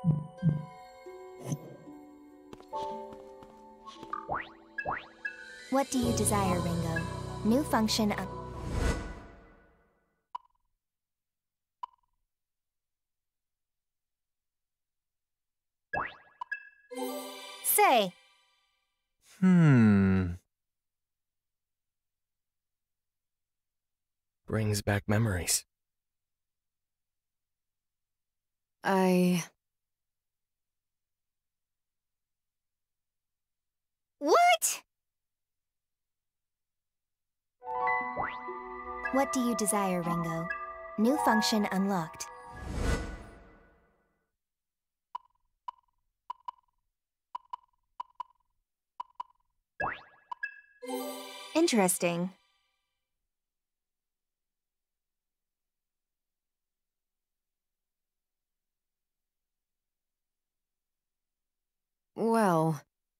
What do you desire, Ringo? New function up. Say. Brings back memories. What? What do you desire, Ringo? New function unlocked. Interesting. Well...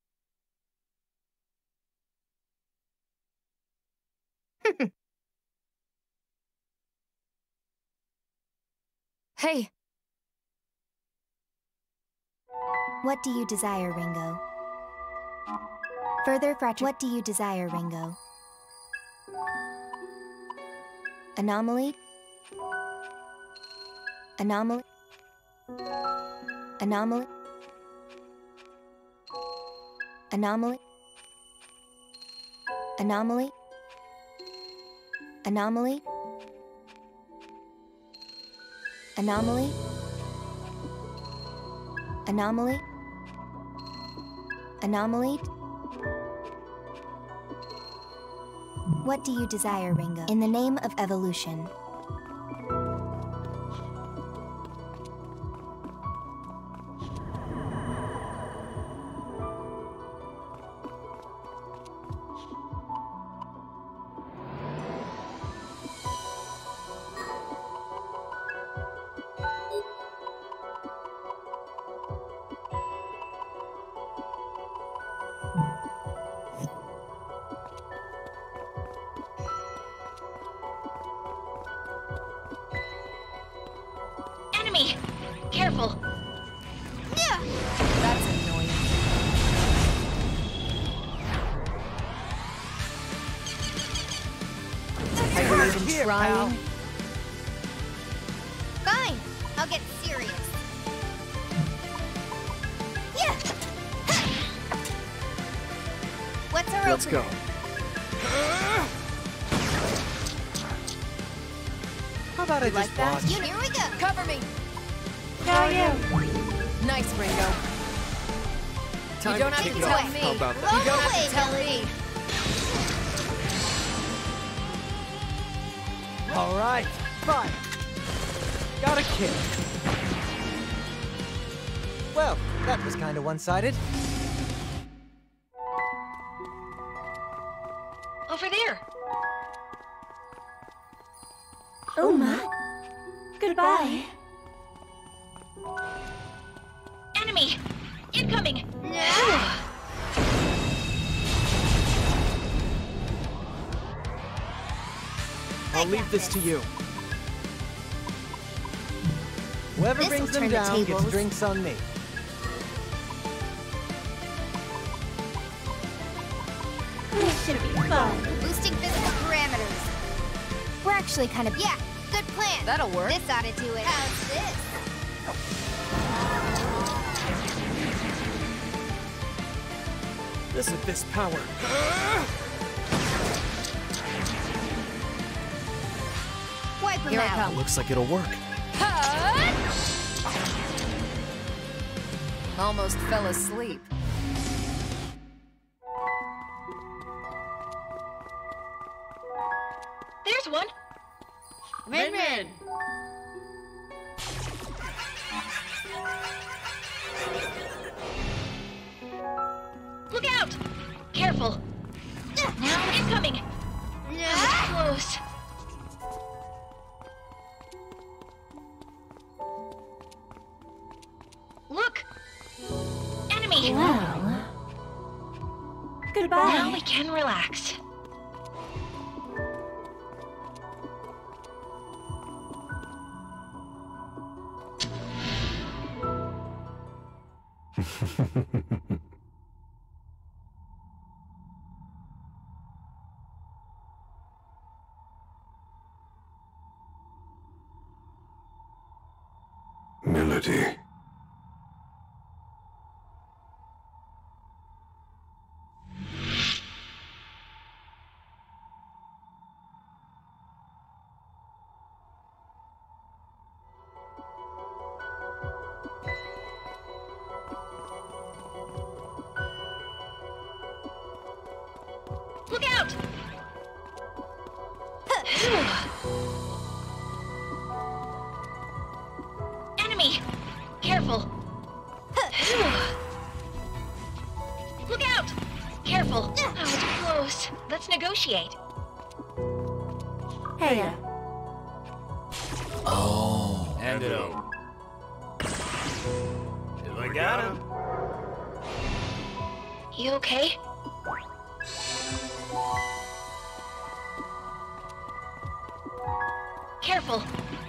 Hey! What do you desire, Ringo? Further fracture. What do you desire, Ringo? Anomaly? Anomaly? Anomaly? Anomaly? Anomaly? Anomaly? Anomaly? Anomaly? Anomaly? What do you desire, Ringo? In the name of evolution. Enemy! Careful! Yeah. That's annoying. Are you even Here, trying? Fine! I'll get serious. Yeah! What's our Let's go. How about I Like just that? watch? Here we go! Cover me! How are you? Nice, Ringo. Time You don't to have kick to it tell off. me. How about You that? don't away, have to tell Billy. me. All right, fine. Got a kill. Well, that was kind of one-sided. Over there! Uma? Goodbye. Enemy! Incoming! I'll leave this to you. Whoever This'll brings them turn the down gets tables. drinks on me. This should be fun. Boosting physical parameters. We're actually kind of... Yeah, good plan. That'll work. This ought to do it. How's this? This is this power. Wipe him Here I out. come. Looks like it'll work. Almost fell asleep. There's one. Rin Rin! Look out! Careful. Now incoming. That was close. Look! Enemy! Well... Goodbye. Now we can relax. Melody. Look out! Enemy! Careful! Look out! Careful! That was close. Let's negotiate. Hey. Oh. Hand it over. I got him. You okay? Careful!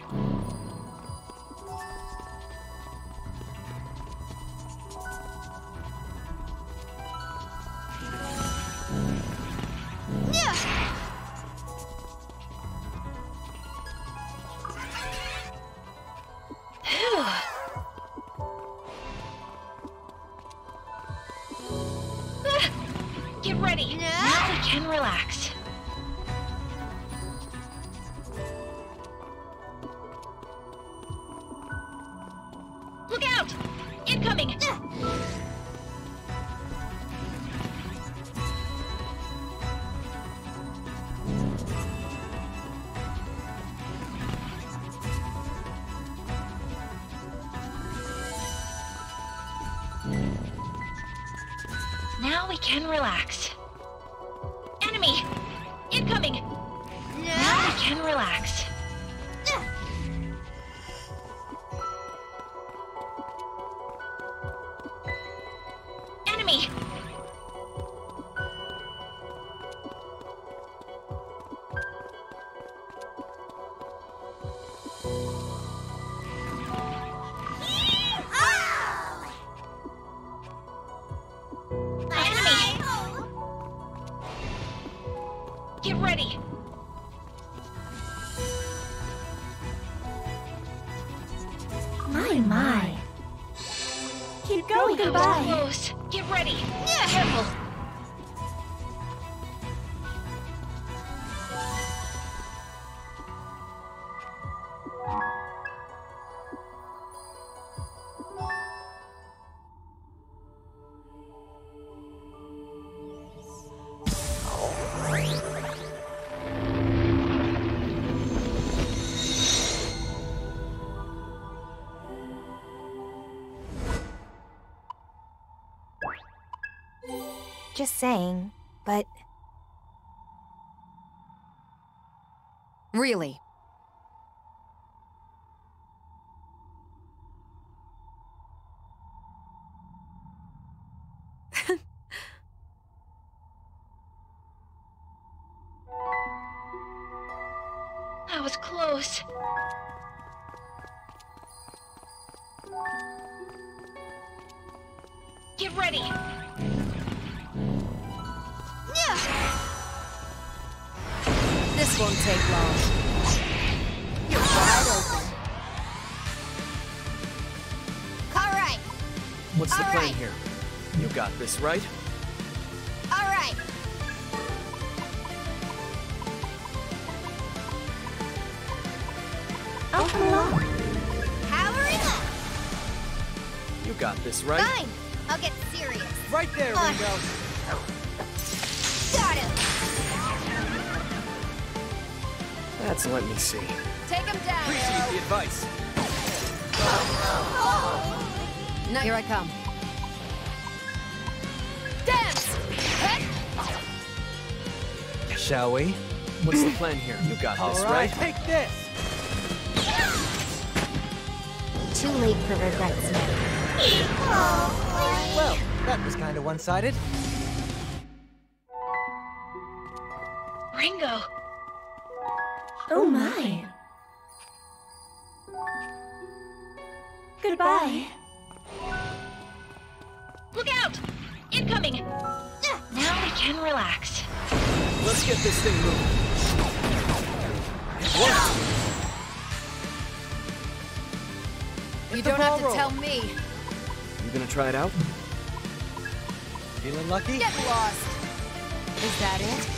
Get ready. Now we can relax. Look out! Incoming! Now we can relax. Enemy! Incoming! Now we can relax. Enemy! Enemy! Get ready! My. Keep going. Goodbye. Close. Get ready. Careful. Just saying, but... Really? That was close. Get ready. This won't take long. You're wide open. All right, What's the All plan right. here? You got this, right? all right. I'll come along. Powering up. You got this, right? Fine, I'll get serious. Right there, Come on. Ringo. Got him. That's let me see. Take him down. Appreciate the advice. Now here I come. Dance! Shall we? What's the plan here? You got this, right? Take this! Too late for regrets now. Well, that was kind of one-sided. Ringo. Oh my. Goodbye. coming. Now we can relax. Let's get this thing moving. It worked. You don't have to tell me. You gonna try it out? Feeling lucky? Get lost. Is that it?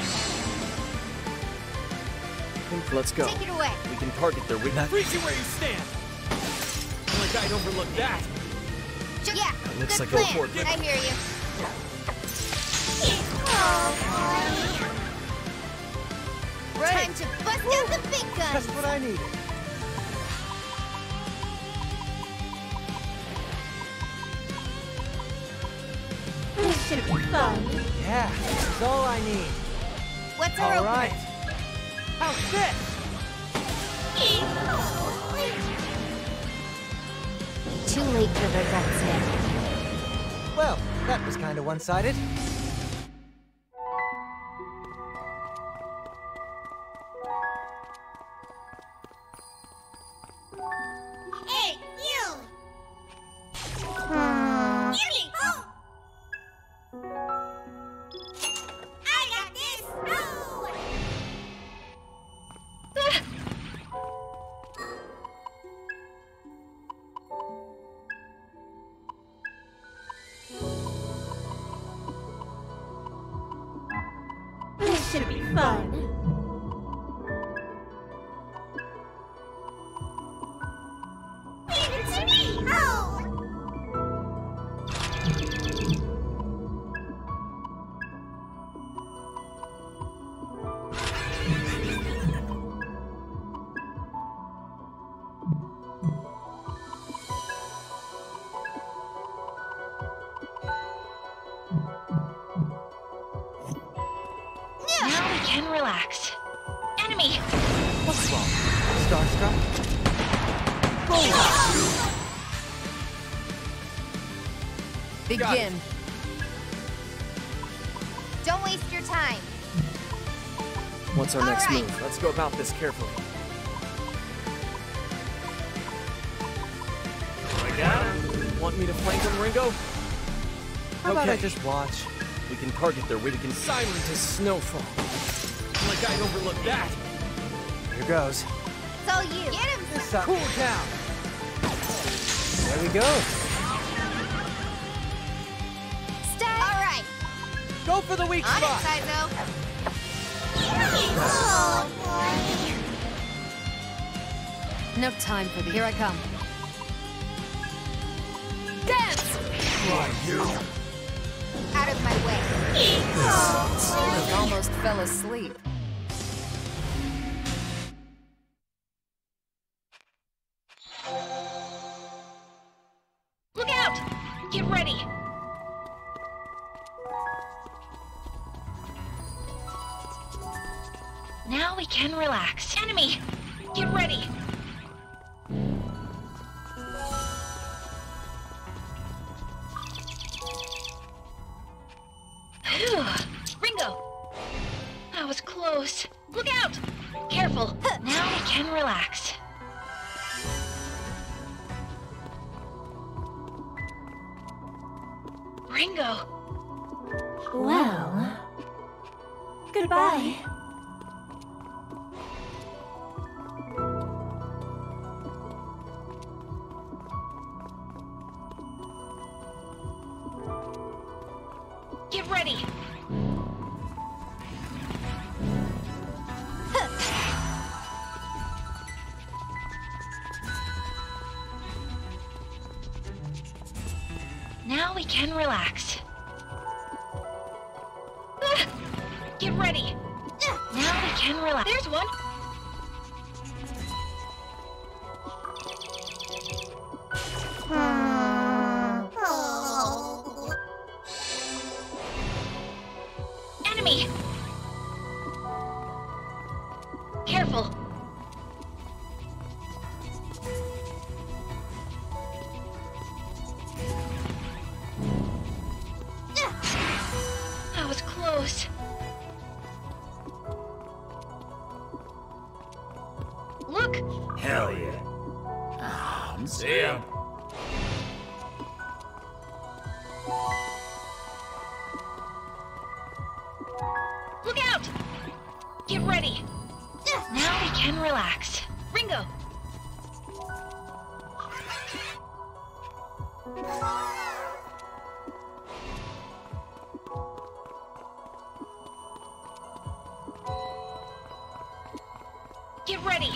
Let's go. Take it away. We can target their weakness. Freeze you where you stand! Like I'd overlook that. Yeah, looks good like plan. a port. I hear you. Time to bust out the big guns. Just what I needed. This should be fun. Yeah, that's all I need. What's our All opener? right. How's this? Too late for the guts now. Well, that was kind of one-sided. Hey, you! I got this! Oh! This should be fun. Leave it to me! Oh! Now we can relax. Enemy! What's wrong? Starstruck? Begin. Don't waste your time. What's our All next right. move? Let's go about this carefully. I got him. Want me to flank them, Ringo? How about I Okay. just watch? We can target their weakness. Silent as snowfall. Like I'd overlook that. Here goes. It's all you. Get him! This up. Cool down. There we go. Start! All right. Go for the weak On it, spot. Saizo. Oh, boy. No time for the. Here I come. Dance! Out of my way. I almost fell asleep. Look out! Get ready! Now we can relax. Enemy! Get ready! Phew. Ringo! That was close. Look out! Careful. Now we can relax. Ringo! Well, goodbye. Get ready! Now we can relax. Get ready! Now we can relax. There's one! Enemy! Careful! That was close. Look! Hell yeah. See ya. ready. Now we can relax. Ringo! Get ready!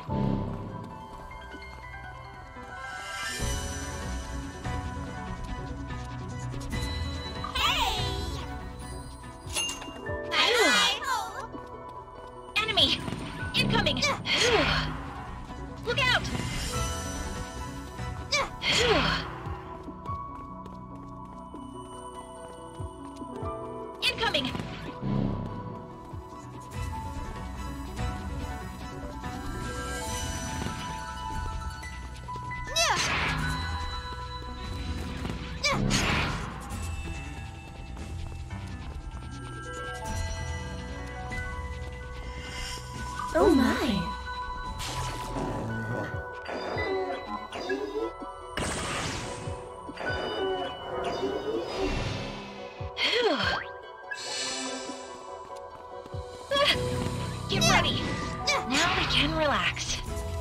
Enemy! Incoming! Look out! Incoming! Oh my. Get ready! Now we can relax.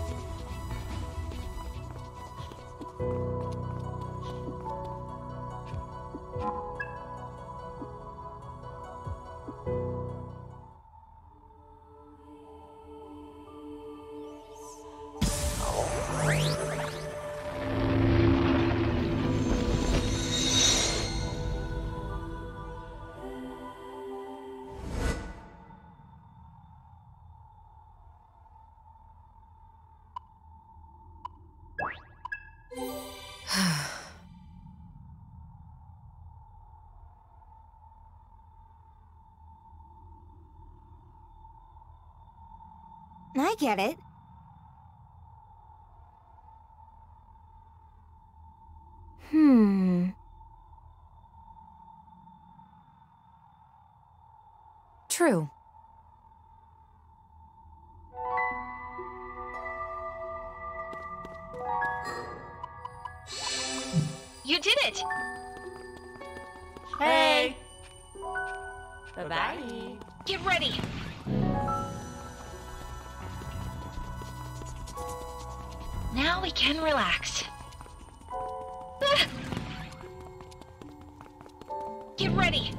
I get it. True. You did it! Hey! Bye-bye. Get ready! Now we can relax. Get ready!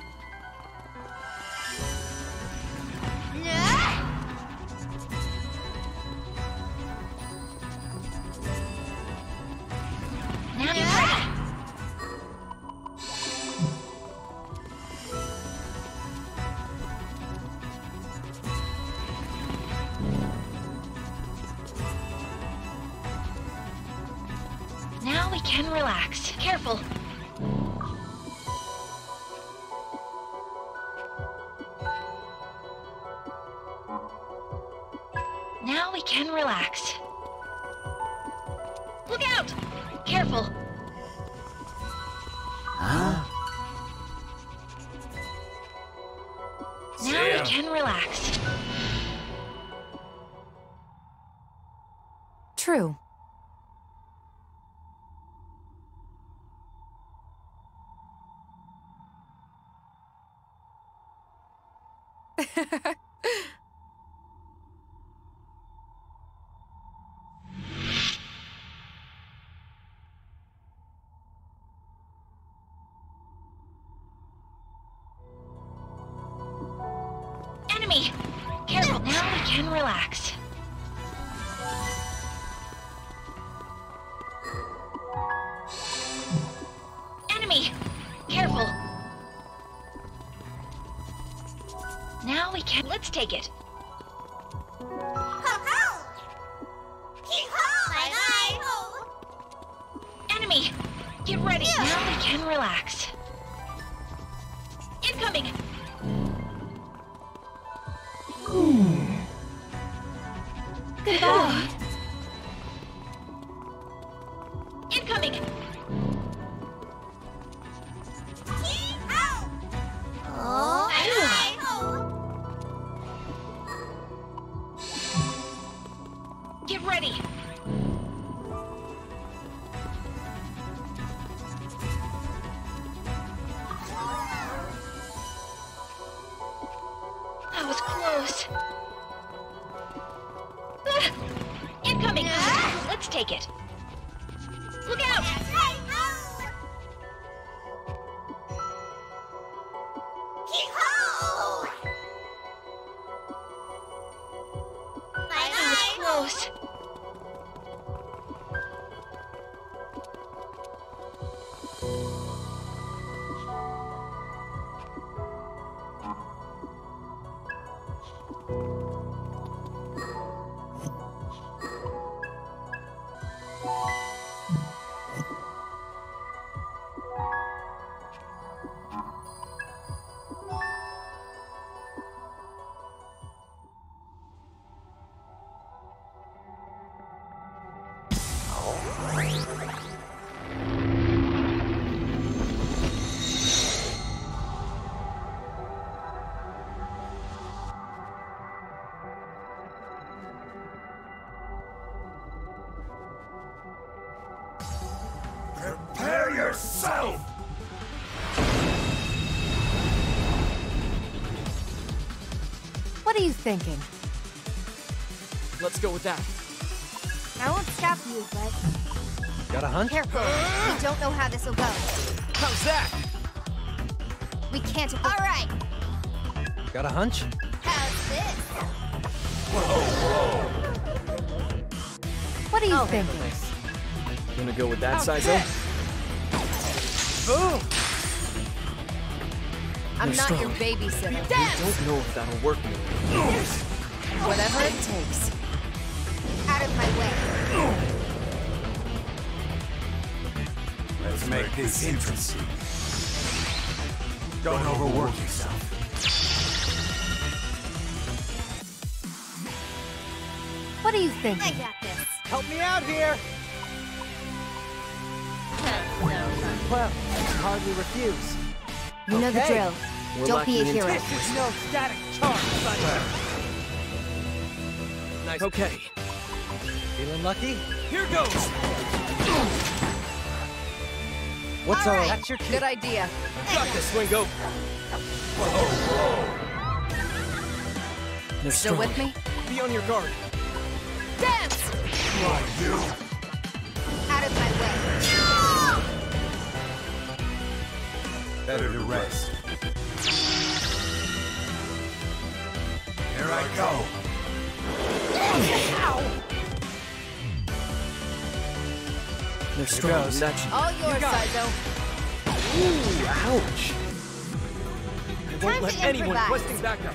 Now get ready! Now we can relax. Careful! Now we can relax. Look out! Careful! Now we can relax. True. Enemy! Careful! Now we can relax. Enemy! Careful! Now we can... Let's take it. Enemy! Get ready! Now we can relax. Incoming! Goodbye. Incoming! Get ready! close. Incoming! Let's take it. Look out! That was close. Prepare yourself! What are you thinking? Let's go with that. I won't stop you, but Got a hunch? careful. We don't know how this will go. How's that? We can't. All right. Got a hunch? How's this? What are you thinking? Gonna go with that, Saizo? Boom! I'm You're not strong. your babysitter. I don't know if that'll work. Whatever it takes. Out of my way. Let's make this interesting. Don't overwork yourself. What are you I thinking? got this. Help me out here! Well, hardly refuse. You know the Okay. drill. We're Don't be a lacking hero. intent. This is no static charge, buddy. Nice. Okay, Feeling lucky? here goes! What's All all right. That's your cue. Good idea. Got this, Ringo. They're Still strong. with me? Be on your guard. Dance! Out of my way. Better to rest. Here I go. They're strong. goes. That's... All yours, Saizo. Ooh, ouch! I Time won't to let anyone improvise. requesting backup.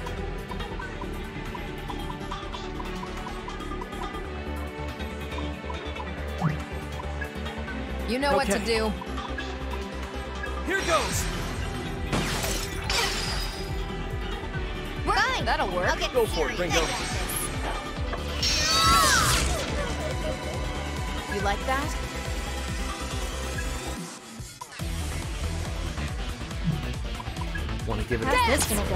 You know what to Okay. do. Here goes! Fine. That'll work. I'll get Go for it, serious. Ringo. I got this. You like that? Want to give it How's this gonna go?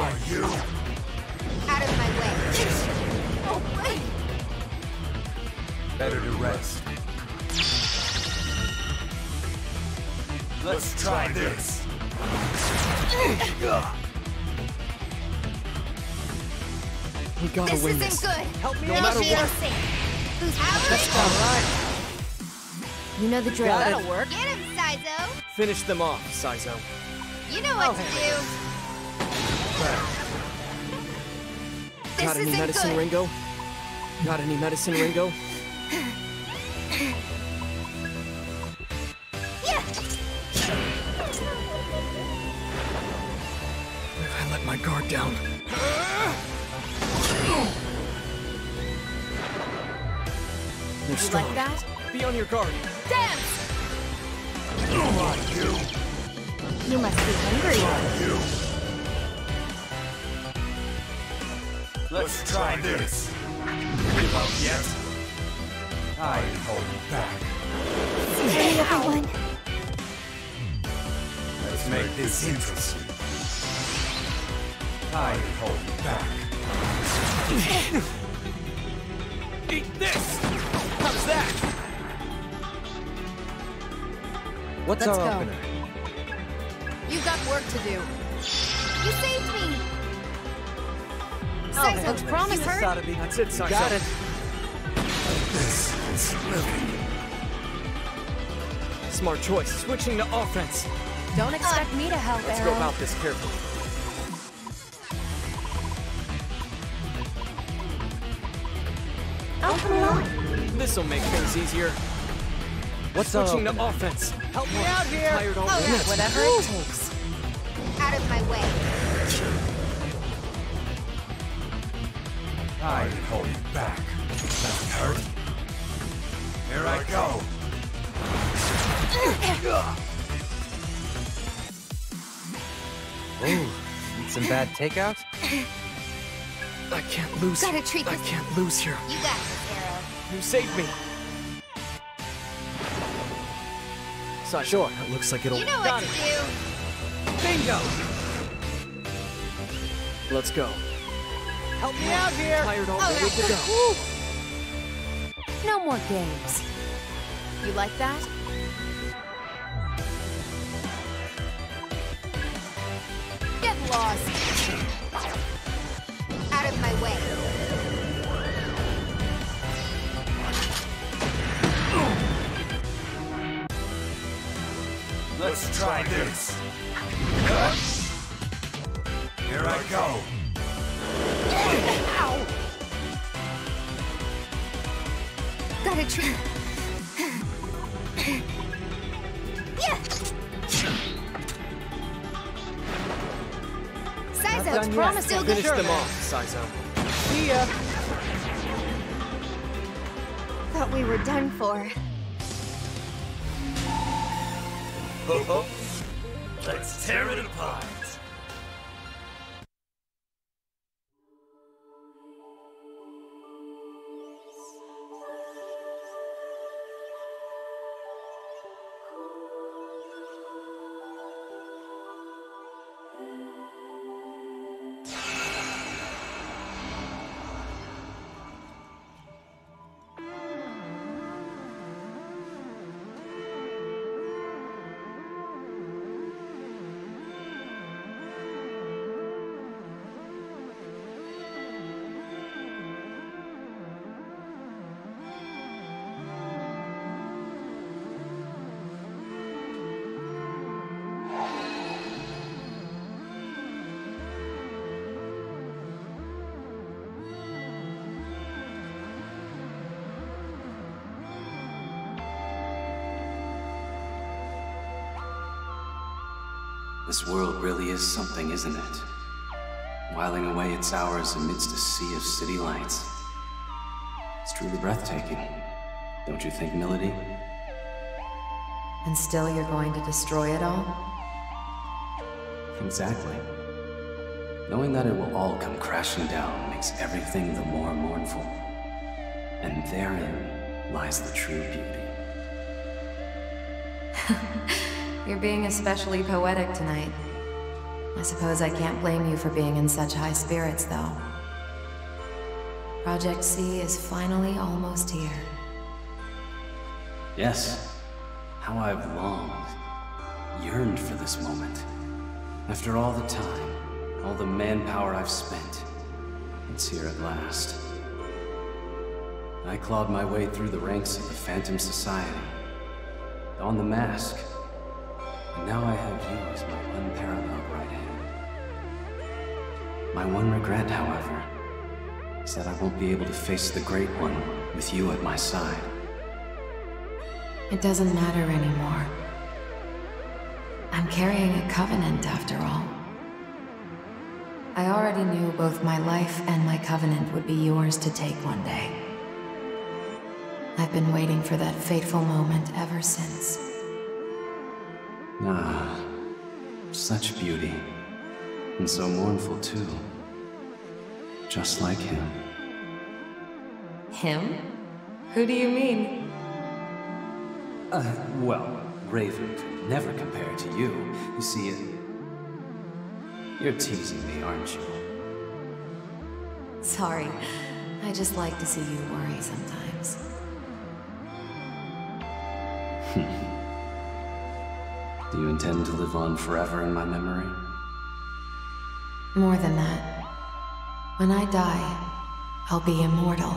Out of my way. Oh, wait. Better to rest. Let's try this. We gotta This win isn't this. good. Help me No out matter Feel what. safe. Who's out? Let's go. You know the drill. That'll work. Get him, Saizo. Finish them off, Saizo. You know what to do. This Got any isn't medicine, good. Ringo? Got any medicine, Ringo? Yeah. I let my guard down. They're You strong. like that? Be on your guard. Dance! You must be hungry. Let's try this. Give up yet? I hold you back. Hey, everyone. Let's make this interesting. I hold you back. Eat this! How's that? What's Let's our go. opener? You've got work to do. You saved me. Saizo, Looks promise her. Sotobi. That's it, Saizo. Got it. This is living. Smart choice. Switching to offense. Don't expect me to help, Let's Arrow. go about this carefully. I'll come along. This'll make things easier. What's Switching to up? offense. Help me out here. Tired already. Whatever it takes. Out of my way. I can hold you back. That hurt. Here I go. Ooh, need some bad takeout? I can't lose. Gotta treat I this- can't lose here. You got this, Arrow. You saved me. Saizo, Sure. that looks like it'll. You know what to do. Bingo. Let's go. Help me out here. Tired already. Oh, Good to go. No more games. You like that? Get lost. Out of my way. Let's try this. Here I go. Gotta try. Yeah. Saizo, done yet. promise still good. Finish them off, Saizo. See ya. Thought we were done for. Let's tear it apart. This world really is something, isn't it? Whiling away its hours amidst a sea of city lights. It's truly breathtaking, don't you think, Milady? And still you're going to destroy it all? Exactly. Knowing that it will all come crashing down makes everything the more mournful. And therein lies the true beauty. You're being especially poetic tonight. I suppose I can't blame you for being in such high spirits, though. Project C is finally almost here. Yes. How I've longed, yearned for this moment. After all the time, all the manpower I've spent, it's here at last. I clawed my way through the ranks of the Phantom Society, donned the mask, and now I have you as my unparalleled right hand. My one regret, however, is that I won't be able to face the Great One with you at my side. It doesn't matter anymore. I'm carrying a covenant, after all. I already knew both my life and my covenant would be yours to take one day. I've been waiting for that fateful moment ever since. Ah, such beauty. And so mournful, too. Just like him. Him? Who do you mean? Well, Raven could never compare to you. You see, you're teasing me, aren't you? Sorry. I just like to see you worry sometimes. Do you intend to live on forever in my memory? More than that. When I die, I'll be immortal.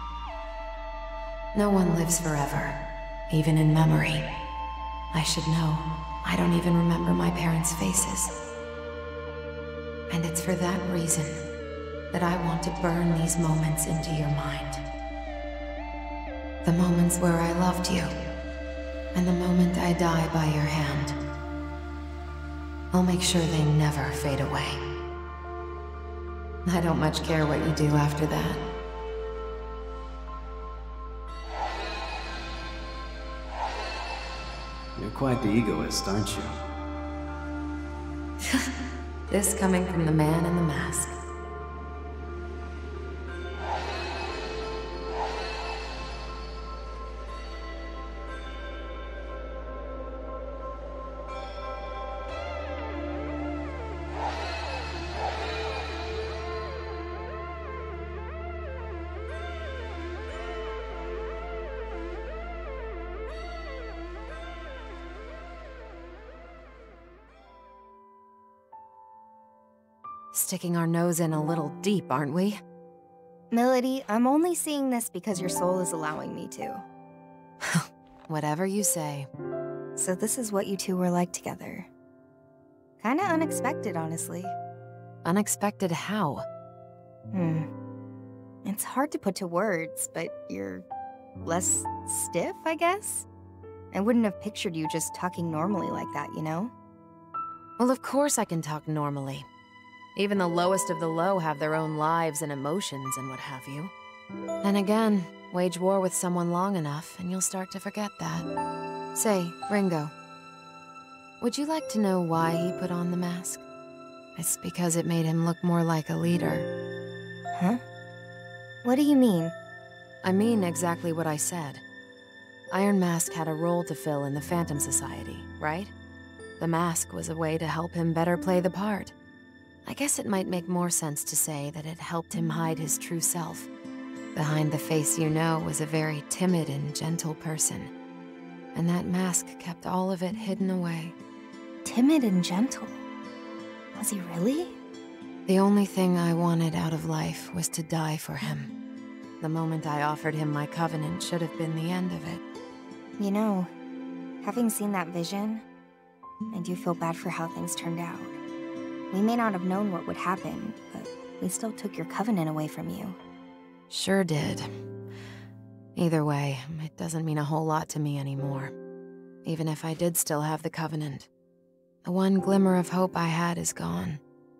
No one lives forever, even in memory. I should know. I don't even remember my parents' faces. And it's for that reason that I want to burn these moments into your mind. The moments where I loved you, and the moment I die by your hand. I'll make sure they never fade away. I don't much care what you do after that. You're quite the egoist, aren't you? This coming from the man in the mask. Sticking our nose in a little deep, aren't we? Melody, I'm only seeing this because your soul is allowing me to. Whatever you say. So this is what you two were like together. Kinda unexpected, honestly. Unexpected how? It's hard to put to words, but you're less stiff, I guess? I wouldn't have pictured you just talking normally like that, you know? Well, of course I can talk normally. Even the lowest of the low have their own lives and emotions and what have you. Then again, wage war with someone long enough and you'll start to forget that. Say, Ringo, would you like to know why he put on the mask? It's because it made him look more like a leader. Huh? What do you mean? I mean exactly what I said. Iron Mask had a role to fill in the Phantom Society, right? The mask was a way to help him better play the part. I guess it might make more sense to say that it helped him hide his true self. Behind the face you know was a very timid and gentle person. And that mask kept all of it hidden away. Timid and gentle? Was he really? The only thing I wanted out of life was to die for him. The moment I offered him my covenant should have been the end of it. You know, having seen that vision, I do feel bad for how things turned out. We may not have known what would happen, but we still took your covenant away from you. Sure did. Either way, it doesn't mean a whole lot to me anymore. Even if I did still have the covenant. The one glimmer of hope I had is gone.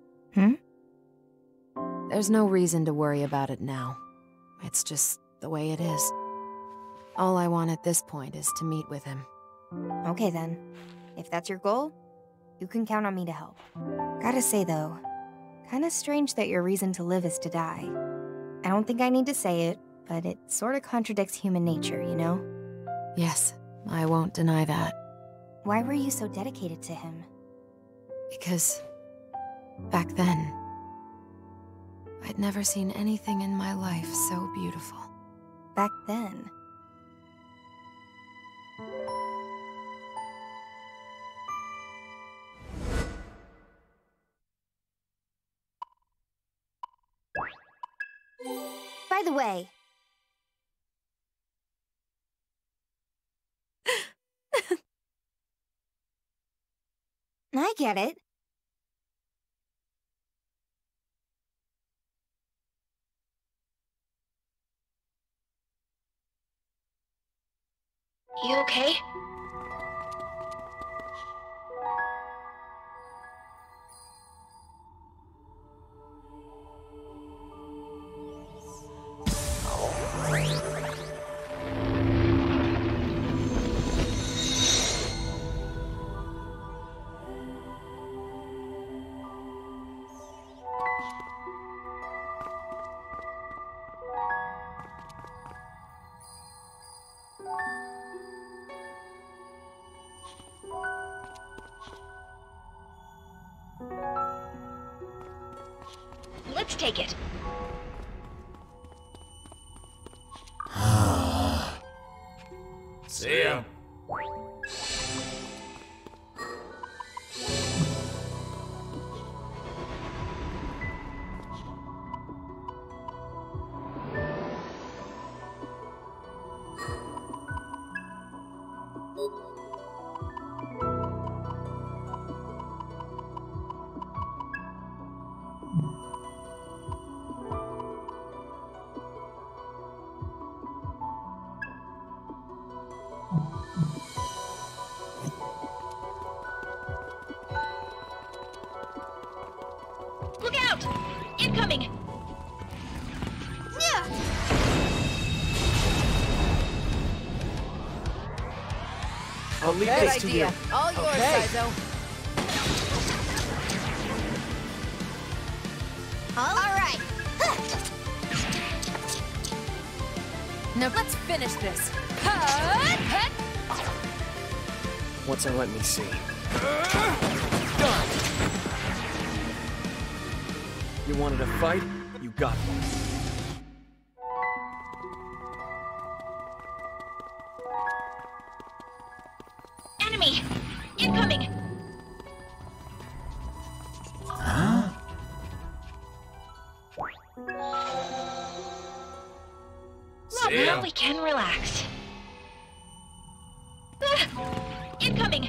There's no reason to worry about it now. It's just the way it is. All I want at this point is to meet with him. Okay then. If that's your goal, you can count on me to help. Gotta say though, kinda strange that your reason to live is to die. I don't think I need to say it, but it sorta contradicts human nature, you know? Yes, I won't deny that. Why were you so dedicated to him? Because back then, I'd never seen anything in my life so beautiful. Back then? By the way... I get it. You okay? Let's take it. See ya. Look out! Incoming! I'll leave Good this to you. idea. All yours, Okay. Saizo. All right. Now let's finish this. Once let me see. Done! You wanted a fight? You got one. Enemy! Incoming! Now we can relax. Incoming!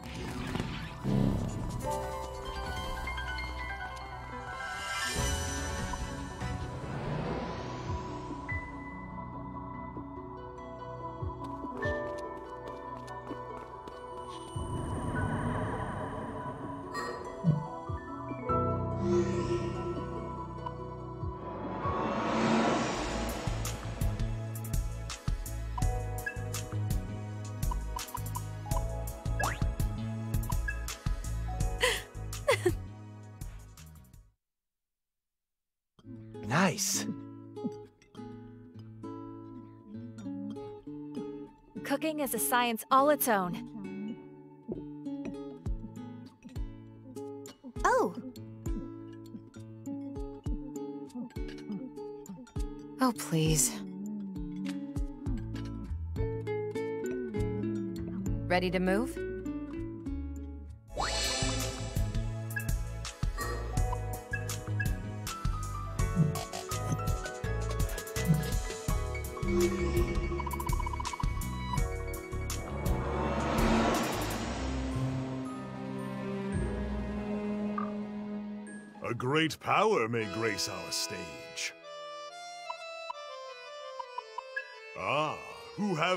Nice. Cooking is a science all its own. Oh. Oh, please. Ready to move? A great power may grace our stage. Ah, who have...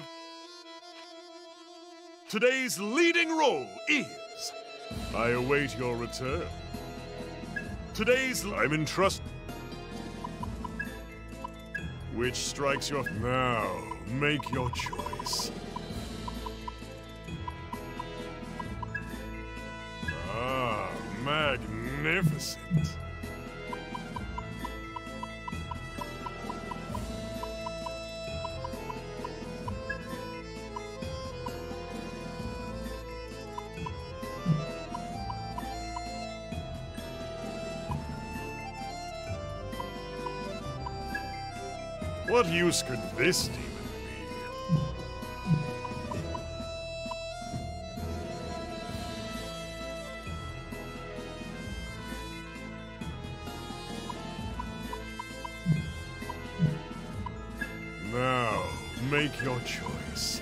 Today's leading role is... I await your return. Today's... I'm in trust... Which strikes your... Now, make your choice. Ah, magnificent. What use could this demon be? Now, make your choice.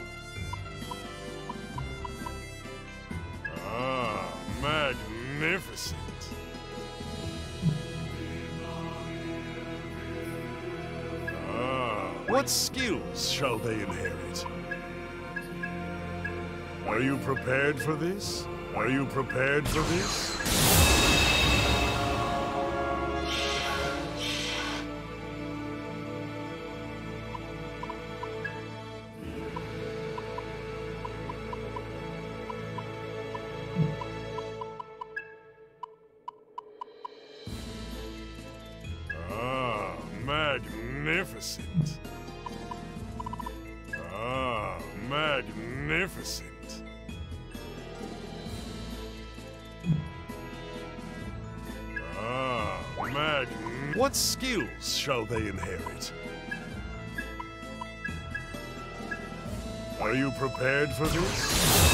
Ah, magnificent. What skills shall they inherit? Are you prepared for this? Are you prepared for this? Ah, magnificent. Ah, magnificent. Ah, What skills shall they inherit? Are you prepared for this?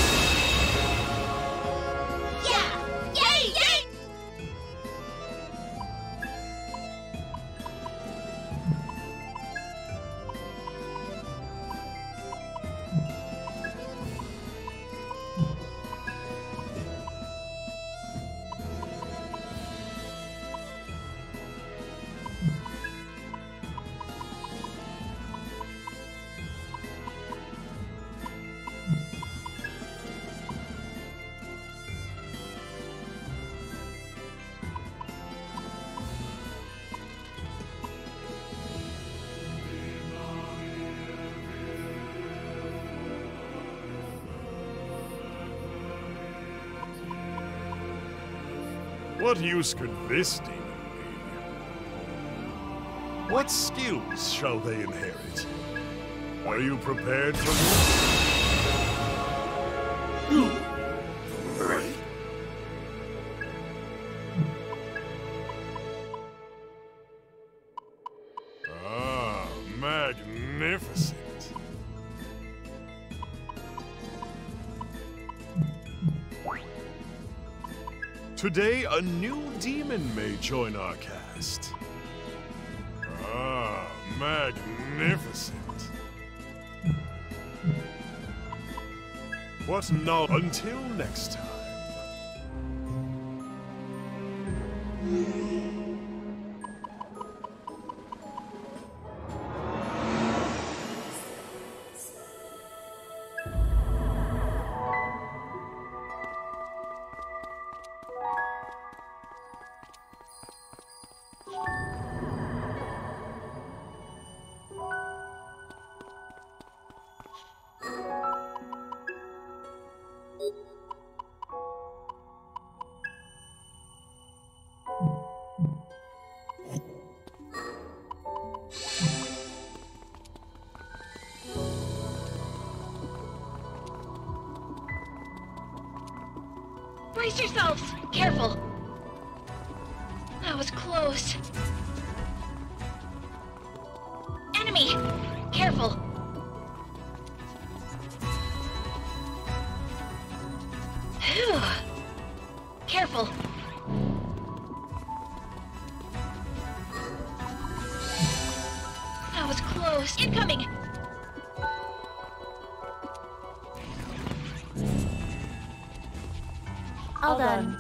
What use could this demon be? What skills shall they inherit? Are you prepared for this? Ah, magnificent. Today, a new demon may join our cast. Ah, magnificent. What now? Until next time. Brace yourselves! Careful! That was close. Enemy! Careful! Phew. Careful! That was close. Incoming! All done.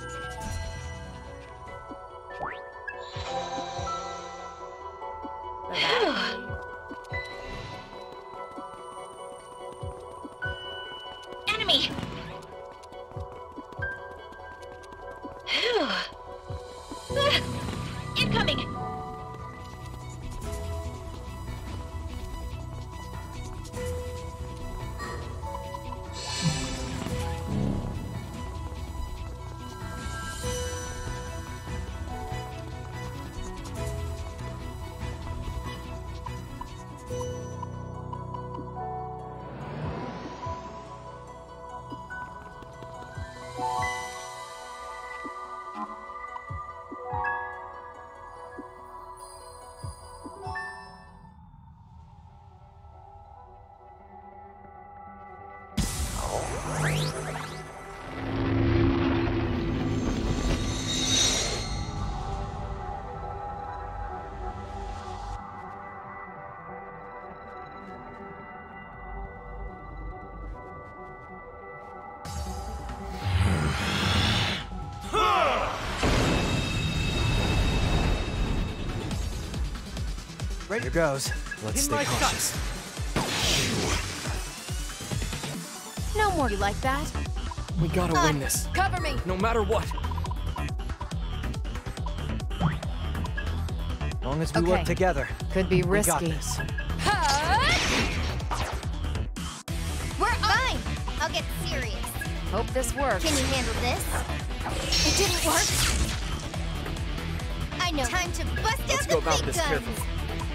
Enemy! Incoming! Here goes. Let's stay cautious. No more you like that. We gotta win this. Cover me! No matter what. As long as we work together. Could be We got risky. this. We're fine. I'll get serious. Hope this works. Can you handle this? It didn't work. I know. Time to bust Let's out go the about big this guns. carefully.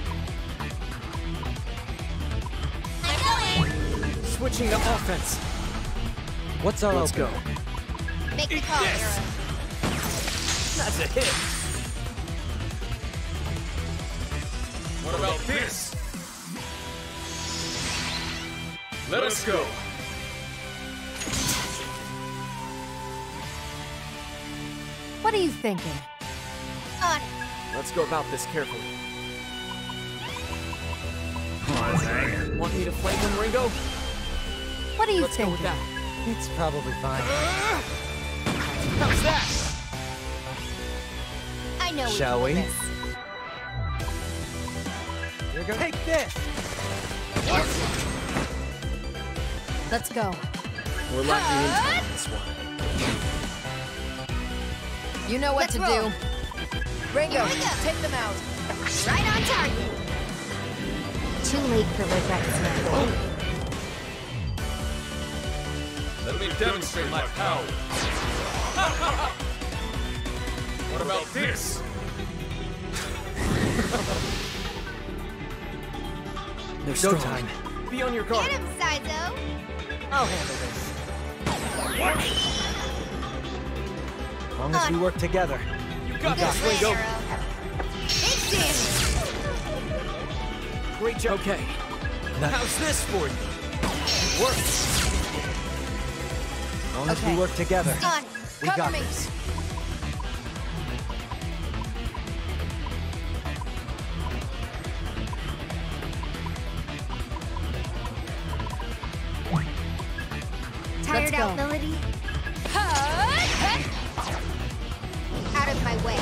I'm going. Switching to offense. What's our Let's opener? go. Make the call, Yes. Arrow. That's a hit. What about this? Let us go. What are you thinking? On it. Let's go about this carefully. Want me to flame him, Ringo? What are you Let's go with thinking? that. It's probably fine. How's that? I know Shall we we? can do Here goes. Take this! Let's go. We're locking into this one. You know what Let's to roll. do. Ringo, Here we go. take them out. this. Right on target. Too late for regrets now. Let me demonstrate my power. What about this? There's no time. Be on your guard. Get him, Saizo! I'll handle this. As long as we work together. You got this, Good Ringo. Arrow. Big damage! Great job. Okay. How's this for you? It works. As long as we work together. On. We Cover got me. this. Tired out, Melody? Out of my way.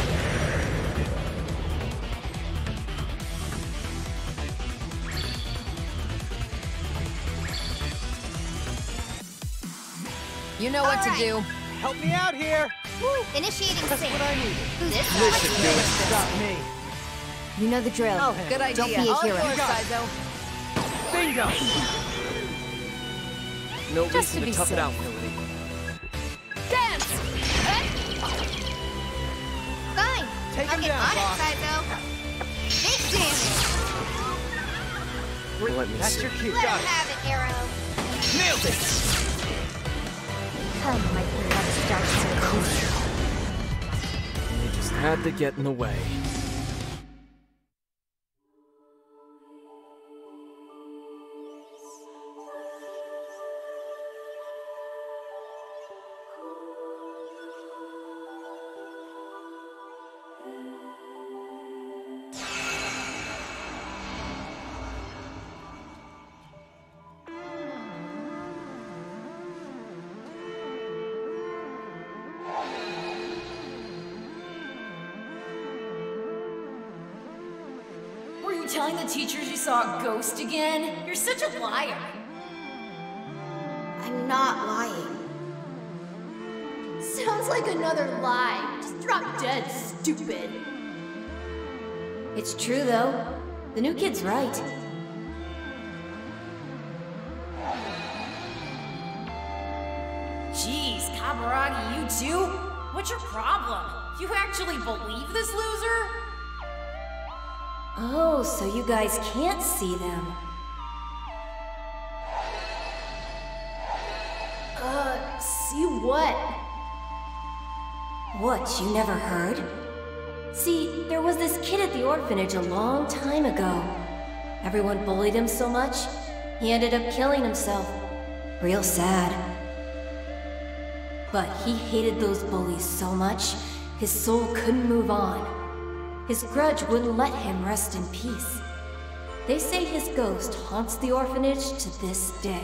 You know what to do. Help me out here. Woo. Initiating That's sync. what I need. Who's This that? should do it. Got me. You know the drill. Oh, Good idea. Don't be a All hero. yours, Saizo. Bingo. No Just to reason be to tough it safe. out, Melody. Dance! Fine. Take I'll him get down, on boss. it, Saizo. Big damage. Let me That's see. your cue. Let Got him it. have it, Arrow. Nailed it. Come, my beloved dark circles. You just had to get in the way. Were you telling the teachers you saw a ghost again? You're such a liar. I'm not lying. Sounds like another lie. Just drop dead, stupid. It's true, though. The new kid's right. Jeez, Kaburagi, you too? What's your problem? You actually believe this loser? Oh, so you guys can't see them. See what? What, you never heard? See, there was this kid at the orphanage a long time ago. Everyone bullied him so much, he ended up killing himself. Real sad. But he hated those bullies so much, his soul couldn't move on. His grudge wouldn't let him rest in peace. They say his ghost haunts the orphanage to this day.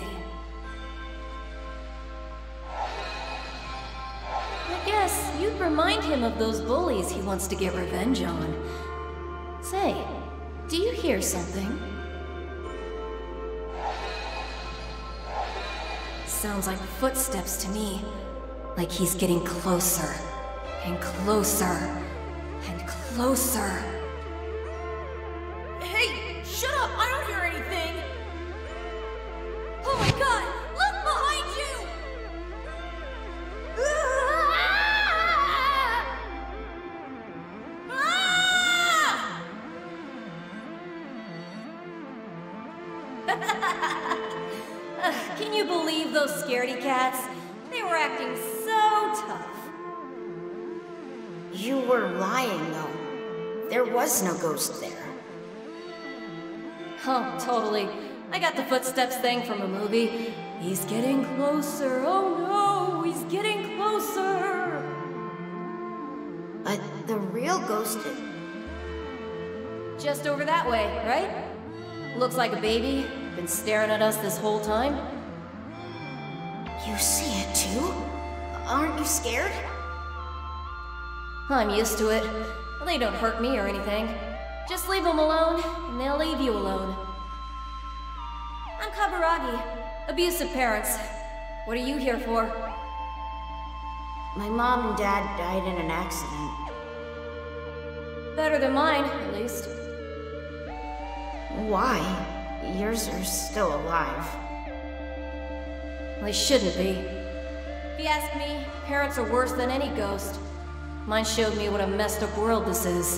I guess you'd remind him of those bullies he wants to get revenge on. Say, do you hear something? Sounds like footsteps to me. Like he's getting closer, and closer, and closer. Hey, shut up! I don't hear anything! Oh my god! Look behind you! Can you believe those scaredy cats? They were acting so tough. You were lying, though. There was no ghost there. Oh, totally. I got the footsteps thing from a movie. He's getting closer. Oh no, he's getting closer. But the real ghost Just over that way, right? Looks like a baby. Been staring at us this whole time. You see it too? Aren't you scared? I'm used to it. They don't hurt me or anything. Just leave them alone, and they'll leave you alone. I'm Kaburagi. Abusive parents. What are you here for? My mom and dad died in an accident. Better than mine, at least. Why? Yours are still alive. They shouldn't be. If you ask me, parents are worse than any ghost. Mine showed me what a messed up world this is.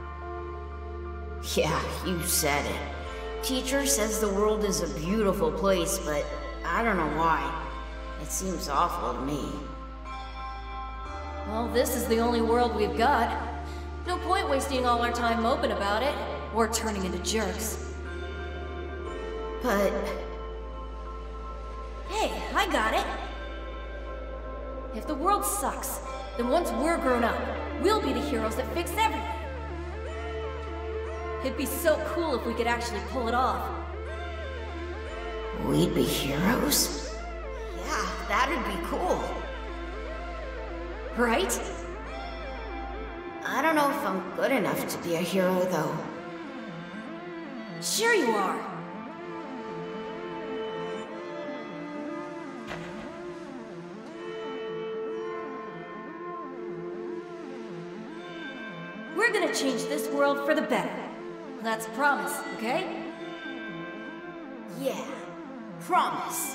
Yeah, you said it. Teacher says the world is a beautiful place, but I don't know why. It seems awful to me. Well, this is the only world we've got. No point wasting all our time moping about it, or turning into jerks. But... Hey, I got it! If the world sucks, then once we're grown up, we'll be the heroes that fix everything. It'd be so cool if we could actually pull it off. We'd be heroes? Yeah, that'd be cool. Right? I don't know if I'm good enough to be a hero, though. Sure you are. We're gonna change this world for the better. That's a promise, okay? Yeah, promise.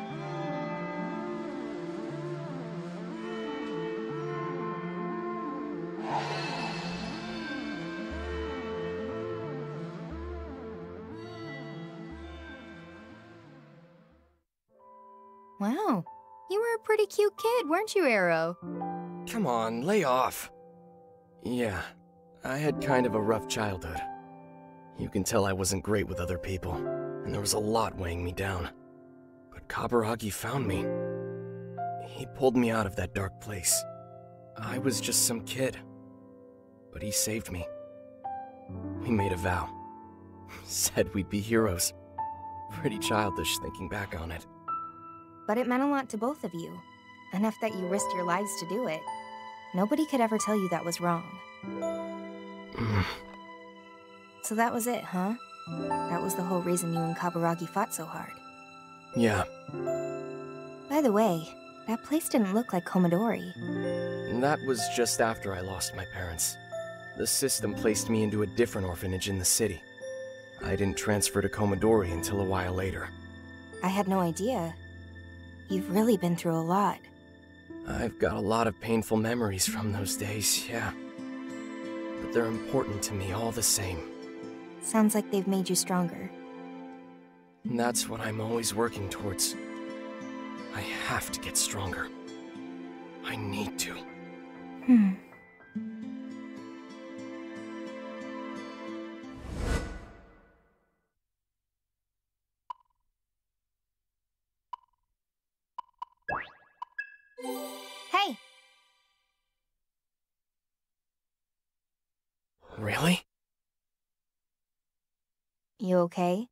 Wow, you were a pretty cute kid, weren't you, Arrow? Come on, lay off. Yeah, I had kind of a rough childhood. You can tell I wasn't great with other people, and there was a lot weighing me down. But Kaburagi found me. He pulled me out of that dark place. I was just some kid, but he saved me. We made a vow. Said we'd be heroes. Pretty childish thinking back on it. But it meant a lot to both of you. Enough that you risked your lives to do it. Nobody could ever tell you that was wrong. So that was it, huh? That was the whole reason you and Kaburagi fought so hard. Yeah. By the way, that place didn't look like Komodori. That was just after I lost my parents. The system placed me into a different orphanage in the city. I didn't transfer to Komodori until a while later. I had no idea. You've really been through a lot. I've got a lot of painful memories from those days, yeah. But they're important to me all the same. Sounds like they've made you stronger. And that's what I'm always working towards. I have to get stronger. I need to. Hey! Really? You okay?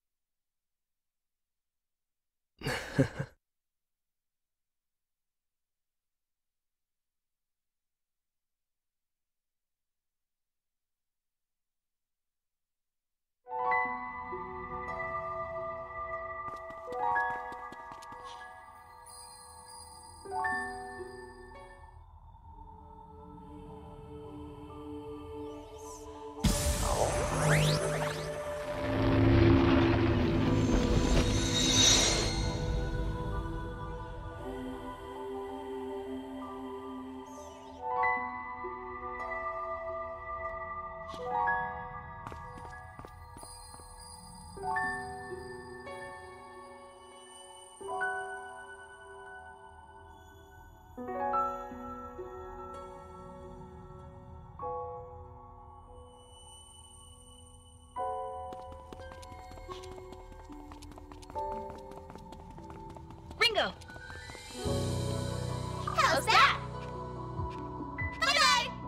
Ringo! How's that? Bye-bye!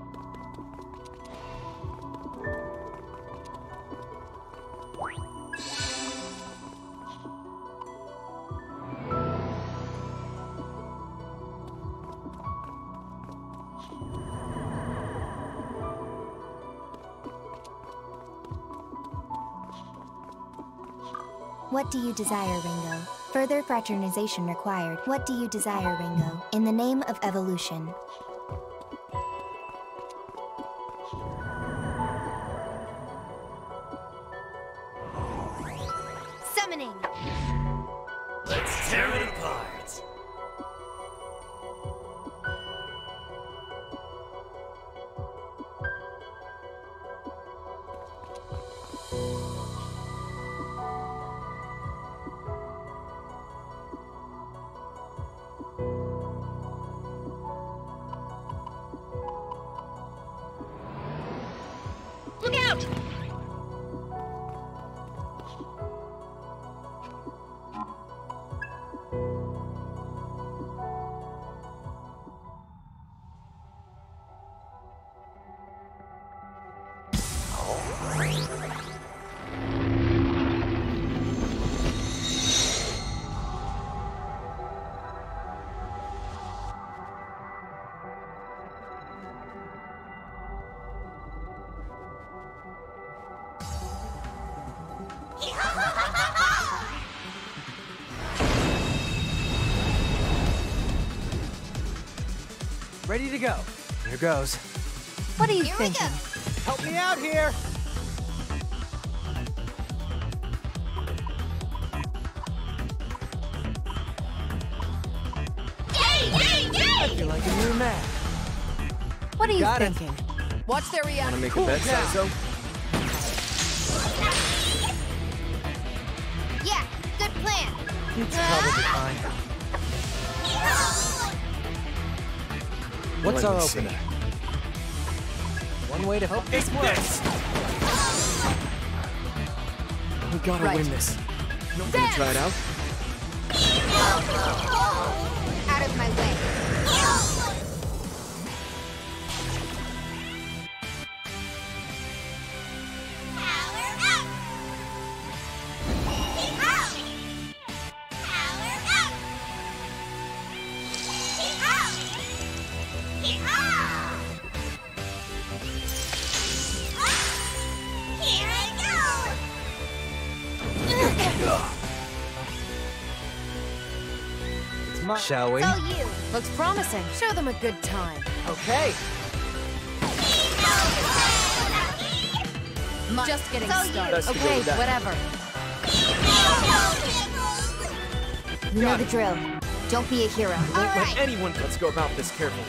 What do you desire, Ringo? Further fraternization required. What do you desire, Ringo? In the name of evolution. Summoning! Let's tear it apart. Ready to go. Here goes. What are you Here we thinking? go. Help me out here! I feel like a new man. What are you Got it. thinking? Watch their reaction. Wanna make Cool a bet, down. Saizo? Yeah, good plan. It's probably fine. What's Let our me see. opener? One way to hope this works. We gotta Right. win this. Gonna try it out? Out of my way. It's my... Shall we? So you. Looks promising. Show them a good time. Okay. Just getting So you. started. Best to go Okay, with that. whatever. You know the drill. Don't be a hero. Won't let anyone. Let's go about this carefully.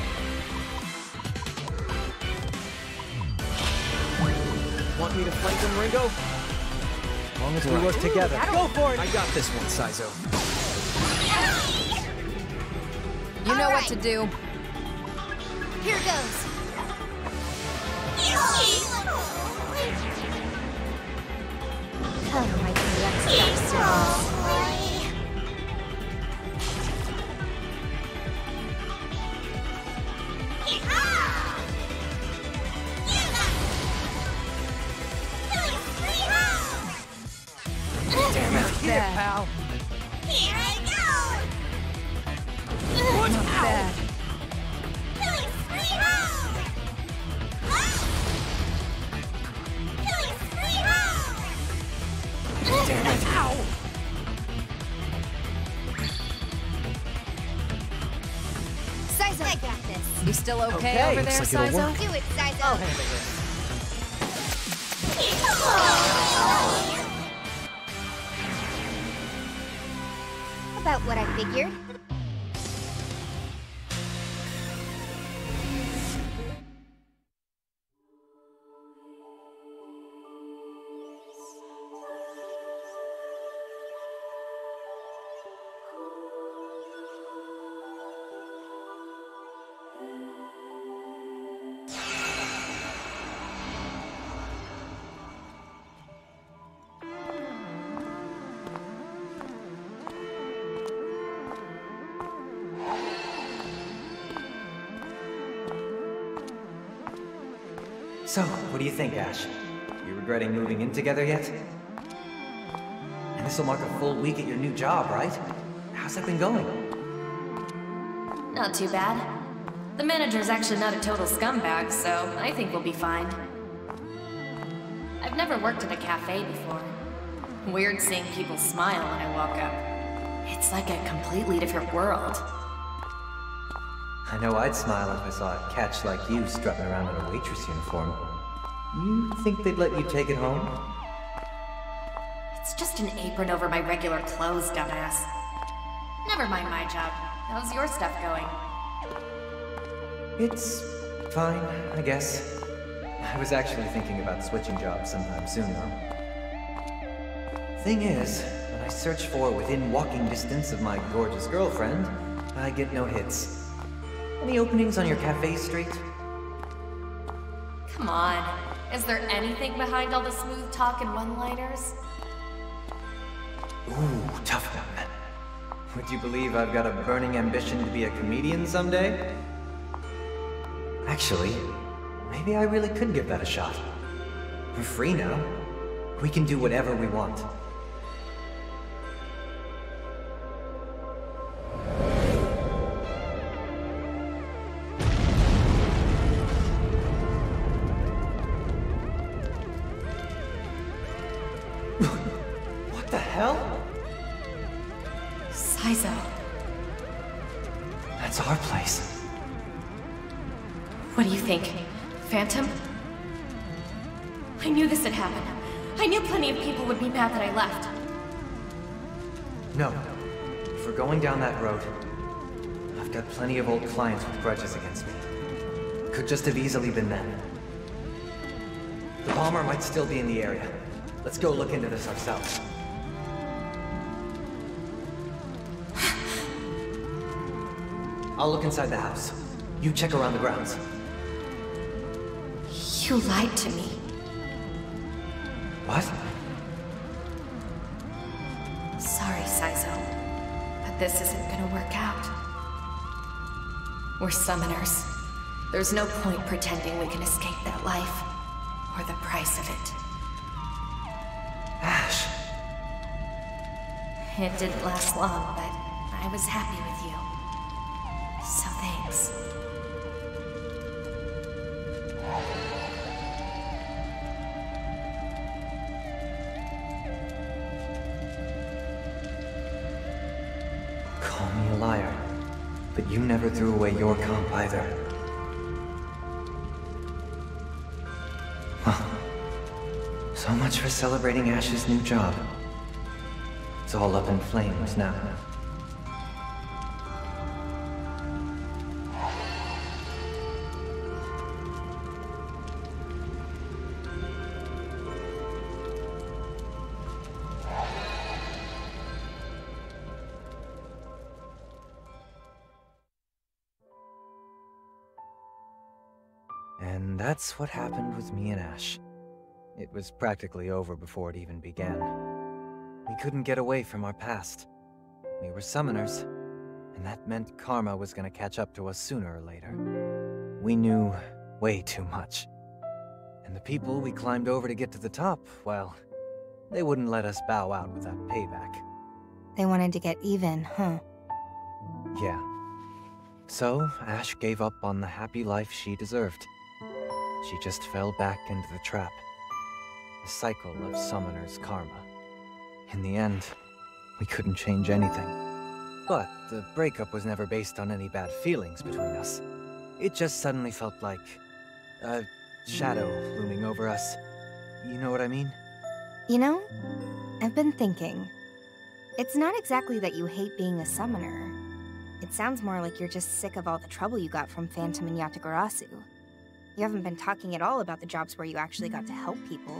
Want me to flank him, Ringo? As long as we work together. Go for it! I got this one, Saizo. You know what right. to do. Here goes. Come, my DX Dark Damn it. Here, pal. Here I go. Not bad. Damn it. Ow! Saizo, I got this. You still okay, Okay, over there, looks like it'll Saizo? work. Do it, Saizo. I'll handle this. About what I figured. So, what do you think, Ash? You regretting moving in together yet? And this'll mark a full week at your new job, right? How's that been going? Not too bad. The manager's actually not a total scumbag, so I think we'll be fine. I've never worked at a cafe before. Weird seeing people smile when I walk up. It's like a completely different world. I know I'd smile if I saw a catch like you strutting around in a waitress uniform. You think they'd let you take it home? It's just an apron over my regular clothes, dumbass. Never mind my job. How's your stuff going? It's fine, I guess. I was actually thinking about switching jobs sometime soon, though. Thing is, when I search for within walking distance of my gorgeous girlfriend, I get no hits. Any openings on your cafe street? Come on. Is there anything behind all the smooth talk and one-liners? Ooh, tough one. Would you believe I've got a burning ambition to be a comedian someday? Actually, maybe I really could give that a shot. We're free now. We can do whatever we want. What the hell? Saizo. That's our place. What do you think? Phantom? I knew this had happened. I knew plenty of people would be mad that I left. No. If we're going down that road, I've got plenty of old clients with grudges against me. Could just have easily been them. The bomber might still be in the area. Let's go look into this ourselves. I'll look inside the house. You check around the grounds. You lied to me. What? Sorry, Saizo, but this isn't gonna work out. We're summoners. There's no point pretending we can escape that life, or the price of it. Ash! It didn't last long, but I was happy with you. So thanks. Call me a liar, but you never threw away your comp either. Huh. So much for celebrating Ash's new job. It's all up in flames now. And that's what happened with me and Ash. It was practically over before it even began. We couldn't get away from our past. We were summoners, and that meant karma was gonna catch up to us sooner or later. We knew way too much. And the people we climbed over to get to the top, well, they wouldn't let us bow out without payback. They wanted to get even, huh? Yeah. So, Ash gave up on the happy life she deserved. She just fell back into the trap. The cycle of summoners' karma. In the end, we couldn't change anything. But the breakup was never based on any bad feelings between us. It just suddenly felt like a shadow looming over us. You know what I mean? You know, I've been thinking. It's not exactly that you hate being a summoner. It sounds more like you're just sick of all the trouble you got from Phantom and Yatagarasu. You haven't been talking at all about the jobs where you actually got to help people.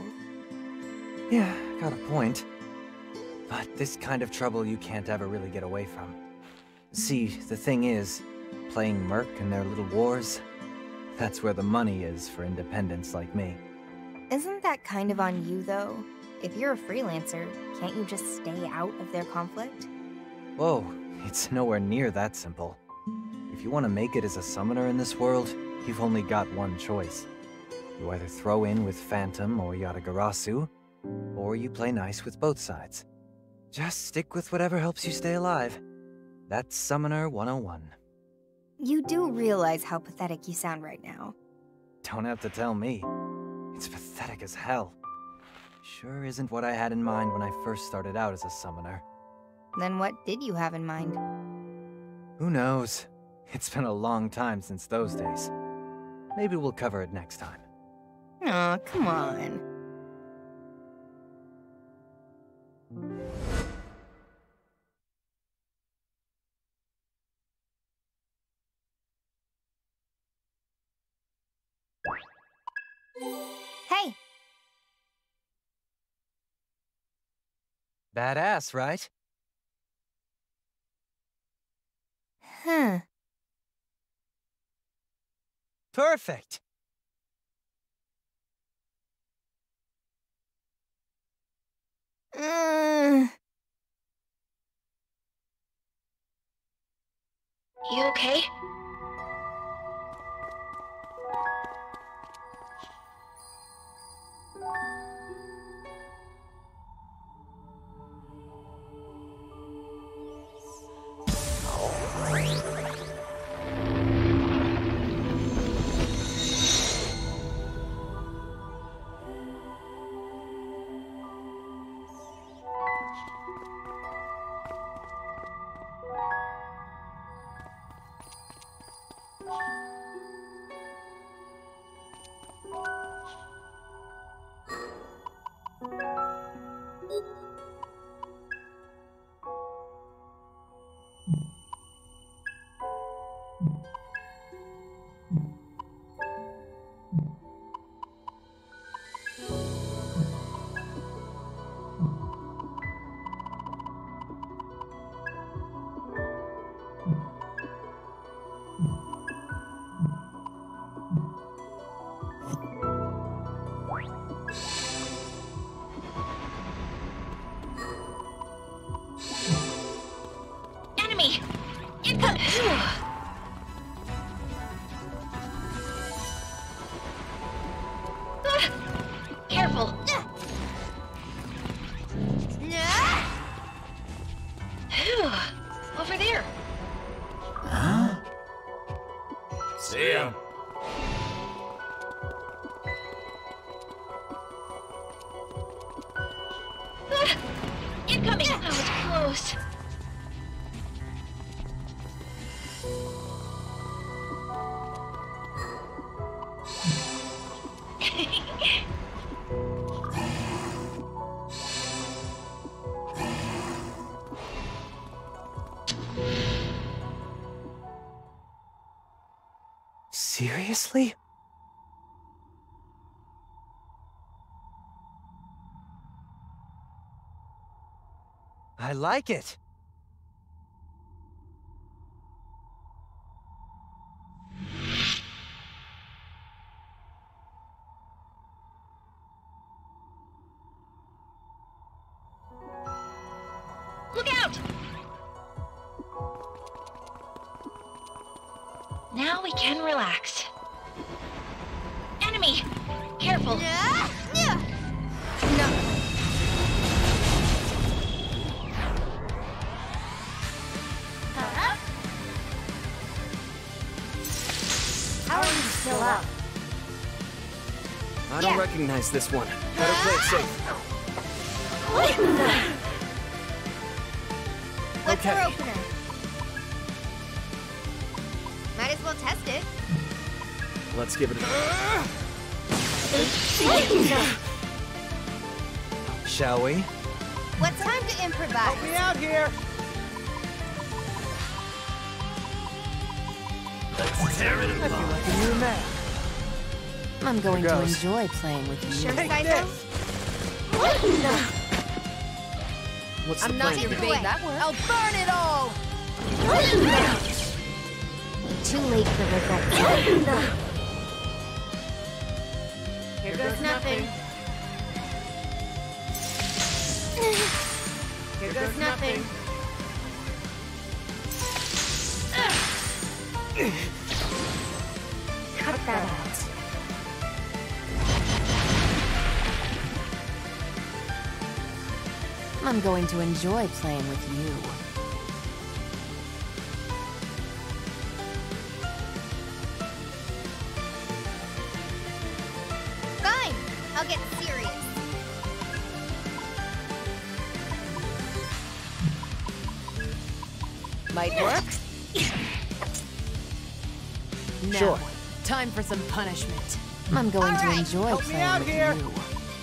Yeah, got a point. But this kind of trouble you can't ever really get away from. See, the thing is, playing Merc in their little wars, that's where the money is for independents like me. Isn't that kind of on you, though? If you're a freelancer, can't you just stay out of their conflict? Whoa, it's nowhere near that simple. If you want to make it as a summoner in this world, you've only got one choice. You either throw in with Phantom or Yatagarasu, or you play nice with both sides. Just stick with whatever helps you stay alive. That's Summoner 101. You do realize how pathetic you sound right now. Don't have to tell me. It's pathetic as hell. Sure isn't what I had in mind when I first started out as a summoner. Then what did you have in mind? Who knows? It's been a long time since those days. Maybe we'll cover it next time. Aw, come on. Hey! Badass, right? Huh. Perfect! You okay? Incoming! Careful! Over there! Huh? See ya. Incoming! That was close. Seriously? I like it. Look out! Now we can relax. Enemy! Careful! No. How are you still up? I don't recognize this one. Better play it safe. What's Okay. our opener? Might as well test it. Let's give it a Shall we? What's time to improvise? Help me out here! Let's tear it I feel apart. like a new man. I'm going to goes. enjoy playing with you. Sure, Take Saito? this. What's I'm the not plan your here? bait. That works. I'll burn it all! Too late for regret. Here goes nothing. Here goes nothing. Cut that out. I'm going to enjoy playing with you. Fine, I'll get serious. Might work? Now, Sure. time for some punishment. I'm going to enjoy help me playing out with here. you.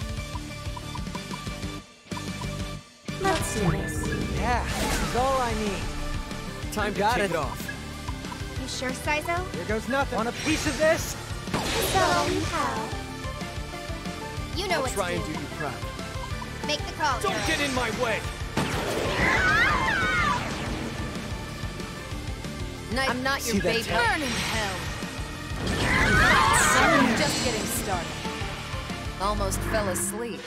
Let's do this. Yeah, this is all I need. Time to Got kick it. it off. You sure, Saizo? Here goes nothing. Want a piece of this? So, how? You know I'll what try to and do. do you proud. Make the call, Don't Arrow. get in my way! I'm not your See that baby. tail? Burn in hell. Just getting started. Almost fell asleep.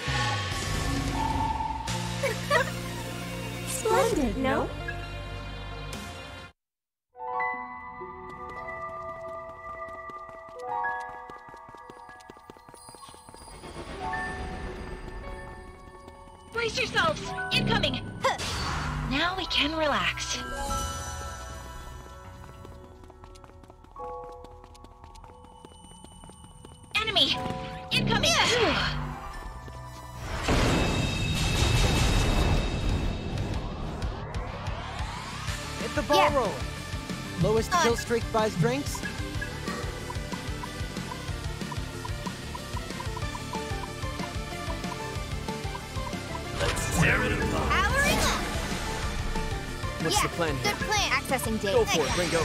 Splendid, no? Brace yourselves! Incoming! Now we can relax. Enemy! Incoming! Hit the ball rolling. Lowest kill streak buys drinks. Let's tear it apart. Powering up! What's the plan here? Good plan. Accessing data. Go for it, Ringo.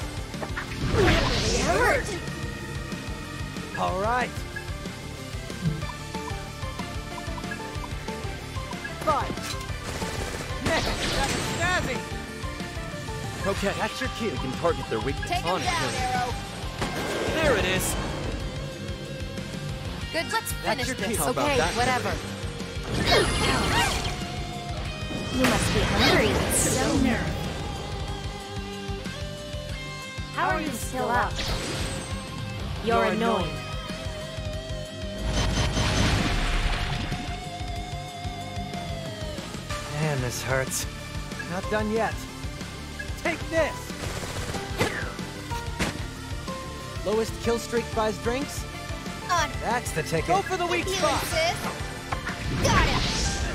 Hurt. All right. Fine. Yes, that's snazzy. Okay, That's your cue. we can target their weakness Take him on it. down, Arrow. There it is! Good, let's That's finish your this. cue. How about Okay, that? whatever. You must be hungry. So nervous. How are you still up? You're annoying. Man, this hurts. Not done yet. Take this! Lowest kill streak buys drinks? On. That's the ticket. Go for the weak spot! Got it!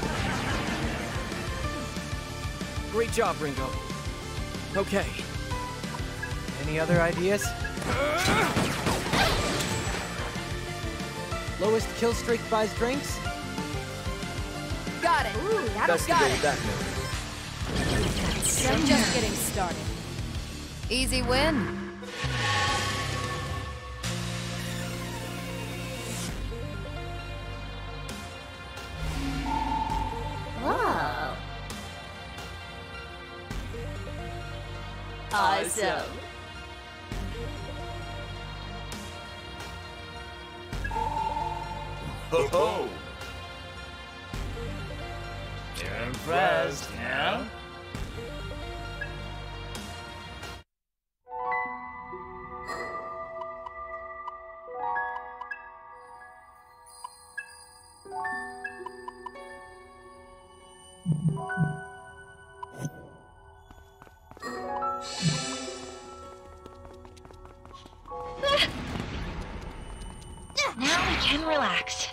Great job, Ringo. Okay. Any other ideas? Lowest kill streak buys drinks? Got it. Ooh, that'll Best to go with that move. I'm just getting started. Easy win. Whoa. Awesome. Ho ho! Impressed, yeah? Now we can relax.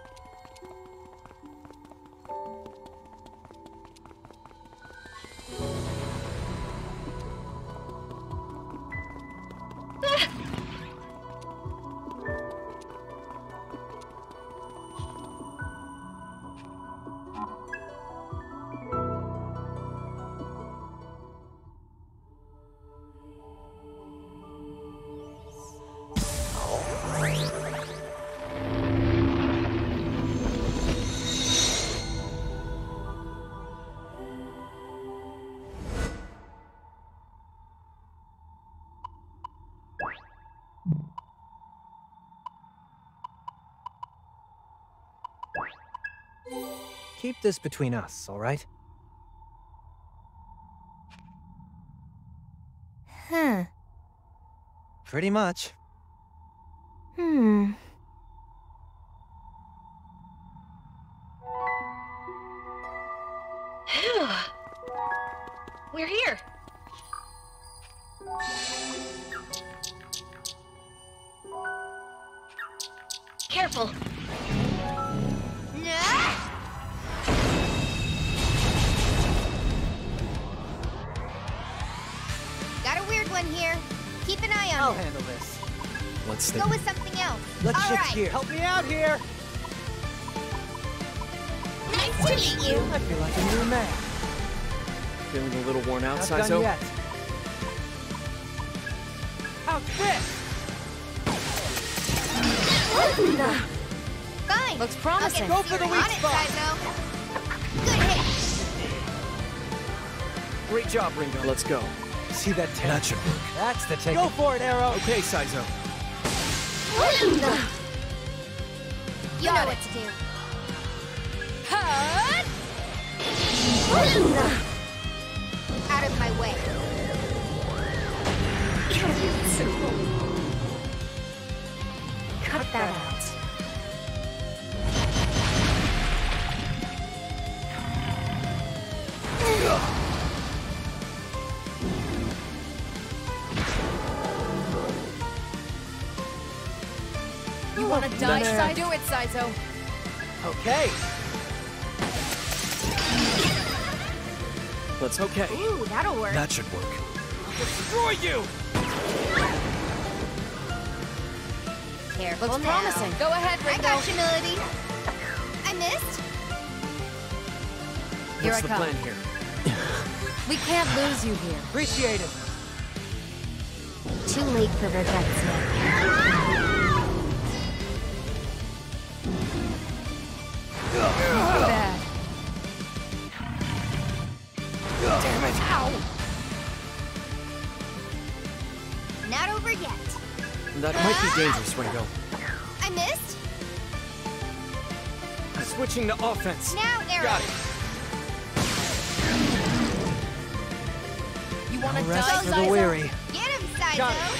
Keep this between us, all right? Huh. Pretty much. Hmm. Phew. We're here. Careful. Got a weird one here. Keep an eye on I'll it. handle this. Let's Go with something else. Let's All shift right. gear. Help me out here! Nice to meet you. I feel like a new man. Feeling a little worn out, Not Saizo? done yet. How's this? Fine. Looks promising. Go for the weak spot. Good hit. Great job, Ringo. Let's go. See that tank? That should work. That's the ticket. Go for it, Arrow. Okay, Saizo. You know what to do. Cut! Out of my way. Cut that out. You wanna die, Saizo? Do it, Saizo. Okay. That's okay. Ooh, that'll work. That should work. Destroy you! Careful Looks now. promising. Go ahead, I Ringo. got you, Melody. I missed. Here What's I the come. plan here? We can't lose you here. Appreciate it. Too late for regrets now. Bad. Damn it. Ow! Not over yet. That might be dangerous, Ringo. I missed. Switching to offense. Now, Arrow. Got it. You want wanna rest die, for the Saizo? weary. Get him, Got Saizo!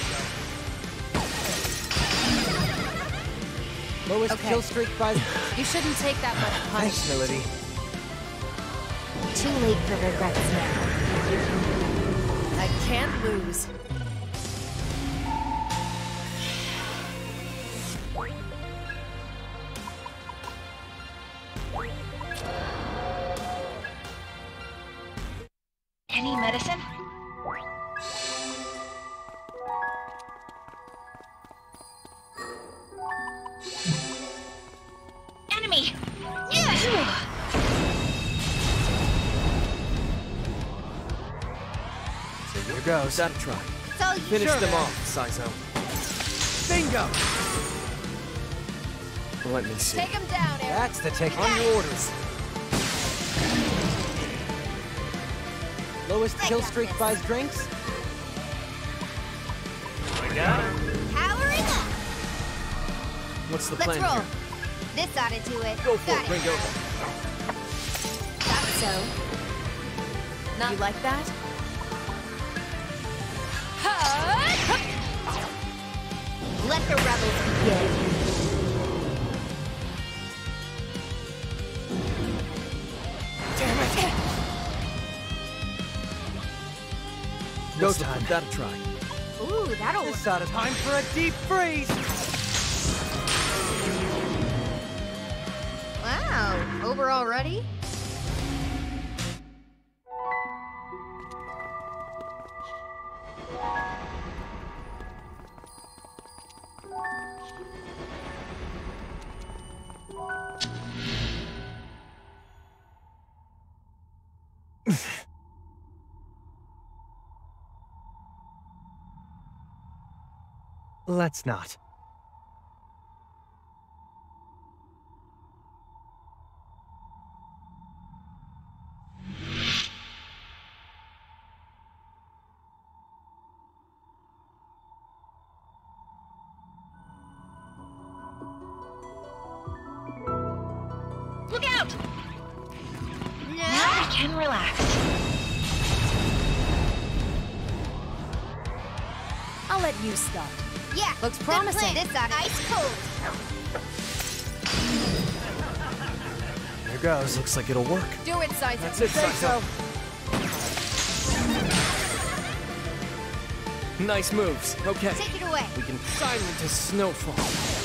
Lowest Okay. kill streak by... You shouldn't take that much punch. Thanks, Melody. Too late for regrets now. I can't lose. Any medicine? Enemy! So here goes. That a try. So you Finish sure. them off, Saizo. Bingo! Let me see. Take him down, Eric. That's the ticket. On your orders. Lowest I kill got streak this. buys drinks. Powering up. What's the Let's plan roll. here? This ought to do it. Go for Got it, Ringo. Thought so. You like that? Let the rebels begin. Damn it. Go What's the- time. That a try. Ooh, that'll work. This out of time for a deep freeze. Wow, over already? Let's not. Look out! Now we can relax. I'll let you start. Yeah. Looks good promising. plan. This ought to ice cold. Here goes. Looks like it'll work. Do it, Saizo. That's it, Saizo. Nice moves. Okay. Take it away. We can silence his snowfall.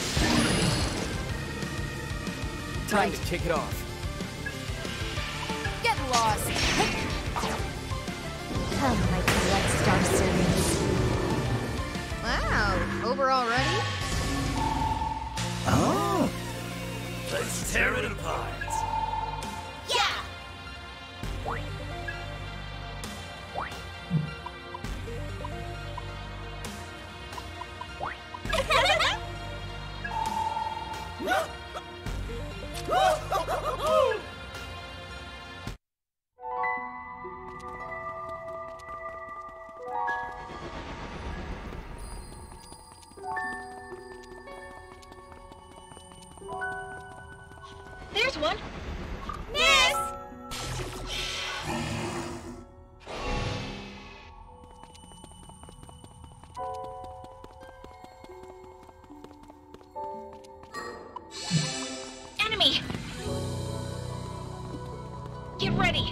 Time to kick it off. Get lost. Come, my collect star servants. Wow, over already? Oh! Let's tear it apart. Yeah. There's one. Miss. Enemy! Get ready!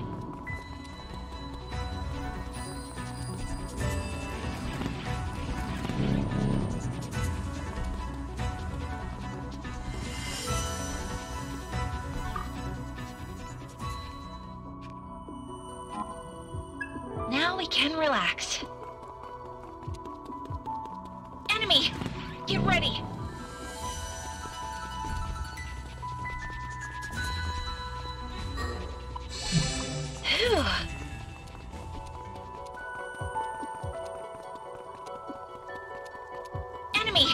Now we can relax. Enemy! Get ready! Phew. Enemy!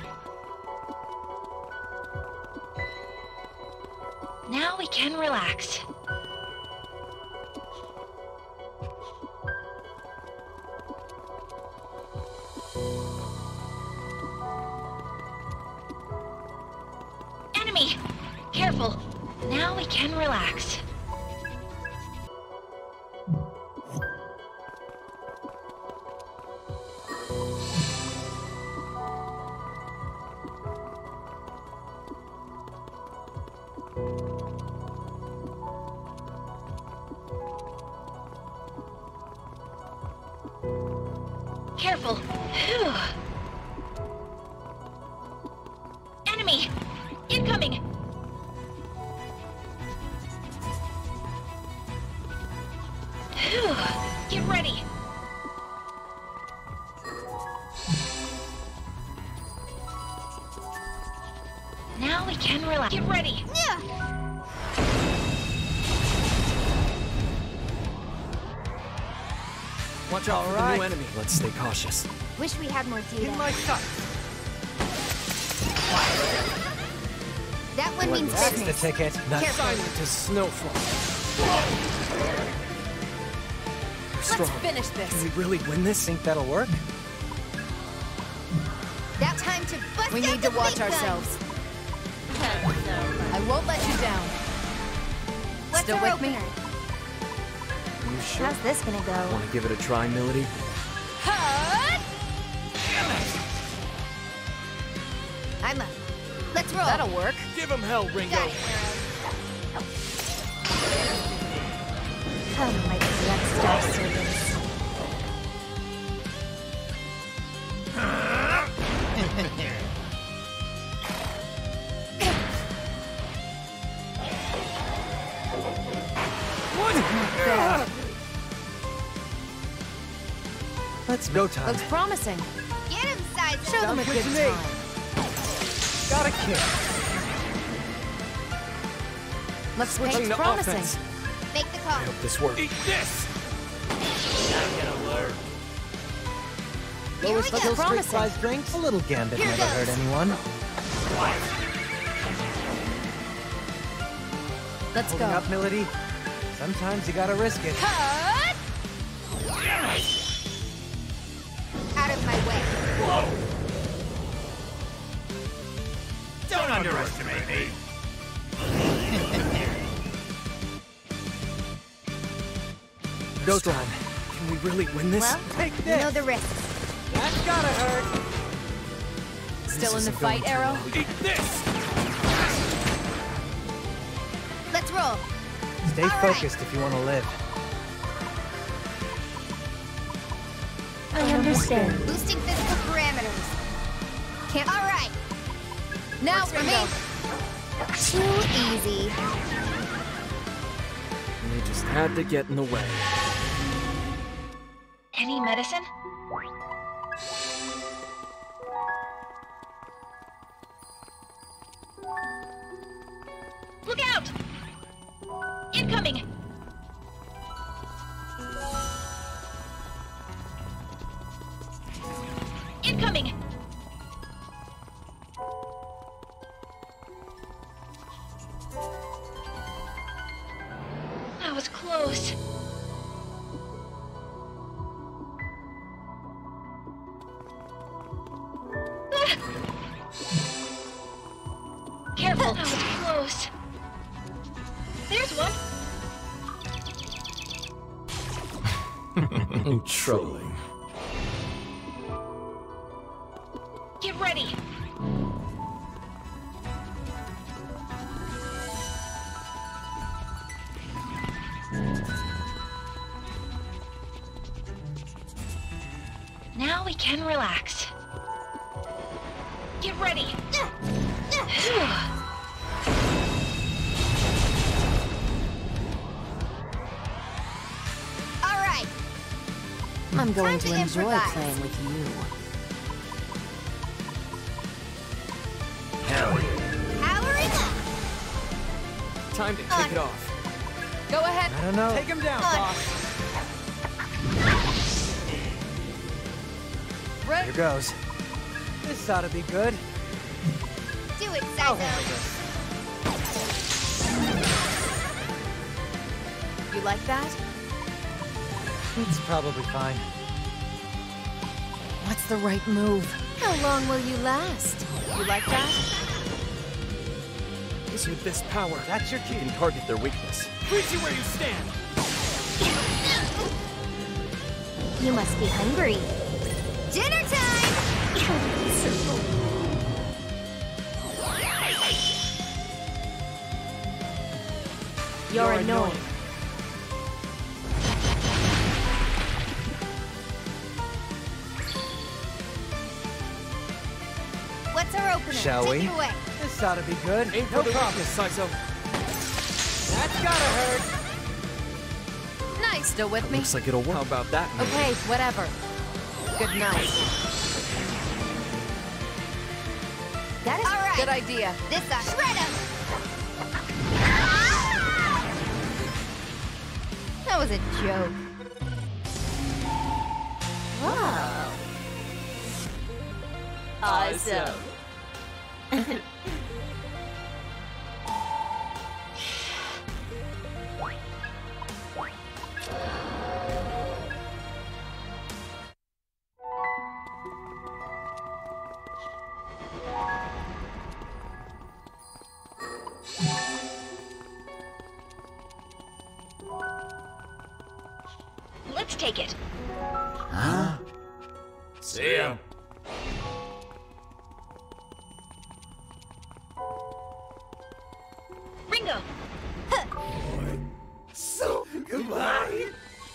Now we can relax. Enemy! Careful. Now we can relax. Careful. Phew. Enemy! Incoming! Phew. Get ready! Now we can relax. Get ready! Yeah. Watch out for the new enemy. Let's stay cautious. Wish we had more data. In my sight. That one means That's business. the ticket. That Careful. silent is Snowfall. You're strong. Let's finish this. Can we really win this? Think that'll work? That time to bust We out need the to watch big guns. ourselves. I won't let you down. What's Still our with me? opener? You sure? How's this gonna go? Want to give it a try, Milady? I'm up. Let's roll. That'll work. Give him hell, Ringo. Got it, Arrow. Come, my black star servants. Let's go time. Looks promising. Get him, Sizer. Show them a good Sounds good to me. time. Got a kick. Looks Switching to promising. offense. Make the call. I hope this works. Eat this! Here we Lowest go. kill streak Promising. size drinks. A little gambit Here never goes. hurt anyone. Let's Holding go. up, Milady. Sometimes you gotta risk it. Out of my way. Don't underestimate me. Go time. Can we really win this? Well, Take you know this. the risks. That's gotta hurt. Still in the isn't going fight, too Arrow? well. Eat this! Let's roll. Stay All right. focused if you want to live. I understand. Boosting physical parameters. Can't. All right. Now for me. Too easy. We just had to get in the way. Any medicine? Look out! Incoming! Incoming! That was close. Careful, that was close. There's one. Trolling. Get ready. Now we can relax. Get ready. All right. I'm going Time to to enjoy improvise. playing with you. Powering up. Time to kick it off. Go ahead. I don't know. Take him down, On. boss. Right. Here goes. This ought to be good. Do it, I'll Sizo. handle this. You like that? It's probably fine. What's the right move? How long will you last? You like that? With this power, That's your you cue. can target their weakness. Freeze you where you stand! You must be hungry. Dinner time! You're annoying. opener. Shall Take we? it away. This ought to be good. Aim for the weakness, Saizo. That's gotta hurt. Nice. Still with me? Looks like it'll work. How about that? Okay, whatever. Good night. That is all right. Good idea. This side. Shred him. That was a joke. Whoa. Awesome. Let's take it. Huh? See ya. Ringo! So, goodbye.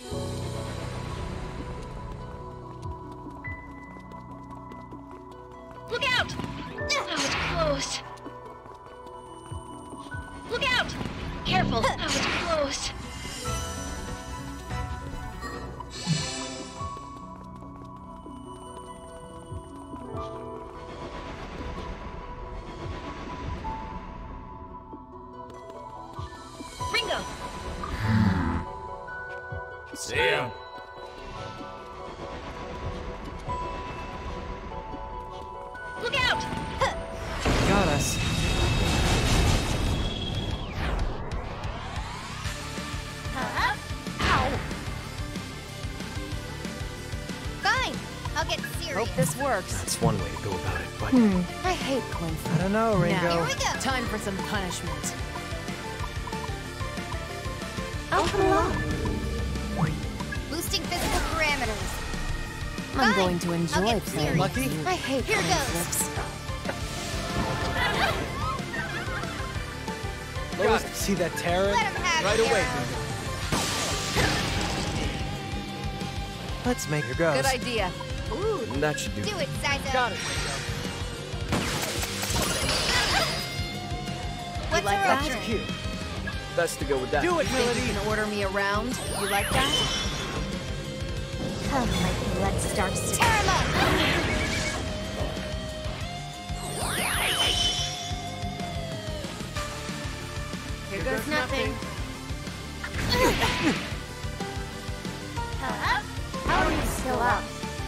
Look out! That was close. Look out! Careful, that was close. Ringo! See ya. Look out! Got us. Huh? Ow! Fine. I'll get serious. Hope this works. That's one way to go about it, but... I hate coincidence. I don't know, Ringo. Here we go. Time for some punishment. Oh, come along. Boosting physical parameters. I'm Fine. going to I'll enjoy get playing. serious. Lucky? I hate Here coin goes. flips. Got it. See that terror? Let him have Right it. away, Let's make her go. Good idea. Ooh. That should do. Do it, Saizo. Got it. What's like our that? option? Cute. Best to go with that. Do it, Think Melody. you can order me around? You like that? Come, my blood starts to tear him up. Here goes nothing. Huh? How are you still up?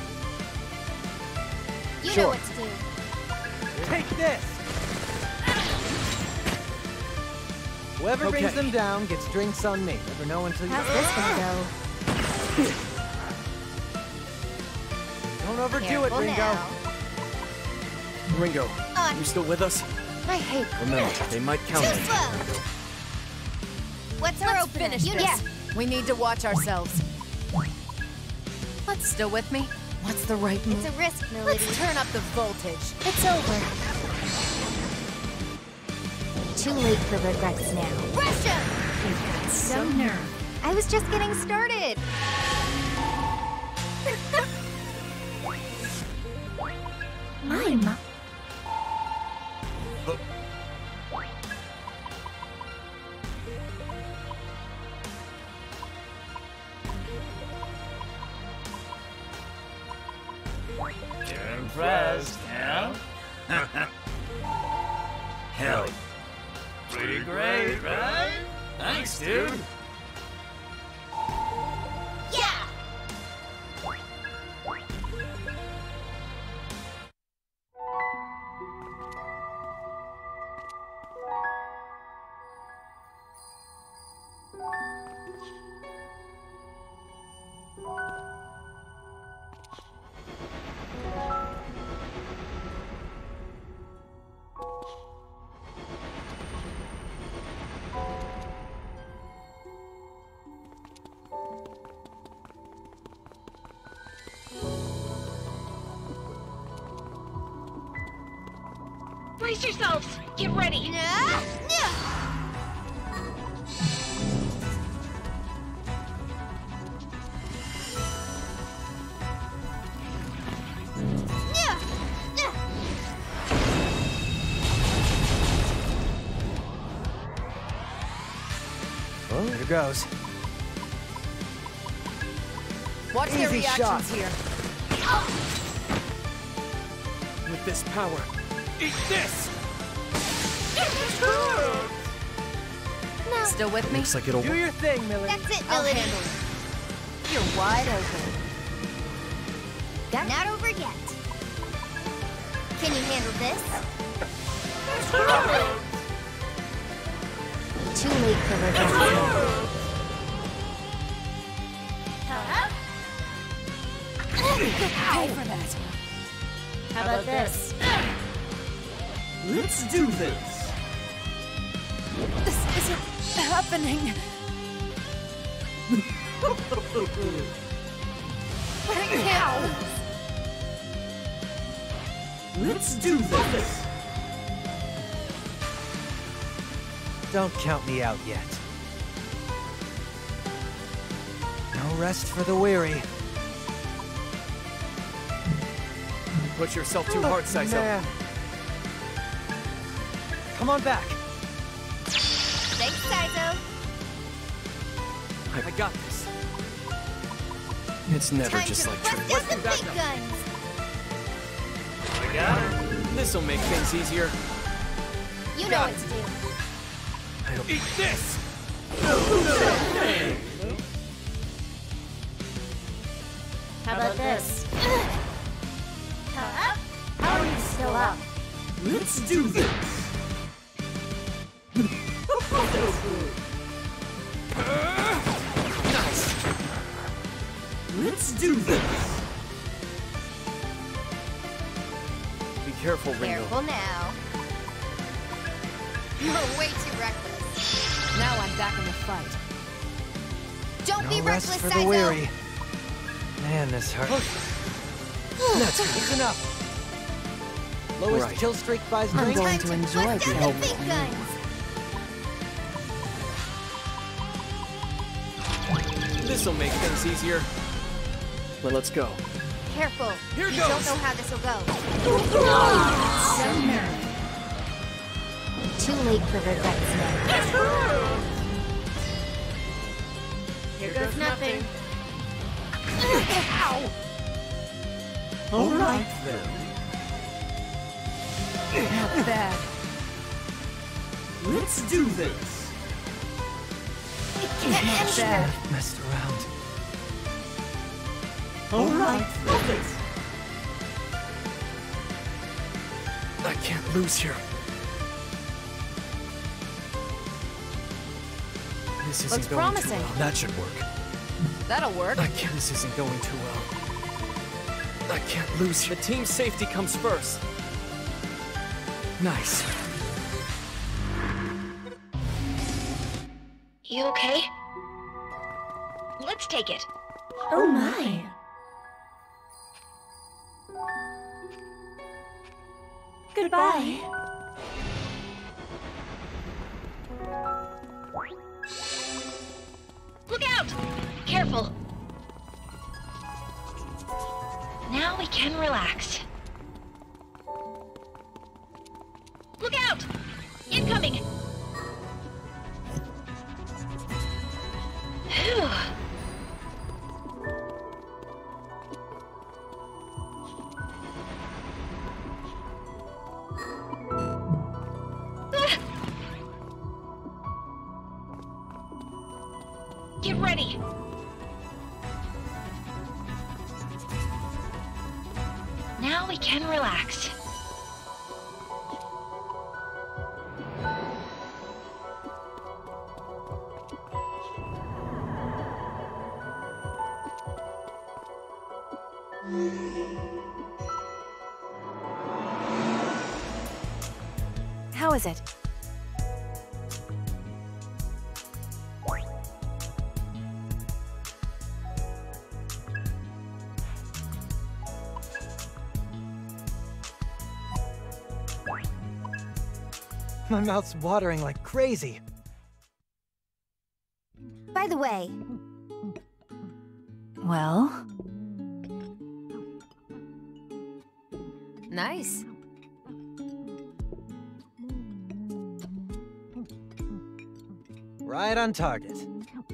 You Sure. know what to do. Take this. Whoever Okay. brings them down gets drinks on me. Never know until you... How's this gonna go? Don't overdo it, Careful Ringo. now. Ringo, On. you still with us? I hate Remember, they might count Too on you. slow. What's our Let's opener? finish You this. know. We need to watch ourselves. What's still with me? What's the right move? It's a risk, Melody. Let's turn up the voltage. It's over. Too late for regrets now. Rush him! You've got some nerve. I was just getting started. Mime. You're impressed, yeah? Hell, pretty great, right? Thanks, dude. Yeah! Brace yourselves! Get ready! goes. Watch their Easy reactions shot. here. With this power, eat this! No. Still with me? Looks like it'll Do your thing, Millie. That's it, I'll Millie. handle it. You're wide open. Not over yet. Can you handle this? Too late for revenge. Pay for that. How about this? Let's do this. This isn't happening. Right now. Let's do this. Don't count me out yet. No rest for the weary. Push yourself too hard, Saizo. Man. Come on back. Thanks, Saizo. I got this. It's never Time just to like bust tricks. out the big guns. This'll make things easier. You know what to do. Eat this! How about this? How are you still up? Let's do this. Nice! Let's do this. Be careful, Ringo. Careful now. You're way too reckless. Now I'm back in the fight. Don't be No rest reckless, for the Saizo. weary. Man, this hurts. That's It's enough. Lowest Right. kill streak buys I'm drink. going Time to enjoy bust the out help. the big guns. This'll make things easier. Well, let's go. Careful. Here you goes. don't know how this will go. Too late for regrets now. Here goes nothing. All right then. Not bad. Let's do this. Not bad. Messed around. All right then. I can't lose here. This isn't Looks going promising. too well. That should work. That'll work. This isn't going too well. I can't lose here. The team's safety comes first. Nice. You okay? Let's take it. Oh my. Goodbye. Look out! Careful. Now we can relax. Look out! Incoming! Phew. Ah! Get ready! Now we can relax. How is it? My mouth's watering like crazy. By the way, Well? Nice. Right on target.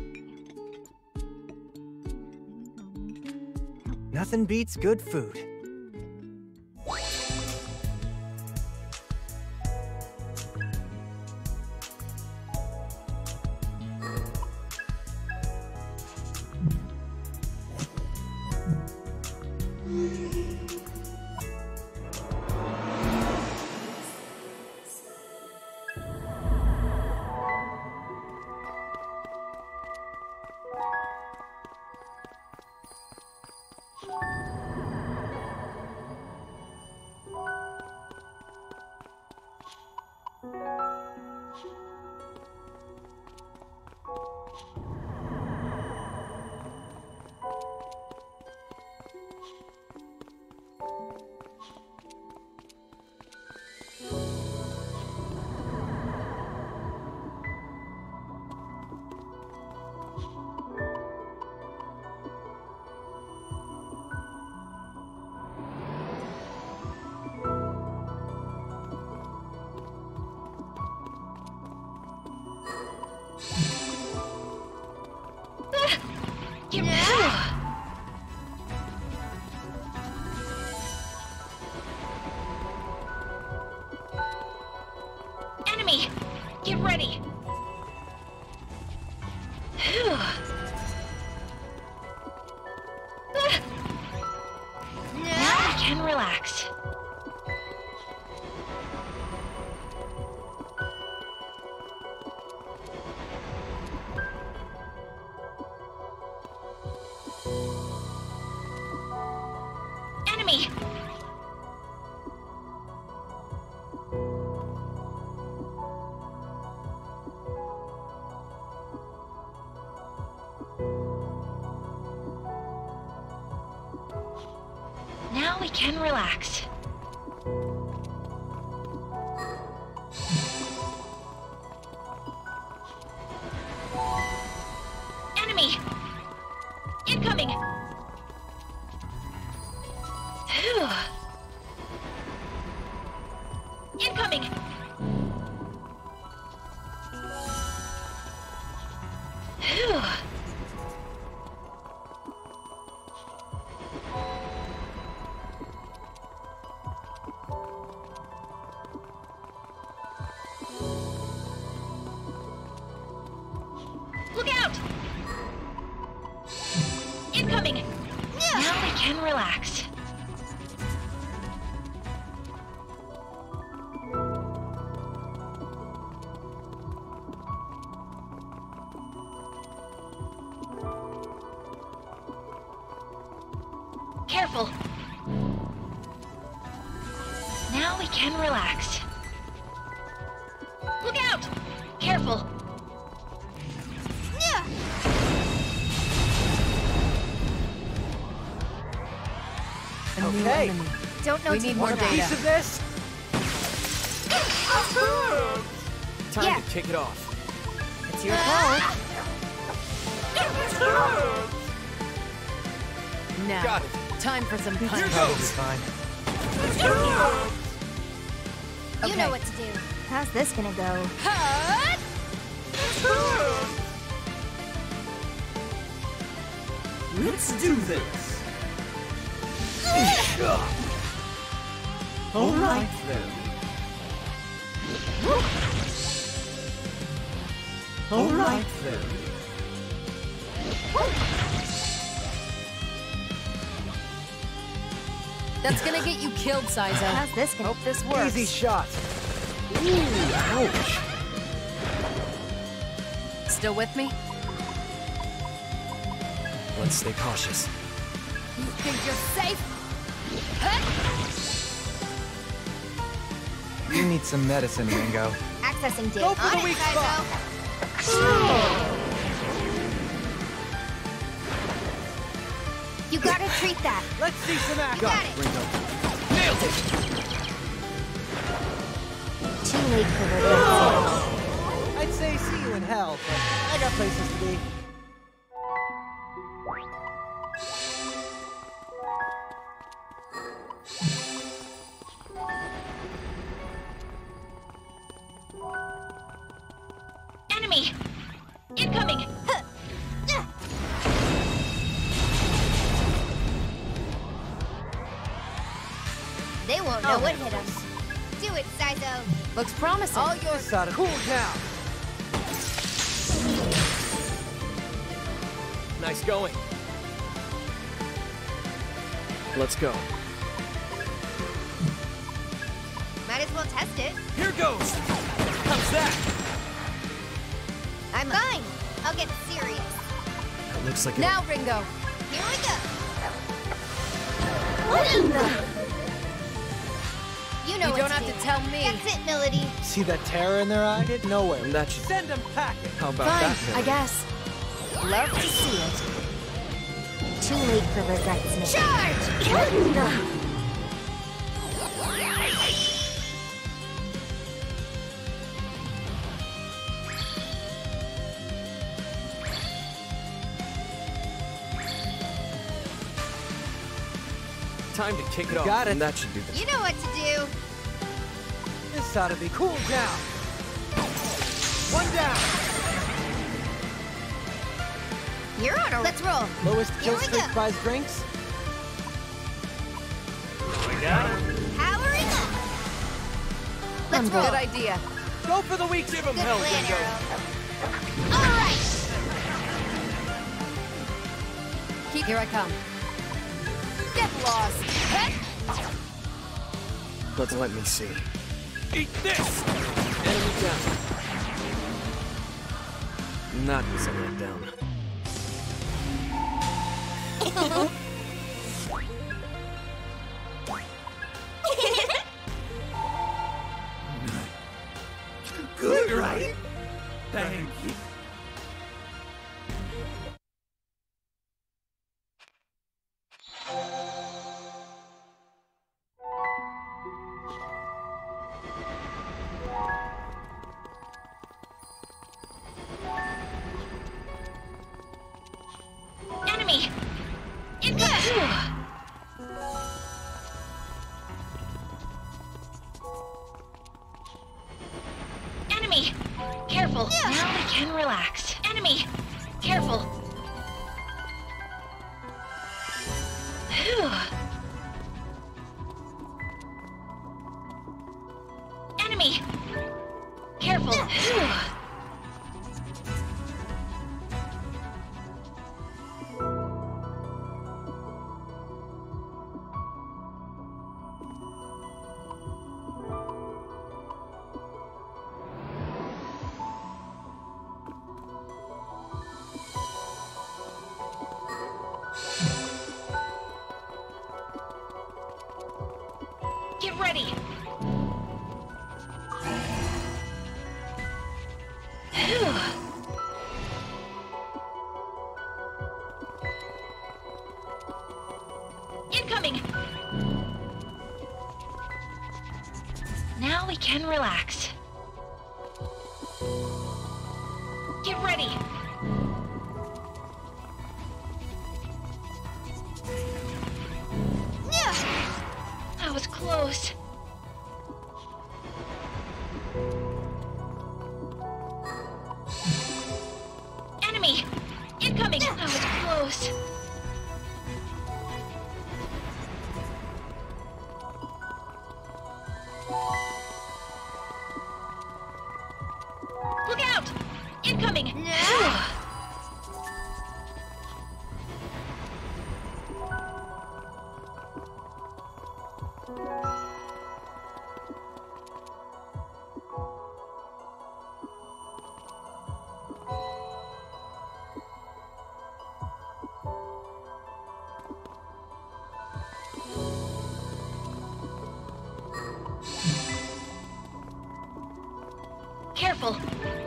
Nothing beats good food. Enemy! Get ready! Phew. Now I can relax. Enemy! Now we can relax. Enemy! Incoming! Phew. Incoming! Phew. Look out! Incoming! Now we can relax. Careful! Now we can relax. Look out! Careful! Okay. Don't know We need more data. Piece of this? Time to kick it off. It's your fault. Now, Got it. time for some punch. Probably fine. You know what to do. How's this gonna go? Let's do this. All right then. All right then. That's gonna get you killed, Saizo. How's this gonna? Hope this works. Easy shot. Ooh, ouch. Still with me? Let's stay cautious. You think you're safe? You need some medicine, Ringo. Accessing data. Go for the On weak it, spot. Saizo. You gotta treat that. Let's see some action. Got it. Ringo. Nailed it. Too late for her. I'd say see you in hell, but I got places to be. Enemy! Incoming! They won't know what hit them. Do it, Saizo. Looks promising. All yours. Cool down. Nice going. Let's go. Might as well test it. Here goes. How's that? I'm fine. I'll get serious. That looks like now, Ringo. Here we go. What in the? You know you what don't to have do. to tell me. That's it, Melody. See that terror in their eye? Get nowhere. And that should Send them packing. How about Fine, that? I guess. Love to see it. Too late for regrets now. Charge! Time to kick it off. Got it. And that should do this. You know what to do. This ought to be cool down. One down. You're on a... Let's roll. Lowest Here kill we streak go. buys drinks. We got it. Powering up. Let's Good roll. idea. Go for the weak. Give him Good hell, plan, Ringo. Arrow. All right. Here I come. Get lost. Heck. Let's let me see. Eat this. Enemy down. That was a letdown. Good, right? Thank you. Enemy! Incoming! Enemy! Careful. Now we can relax. Enemy! Careful. Phew. Enemy! Careful. Phew. Get ready. Phew. Incoming. Now we can relax. Get ready. That was close. Enemy! Incoming! That was close. Look out! Incoming! No! Careful.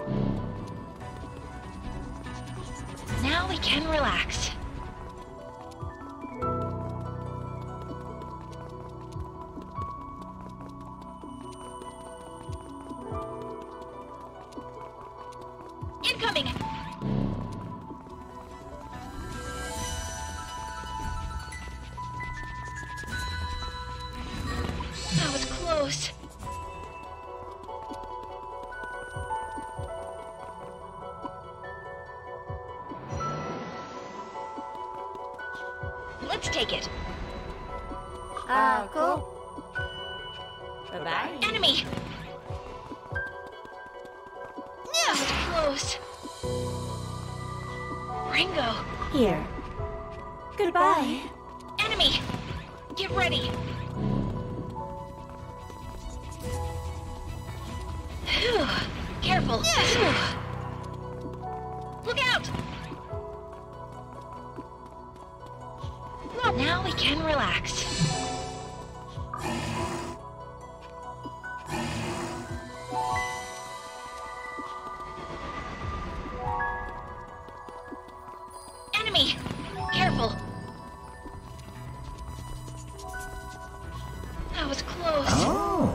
Now we can relax. Incoming! That was close. Let's take it. Cool. Bye-bye. Enemy! That was close. Ringo! Here. Goodbye. Enemy! Get ready! Phew. Careful! Phew. Look out! Now we can relax. Enemy! Careful! That was close. Oh.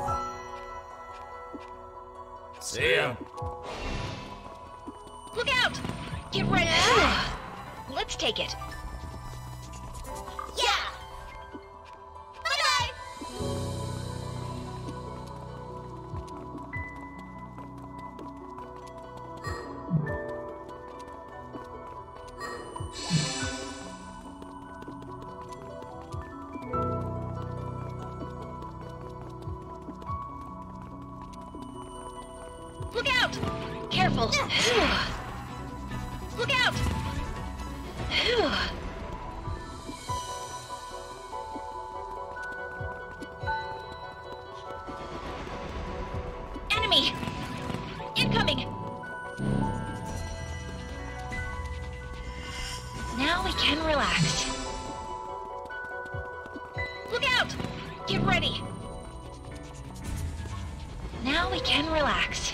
See ya. Look out! Get ready! Let's take it. Yeah! Bye-bye! Look out! Careful! Look out! Enemy! Incoming! Now we can relax. Look out! Get ready! Now we can relax.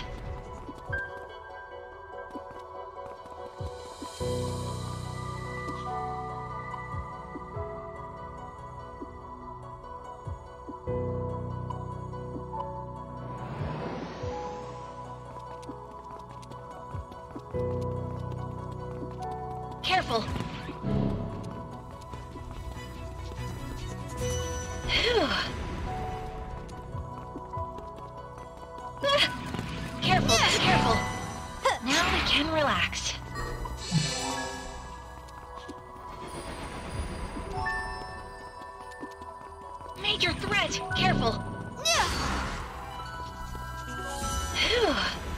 Careful! Phew. Careful, careful! Now we can relax. Major threat! Careful! Phew.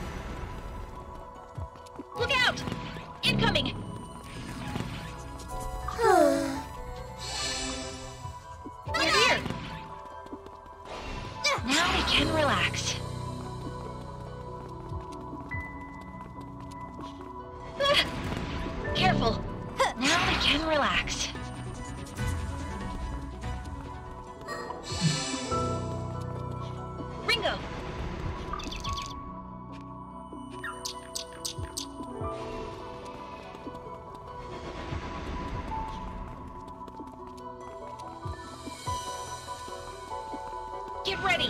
Look out! Incoming! We're here! Now we can relax. Careful! Now we can relax. Ringo! Get ready!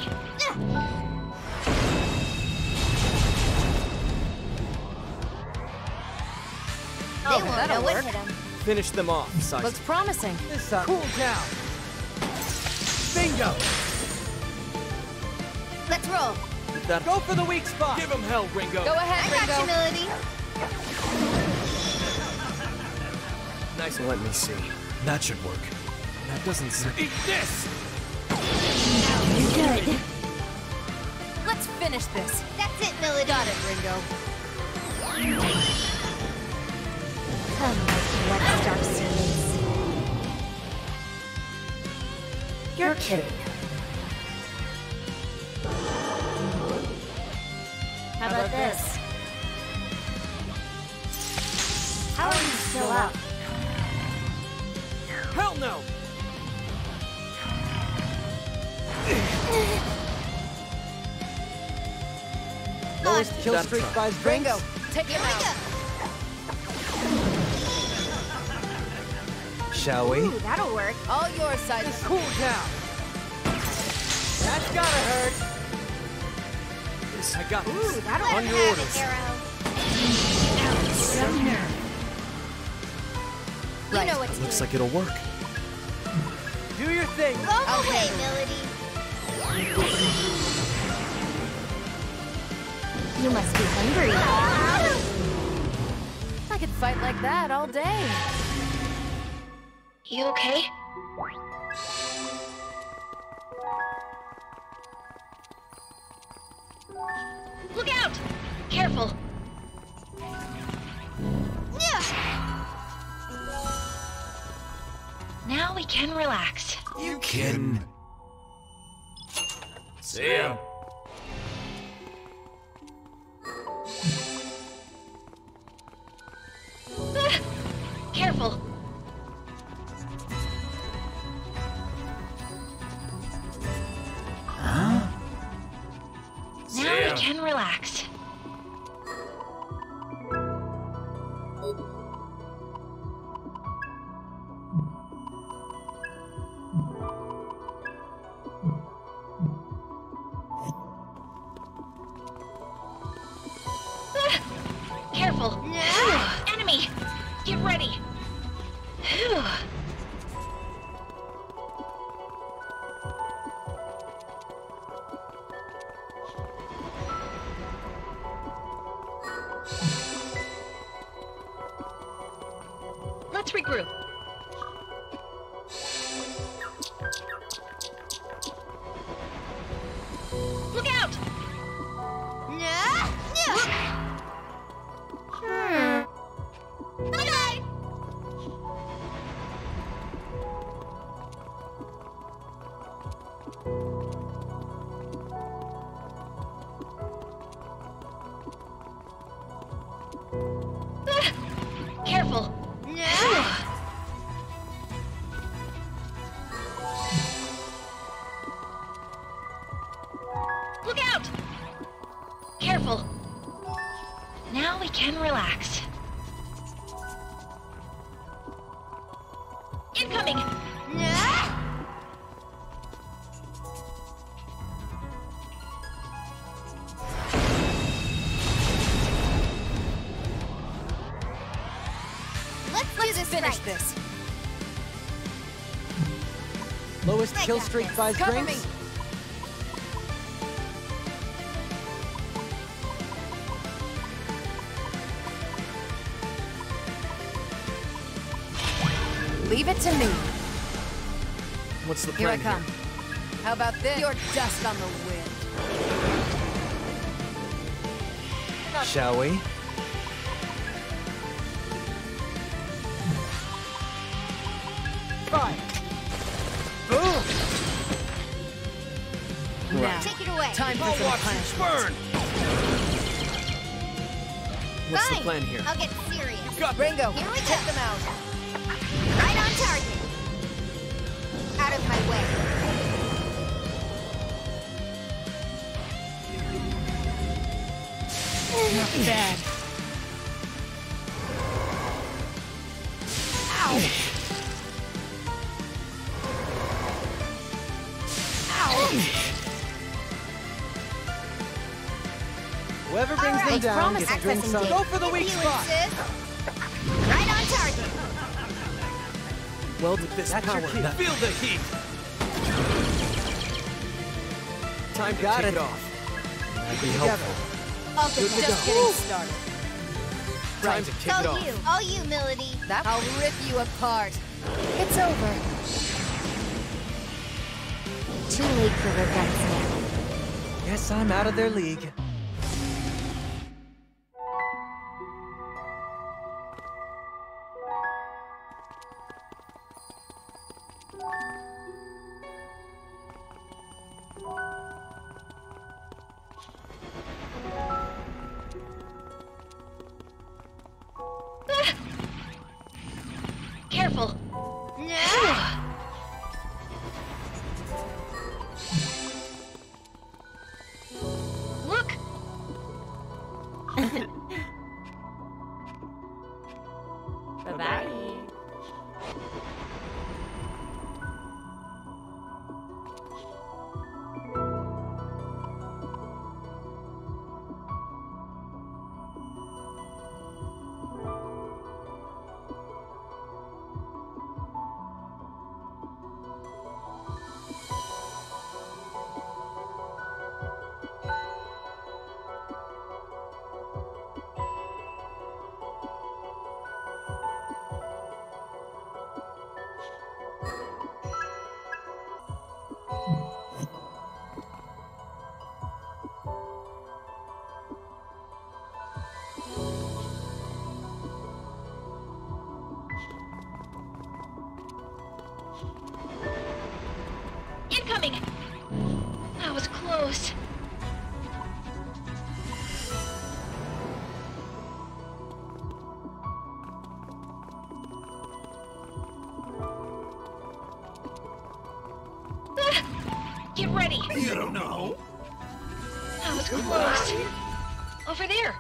They won't know what hit them. Finish them off, Sizer. Looks promising. Cool down. Bingo! Let's roll. Go for the weak spot. Give him hell, Ringo. Go ahead, Ringo. Got you, Melody. Nice. Let me see. That should work. That doesn't seem... Eat this! Good. Let's finish this. That's it, Melody. Got it, Ringo. Come, what dark scenes. You're kidding. How about this? How are you still up? Hell no! Lowest kill That's streak right. by Ringo, Vince. take him out. Shall we? Ooh, that'll work. All yours, Sizer. Just cool down. That's gotta hurt. Yes, I got Ooh, this. that'll On work. your orders. You know what to Looks do. like it'll work. Do your thing. Go away, Melody. You must be hungry. I could fight like that all day. You okay? Look out! Careful! Now we can relax. You kidding? See ya. Careful! Huh? Now we can relax. Careful! Enemy! Get ready! Phew. Let's regroup. Look out! Bye-bye! Careful! Look out! Careful! Now we can relax. Incoming! Let's finish this. Lowest kill streak by Cover me. drinks. Leave it to me. What's the Here I plan come. How about this? Your dust on the wind. Shall we? Fire! Boom! Right. Now, Take it away. time for I'll some watch you punishment. burn! What's Fine. the plan here? I'll get serious. Ringo, Here we go. take them out. Right on target. Out of my way. Not bad. Ow! Whoever brings them Alright, down promise gets to drink accessing some. gate. Go for the weak You spot. insist? Right on target. Weld with this That's power. your key. Feel the heat! Time to Got kick it. it off. Be Together. helpful. All Just good. getting started. Time to kick it off. All you, Melody. I'll rip you apart. It's over. Too late for regrets now. Guess I'm out of their league. Careful! Look! Bye-bye. Incoming! That was close. Get ready! You don't know. That was close. Over there.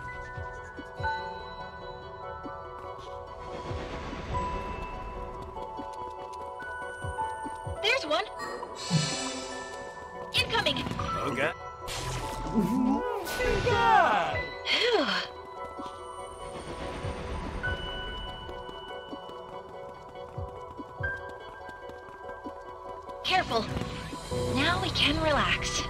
There's one. Incoming. Okay. Phew. Careful. Now we can relax.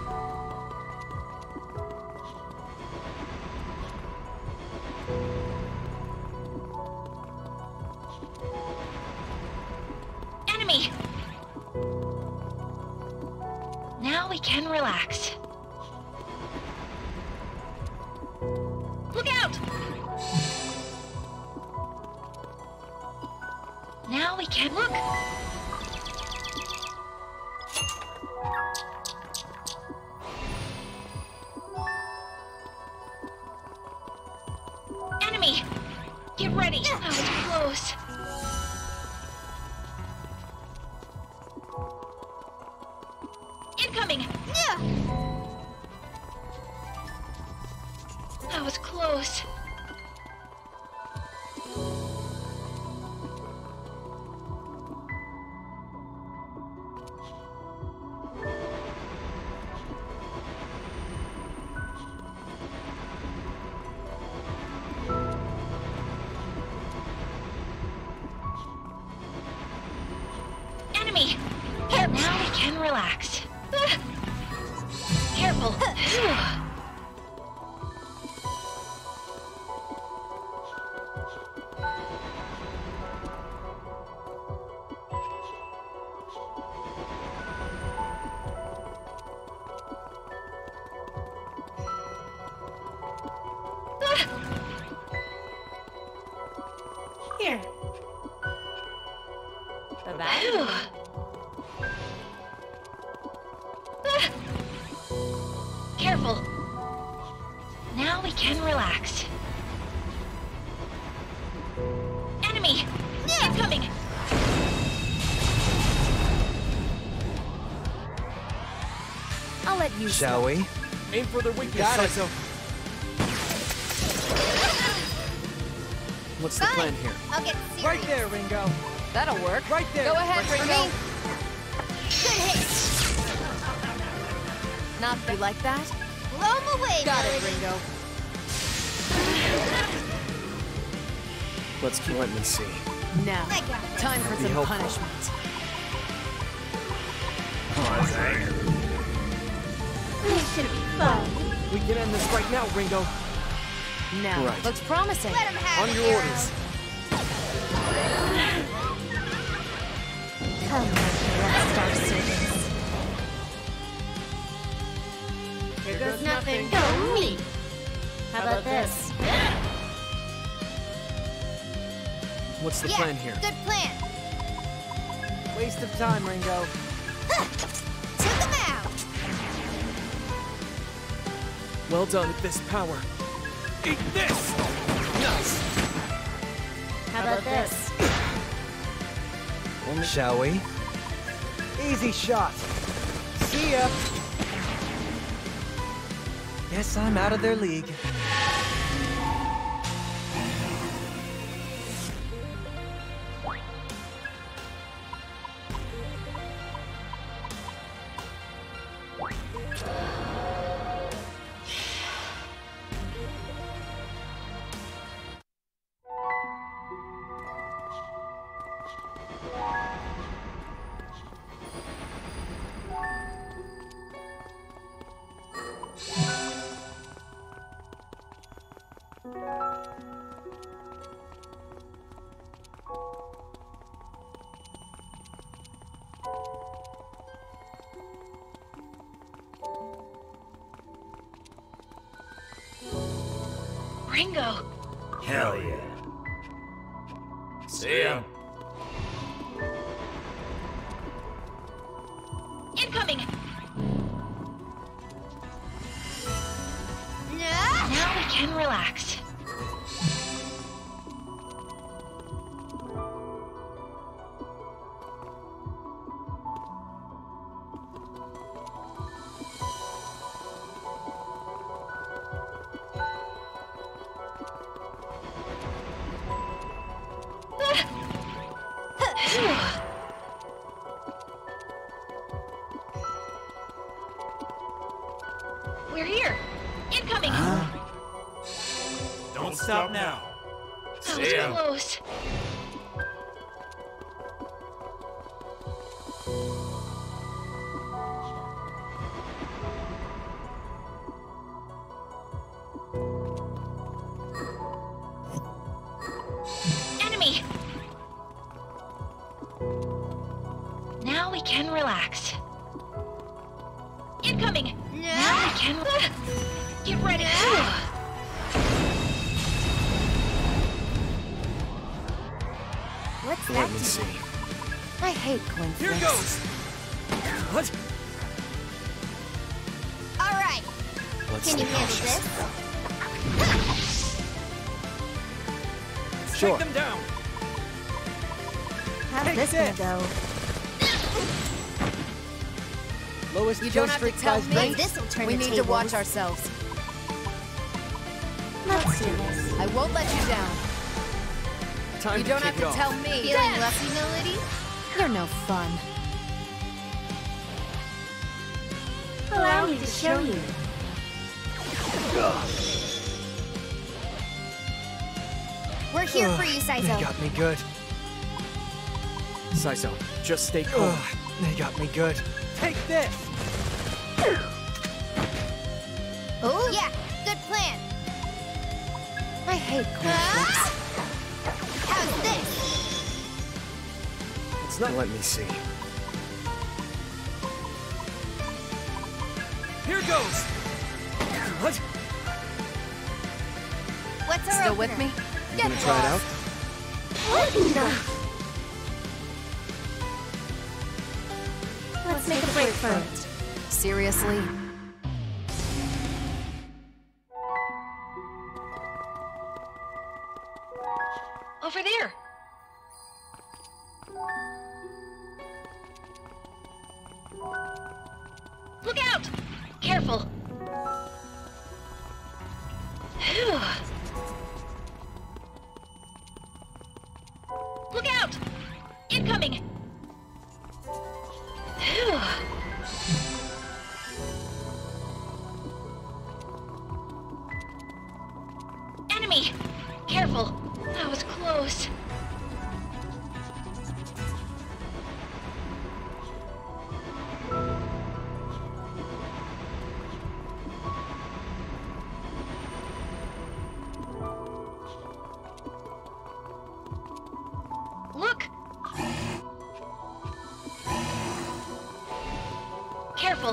Enemy! Now we can relax. Look out! Now we can look. Enemy! Get ready! That was close. Incoming! That was close. Enemy! Now we can relax. Careful. Here. Bye-bye. Careful. Now we can relax. Enemy! Incoming! I'll let you. Shall we? Aim for their weakness, Got it. Saizo. What's the plan here? I'll get serious. Right there, Ringo. That'll work. Right there. Go ahead, Right Ringo. Good hit. Not you like that? Blow 'em away, Got Melody. it, Ringo. Let me see. Now, I got this. time for Be some helpful. punishment. This should be fun. We can end this right now, Ringo. Now, Right. looks promising. Let 'em have On it, your Hero. orders. Come, let's start servants. Here goes nothing. Go me. How about this? What's the Yeah, plan here? good plan. Waste of time, Ringo. Took him out. Well done with this power. Eat this! Nice! How about this? Shall we? Easy shot. See ya. Guess I'm out of their league. Ringo! Hell yeah. See ya. Incoming! can relax. We're here. Incoming. Don't stop now. That was close. Enemy. Now we can relax. Incoming. Now we can. Get ready. What's Let that? me see. I hate coincidences. Here goes. What? All right. Let's Can you stay handle cautious. this? Sure. Take them down. How's Take this this. gonna go? Lowest You kill don't have to streak tell guy's me. been- This'll turn We the need to tables. watch ourselves. Let's do this. I won't let you down. Time You to don't kick have it to off. tell me. Feeling lucky, Melody? You're no fun. Allow me to show you. We're here for you, They Saizo. got me good. Saizo, just stay calm. They got me good. Take this! Oh, yeah. Good plan. I hate coincidences. How's this? It's not. Let me see. Here goes. What? What's our Still opener? with me? You Get gonna try it out? lost. What the? Let's make a break first. Seriously? Over there. Look out! Careful. Phew. Look out! Incoming! Phew. Enemy! Careful! That was close. Look! Careful!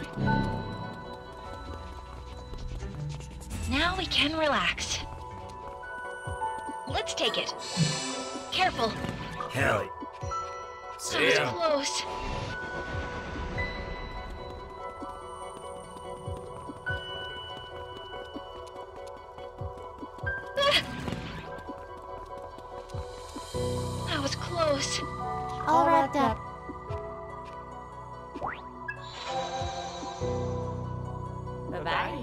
Now we can relax. Let's take it. Careful. Hell. That was close. That was close. All wrapped up. Bye-bye.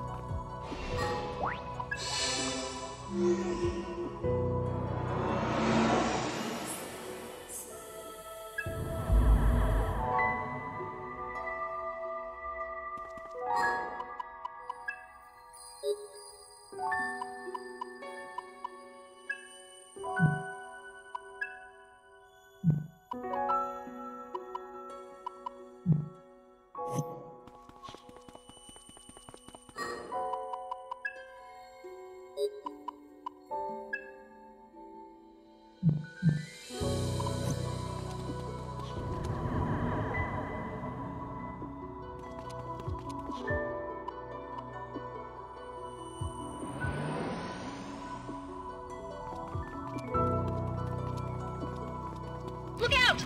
Look out!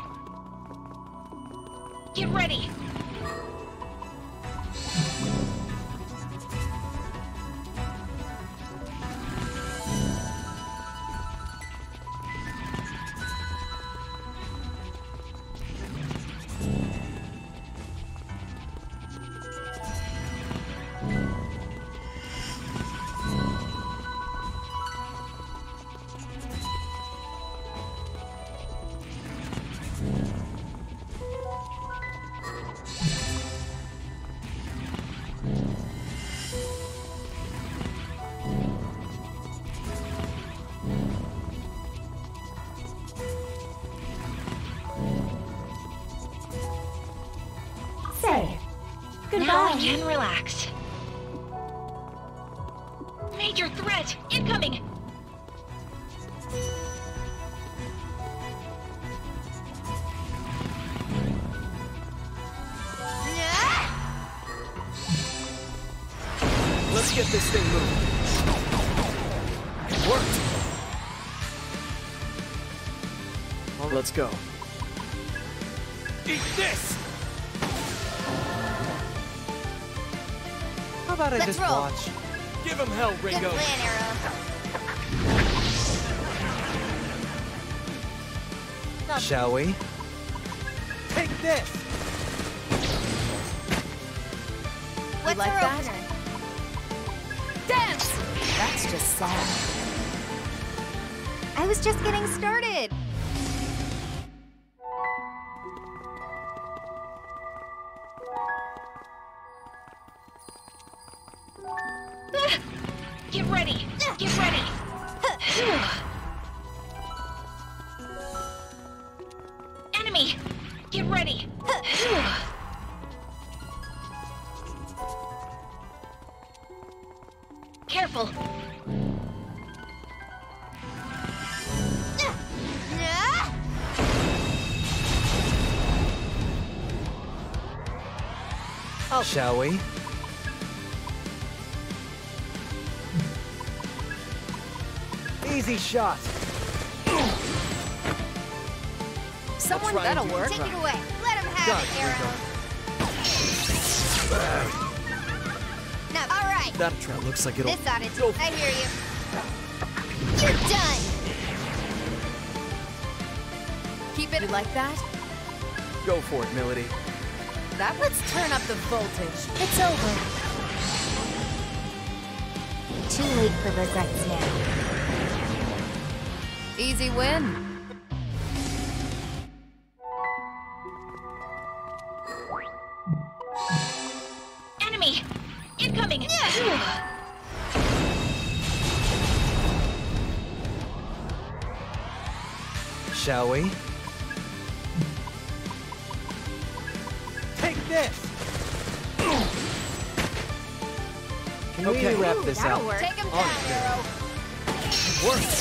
Get ready. Now we can relax. Major threat incoming! Let's get this thing moving. It worked. Well, let's go. Eat this! How about I Let's just roll. watch? Give him hell, Ringo. Good plan, Arrow. Shall we? Take this! What's like our that? opener? Dance! That's just sad. I was just getting started. Get ready! Get ready! Enemy! Get ready! Careful! Shall we? Easy shot. Someone, try and that'll do work. Take it away. Let him have Got it, it, Arrow. Now, all right. That trap looks like it'll... This ought to Go I hear you. You're done. Keep it like that. Go for it, Melody. Let's turn up the voltage. It's over. Too late for regrets now. Easy win. Enemy! Incoming! Shall we? Take this! Can we wrap this That'll up? work. Take him down, Arrow. Worked.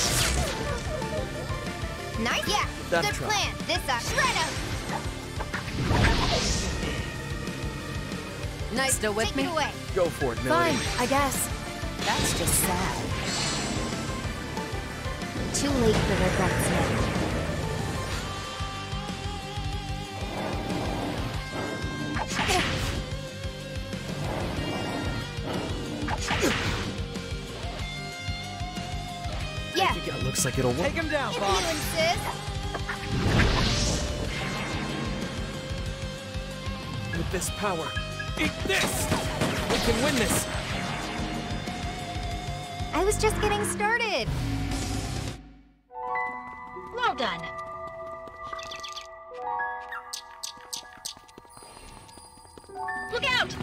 Nice. Yeah. That Good trap. plan. This ought shred him. Nice. Still with Take me? it away. Go for it, Melody. Fine, I guess. That's just sad. Too late for regrets now. Yeah. I think it looks like it'll work. Take him down, If Bob. you insist. With this power. Eat this! We can win this! I was just getting started. Well done. Look out!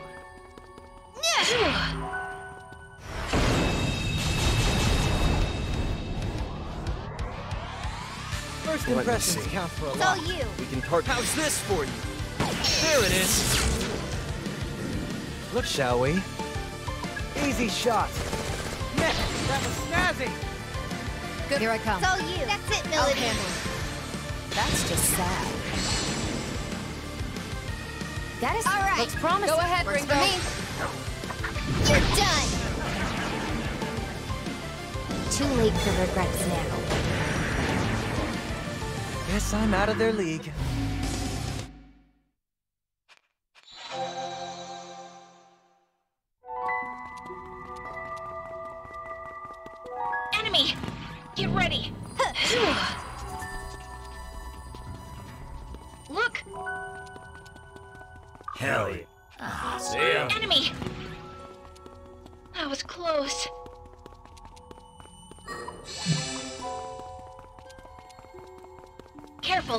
First Let me impressions see. count for a It's lot. all you. We can target. How's this for you? There it is! Look, shall we? Easy shot. Yes, that was snazzy. Good. Here I come. It's all you. That's it, I'll Melody. handle it. That's just sad. Gotta All right. Looks promising. Go ahead, Works Ringo. for me. You're done. Too late for regrets now. Guess I'm out of their league. Enemy! Get ready! Look! Hell yeah. See ya. Enemy! That was close. Careful!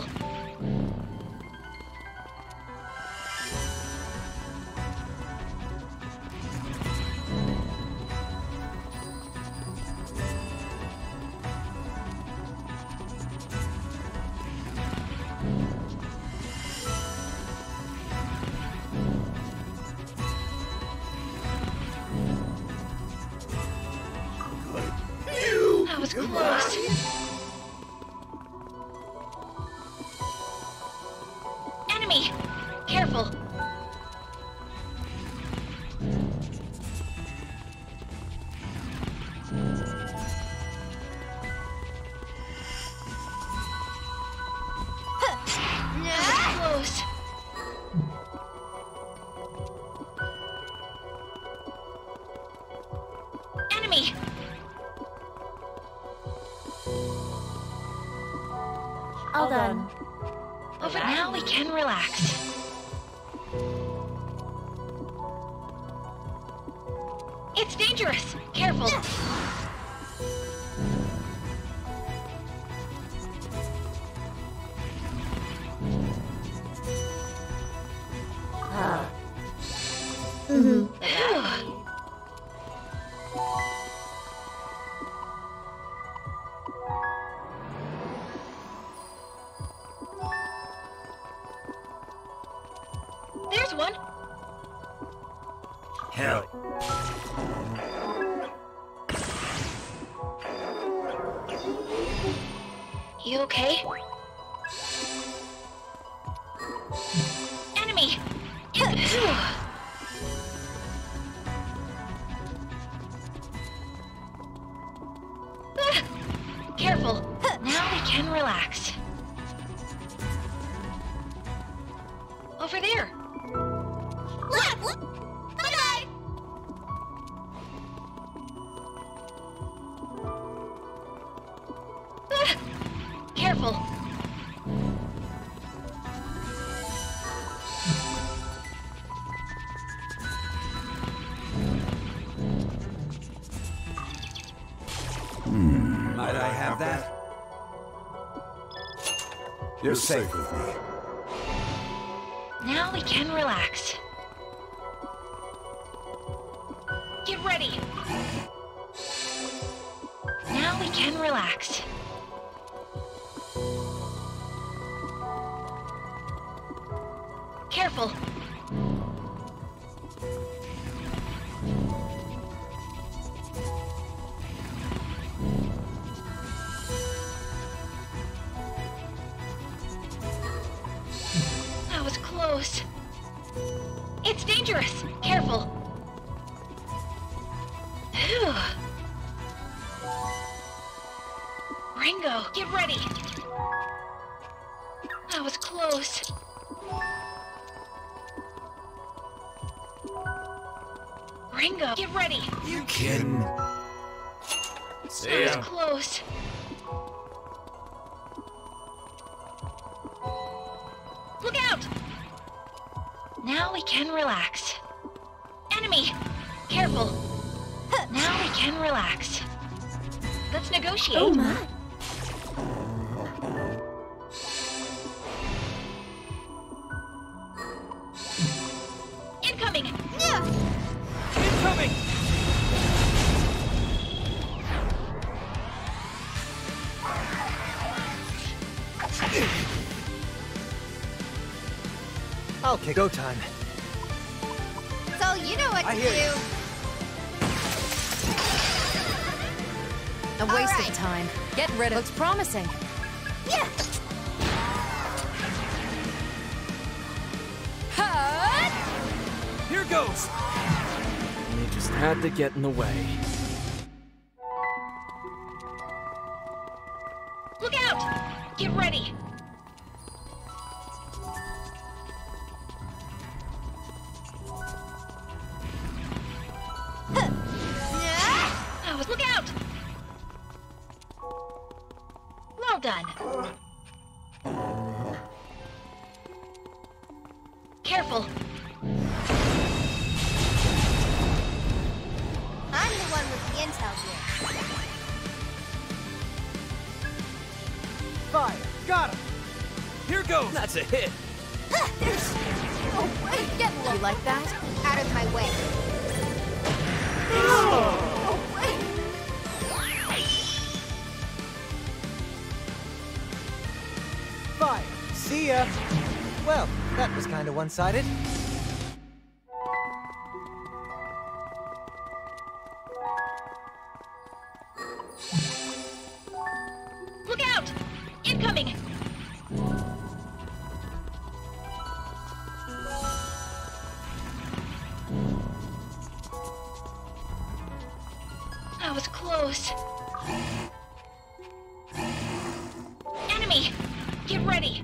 done. But for now, we can relax. It's dangerous! Careful! There's one! Hell. You okay? Enemy! Careful. Now we can relax. Over there. Bye-bye! Careful. Might I have that? You're safe with me. Now we can relax. Get ready. Now we can relax. Careful. That was close. It's dangerous. Careful. Phew. Ringo, get ready. That was close. Ringo, get ready. You kidding? See That ya. was close. Look out! Now we can relax. Enemy! Careful. Now we can relax. Let's negotiate. Oh my. Incoming! Incoming! I'll kick. Go time. So you know what I to hear do. you. A waste of time. Get rid of. Looks promising. Yeah. Here goes! You just had to get in the way. Look out! Get ready! That was... Look out! Well done. Careful. I'm the one with the intel here. Fire! Got him! Here goes! That's a hit. There's no way. Get low. You like that? Out of my way. There's no way. Fire. See ya. Well, that was kind of one-sided. Look out! Incoming! That was close. Enemy! Get ready!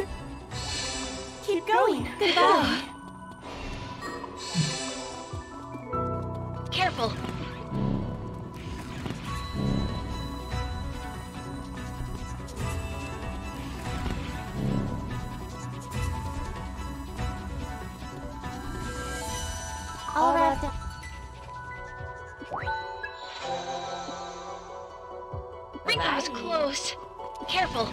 Keep going. Goodbye. Ringo, that was close. Careful.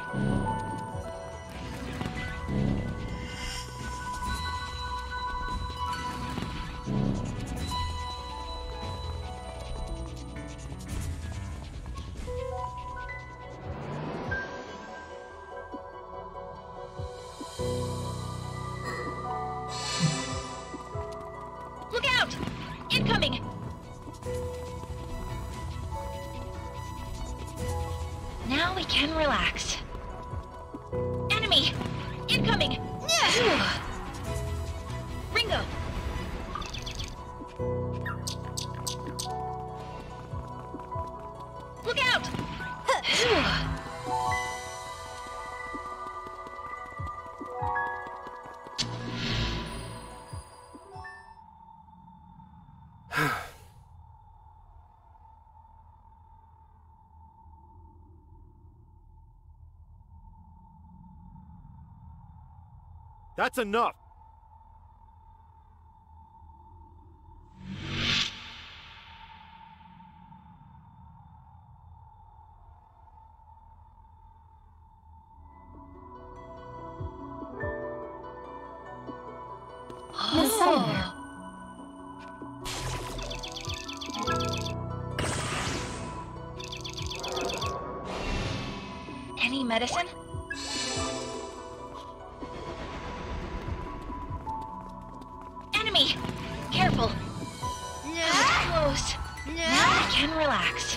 Look out! Incoming! Now we can relax. Enemy! Incoming! Ringo! Look out! That's enough! Miss Summoner. Any medicine? Enemy! Careful! That was close. Now I can relax.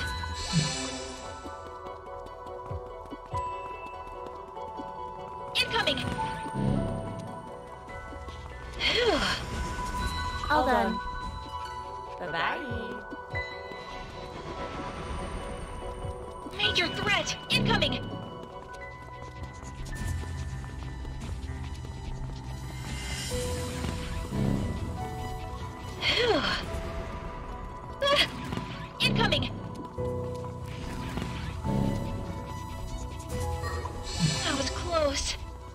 Incoming! All done. Bye-bye. Major threat! Incoming! Incoming! That was close.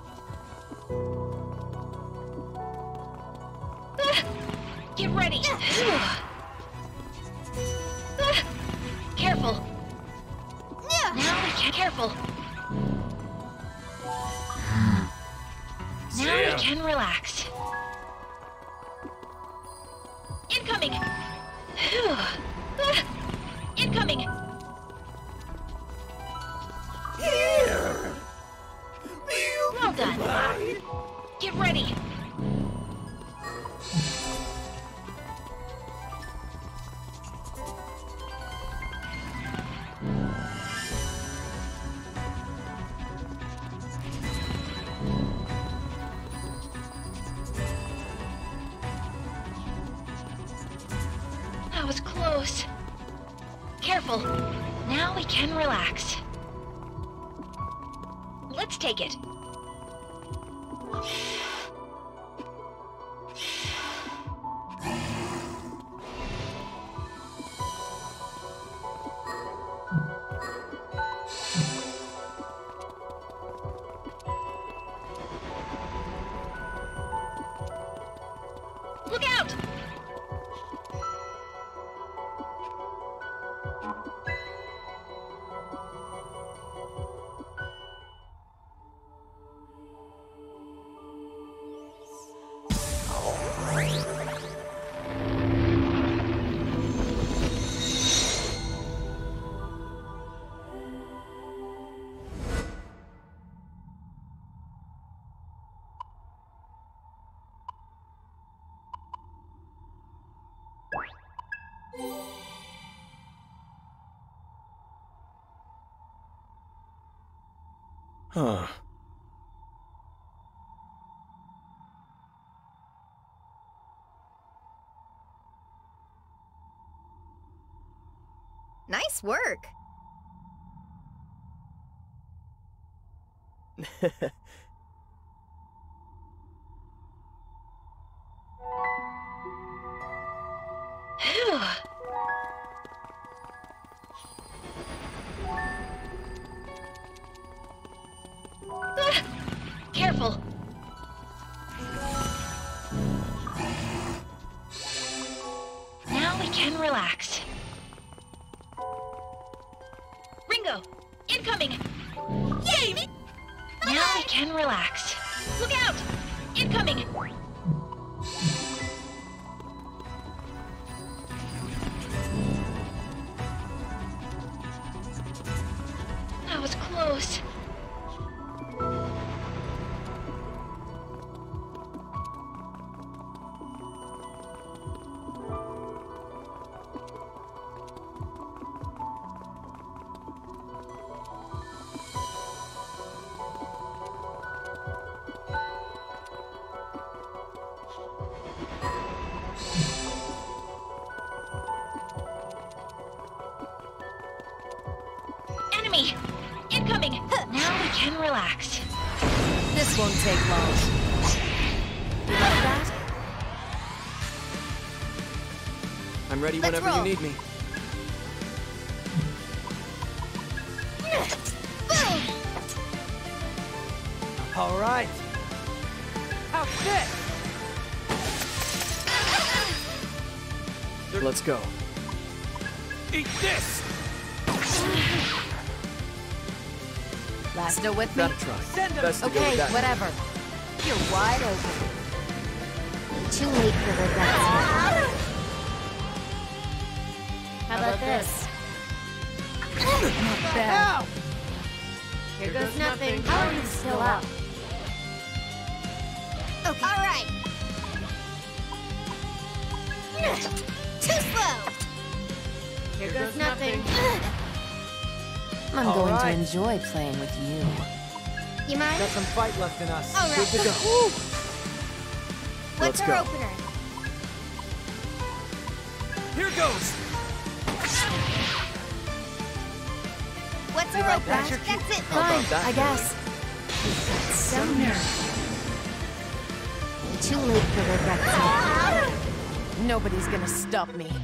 Get ready! Careful! Now we can careful! Now we can relax. Incoming! Incoming! Well done! Get ready! That was close. Careful. Now we can relax. Let's take it. Look out! Huh. Nice work. Careful. Now we can relax. Ringo! Ringo, incoming! Yay! Now we can relax. Look out! Incoming! That was close. Enemy! Incoming! Now we can relax. This won't take long. You like that? I'm ready whenever you need me. All right. How's this? Let's go. Eat this! Still with me? Gotta try. Best to go Okay, with that. whatever. You're wide open. Too late for regrets. How about this? Not bad. Here goes nothing. How are you still up? Okay. All right. Too slow. Here goes nothing. I'm All going right. to enjoy playing with you. You mind? Got some fight left in us. All right. Good to go. What's Let's our go. opener? Here goes! What's our opener? That's it. How about that? I guess. Some nerve. Too late for regrets. Nobody's gonna stop me.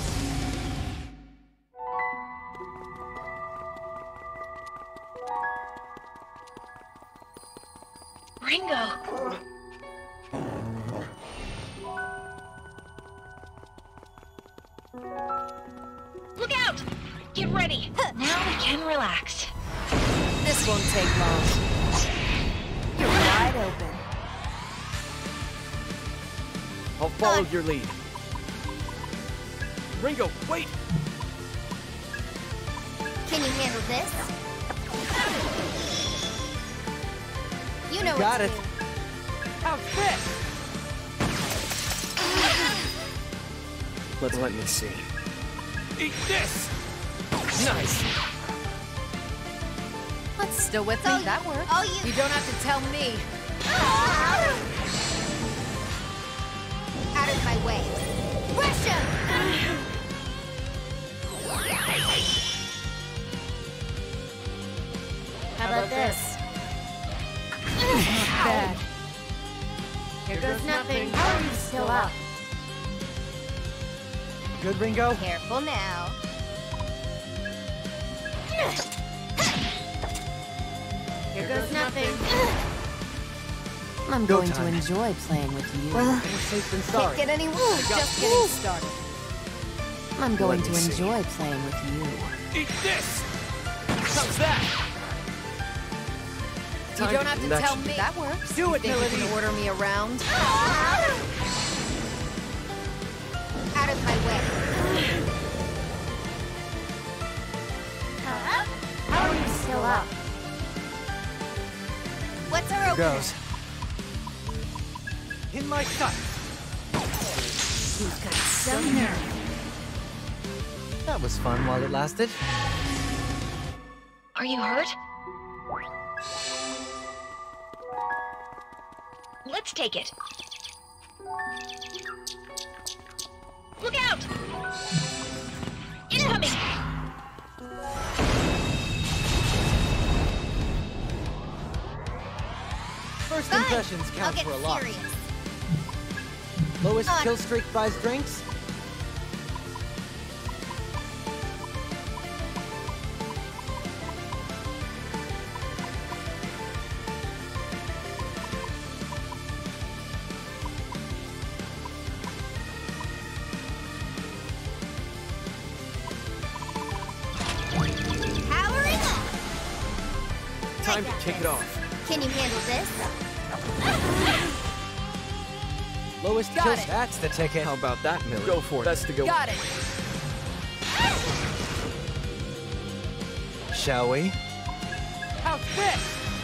Ringo! Look out! Get ready. Now we can relax. This won't take long. You're wide open. I'll follow your lead. Ringo, wait! Can you handle this? You know Got what it. to do. How's this? Let me see. Eat this! Nice! What's still with So me? That works. all you- You don't have to tell me. Out of my way. Rush him! How about this? Bad. Here goes nothing. How are you still up? Good, Ringo? Careful now. Here goes nothing. I'm Go going time. to enjoy playing with you. Well, Better safe than can't sorry. get any wounds. Just getting started. I'm going Let to me see. enjoy playing with you. Eat this! How's that? You Time don't to have to connect. tell me. That works. Do You it, think you Melody. can order me around? Out of my way. How are you still up? What's our Here opener? goes. In my sight. You've got some nerve. That was fun while it lasted. Are you hurt? Let's take it. Look out! Incoming! First Fine. impressions I'll count get for a lot. serious. Lowest On. kill streak buys drinks. Powering up! Time to kick it off. Can you handle this? Lowest Got kill. it. That's the ticket. How about that, Millie? Go for it. Best to go. Got it. Shall we? How's this?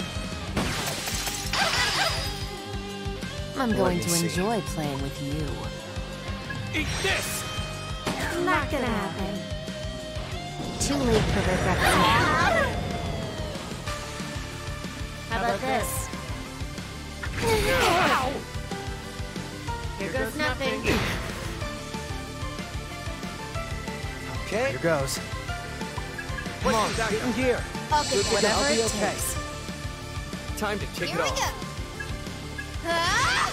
I'm going me to see. enjoy playing with you. Eat this! Not gonna happen. Too late for regret. How about this? Here goes nothing. Okay. Here goes. Come on, get in gear. I'll get Whatever whatever I'll be it okay. takes. Time to kick Here it we off. go. Ah!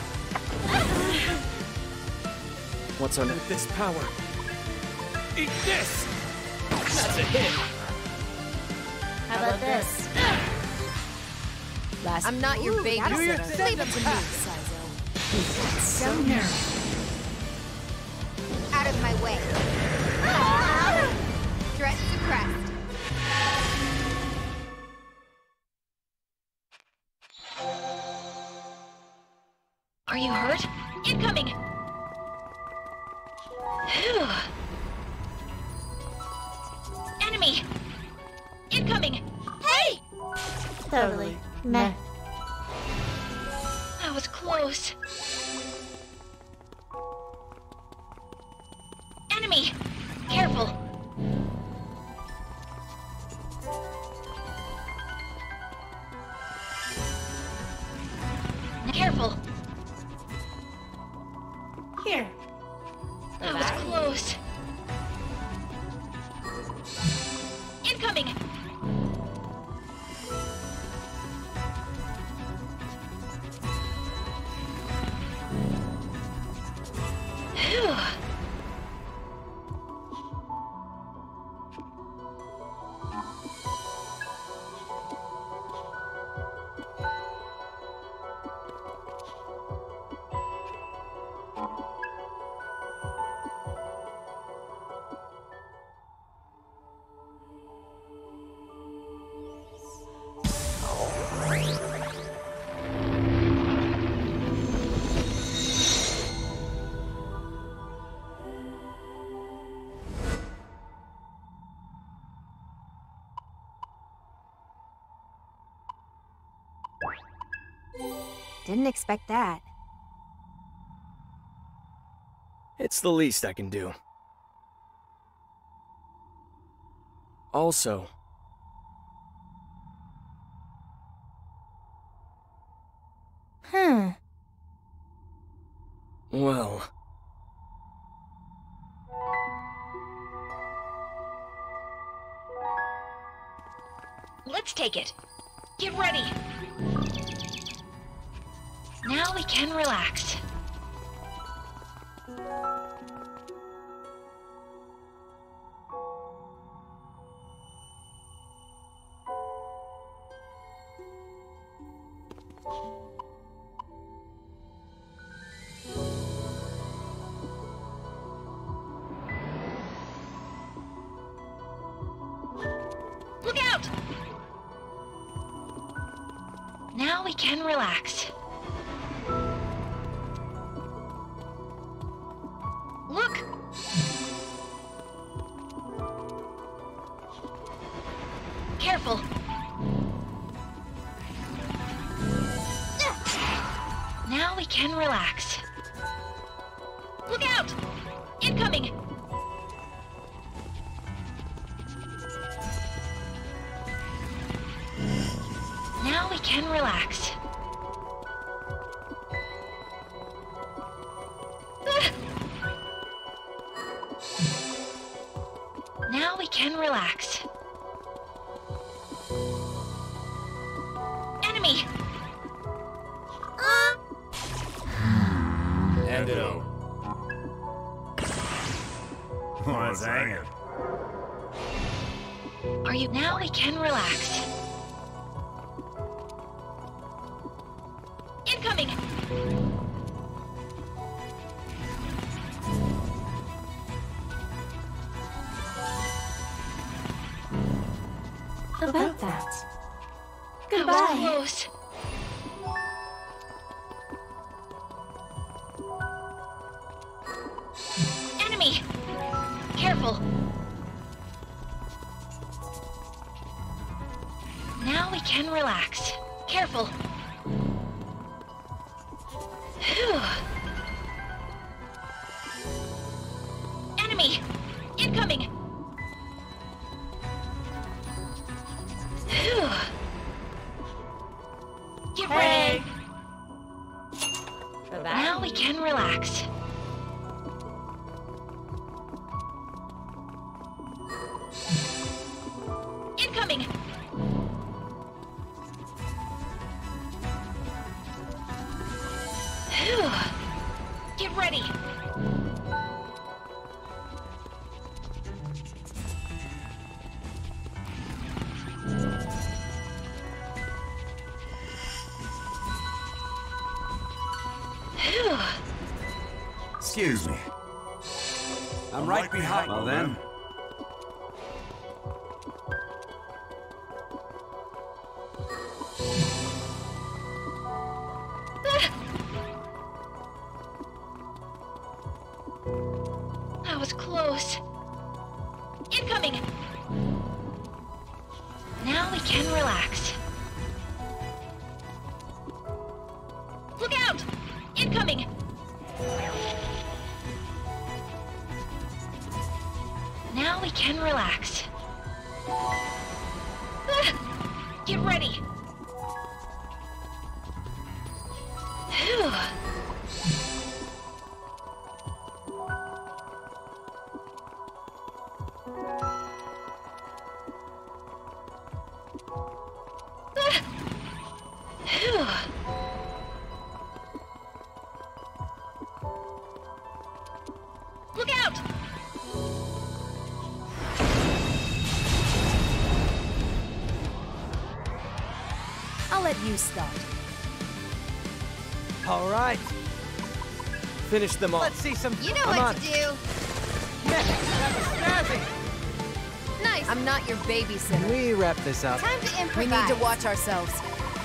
What's under With this power. Eat this! That's a hit! How about this? I'm not your Ooh, that'll babysitter. sit. Leave it to me, Sizo. So nervous. Out of my way. Threat suppressed. Are you hurt? Incoming! Phew. Enemy! Incoming! Hey! Totally. Meh. That was close. Enemy! Careful! Careful! Here. That was close. Incoming! Phew. Didn't expect that. It's the least I can do. Also, well, Let's take it. Get ready. Now we can relax. Look out! Now we can relax. Look! Careful! Now we can relax. Look out! Incoming! Now we can relax. Now we can relax. Enemy! End it over. What's hanging? Are you... Now we can relax. Incoming! About that. That was close. Enemy! Careful. Now we can relax. Careful. Phew. Enemy! Incoming! Phew. Get ready! Now we can relax. Incoming! Phew. Get ready! Phew. Excuse me. I'm right behind you, then. That was close. Incoming! Now we can relax. Look out! Incoming! Now we can relax. Get ready! Phew. Phew. Look out! I'll let you start. All right. Finish them off. Let's see some. You know what to do. Yeah, that was snazzy. Nice. I'm not your babysitter. Can we wrap this up? Time to We improvise. need to watch ourselves.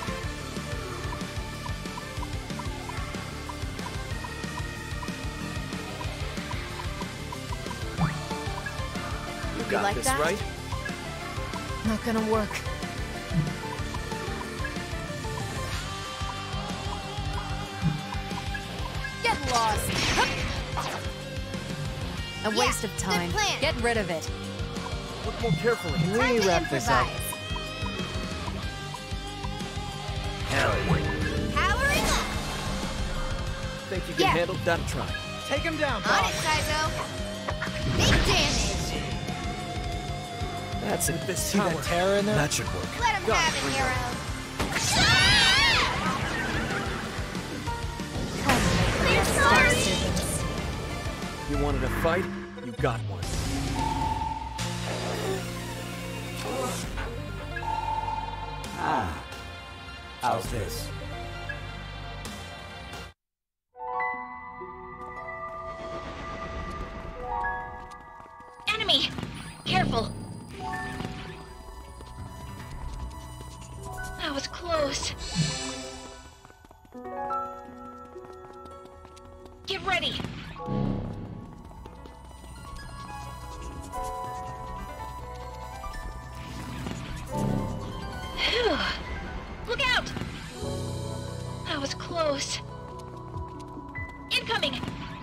You got like this, that? right? Not gonna work. Get lost. A waste of time. good plan. Get rid of it. Look more carefully. Can Time we to wrap this up? improvise. Powering up. Think you can handle that? Try. Take him down, On boss. it, Kaizo. Big damage. That's it. This See that terror in there? That should work. Let him have it, hero. They're sorry. You wanted a fight? You got one. Ah. How's this? Enemy! Careful! That was close. Get ready! Phew. Look out! That was close. Incoming!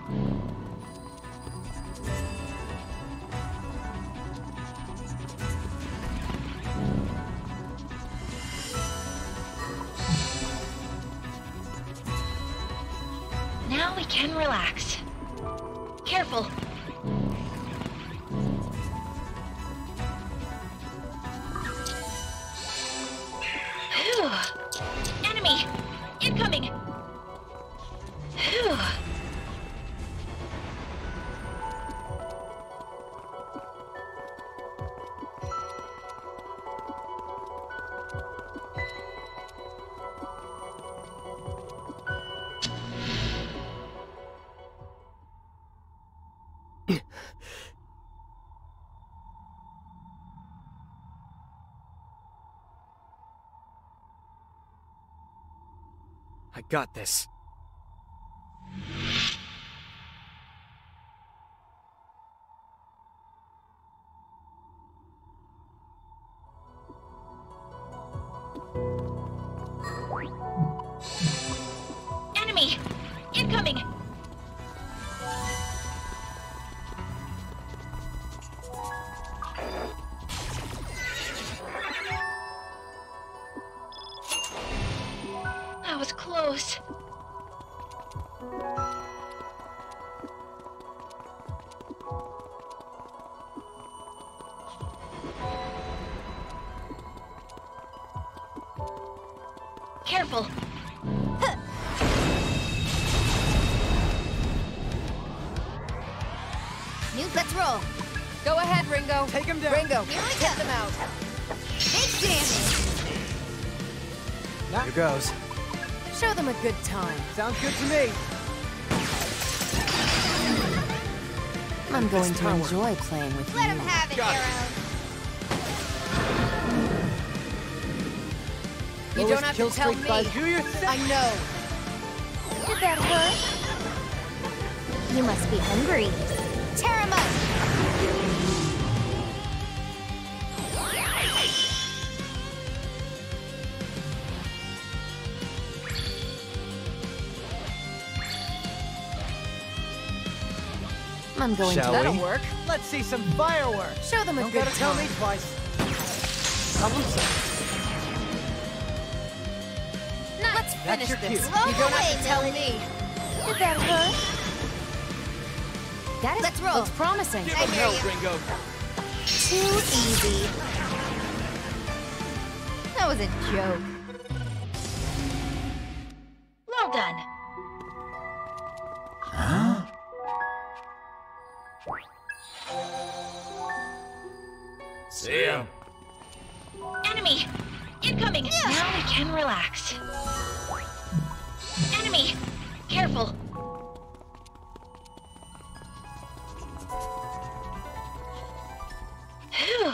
Now we can relax. Careful. Phew. Enemy! Incoming! Phew. I got this. Enemy! Incoming! That was close. Careful! Let's roll. Go ahead, Ringo. Take him down. Ringo, Here we take go. them out. Big damage. Here goes. Show them a good time. Sounds good to me. I'm going to enjoy playing with you. Let him have it, Arrow. You don't have to tell me. I know. Did that hurt? You must be hungry. Tear him up! I'm going Shall to. we? That'll work. Let's see some fireworks. Show them a Don't good gotta tell time. me twice. Let's finish your this. cue. You don't have to tell me. Did that hurt? That is Let's roll. Looks promising. Give him hell, Ringo. Too easy. That was a joke. Well done. See ya. Enemy! Incoming! Now we can relax. Enemy! Careful! Phew.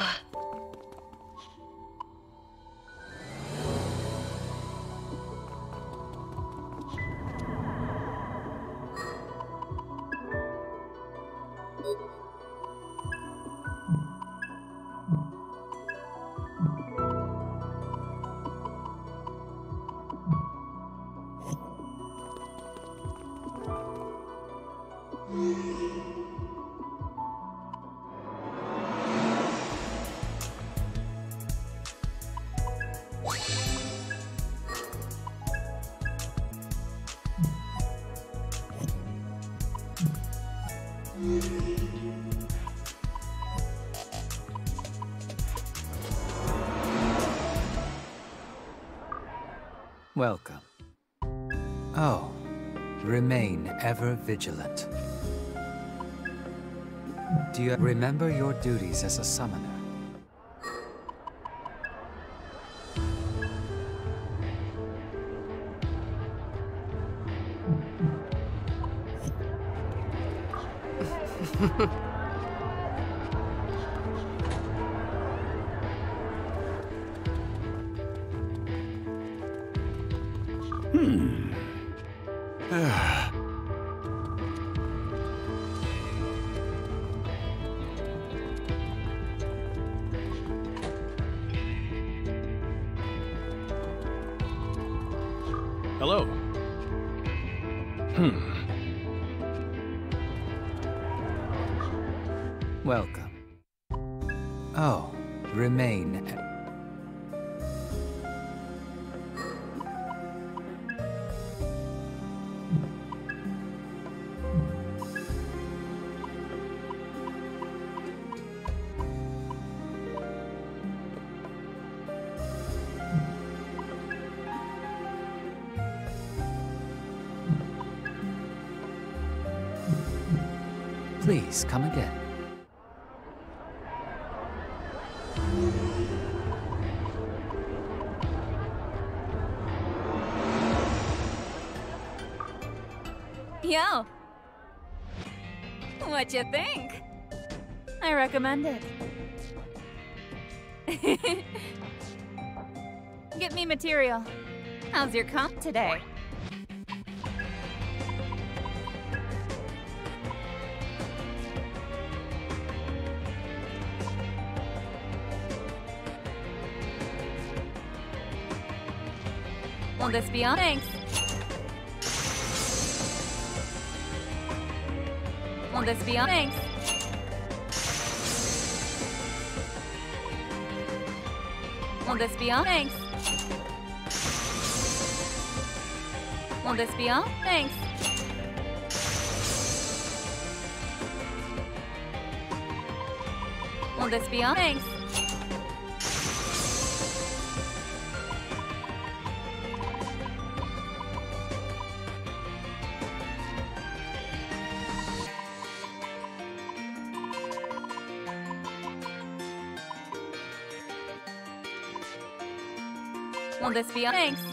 Welcome. Oh, remain ever vigilant. Do you remember your duties as a summoner? Hello. Welcome. Oh, remain. Please come again. Yo. What you think? I recommend it. Get me material. How's your comp today? Will this be on? Thanks. Will this be on? Thanks. Will this be on? Thanks. Will this be on? Thanks. Will this be on? Thanks. Will this be on? Thanks.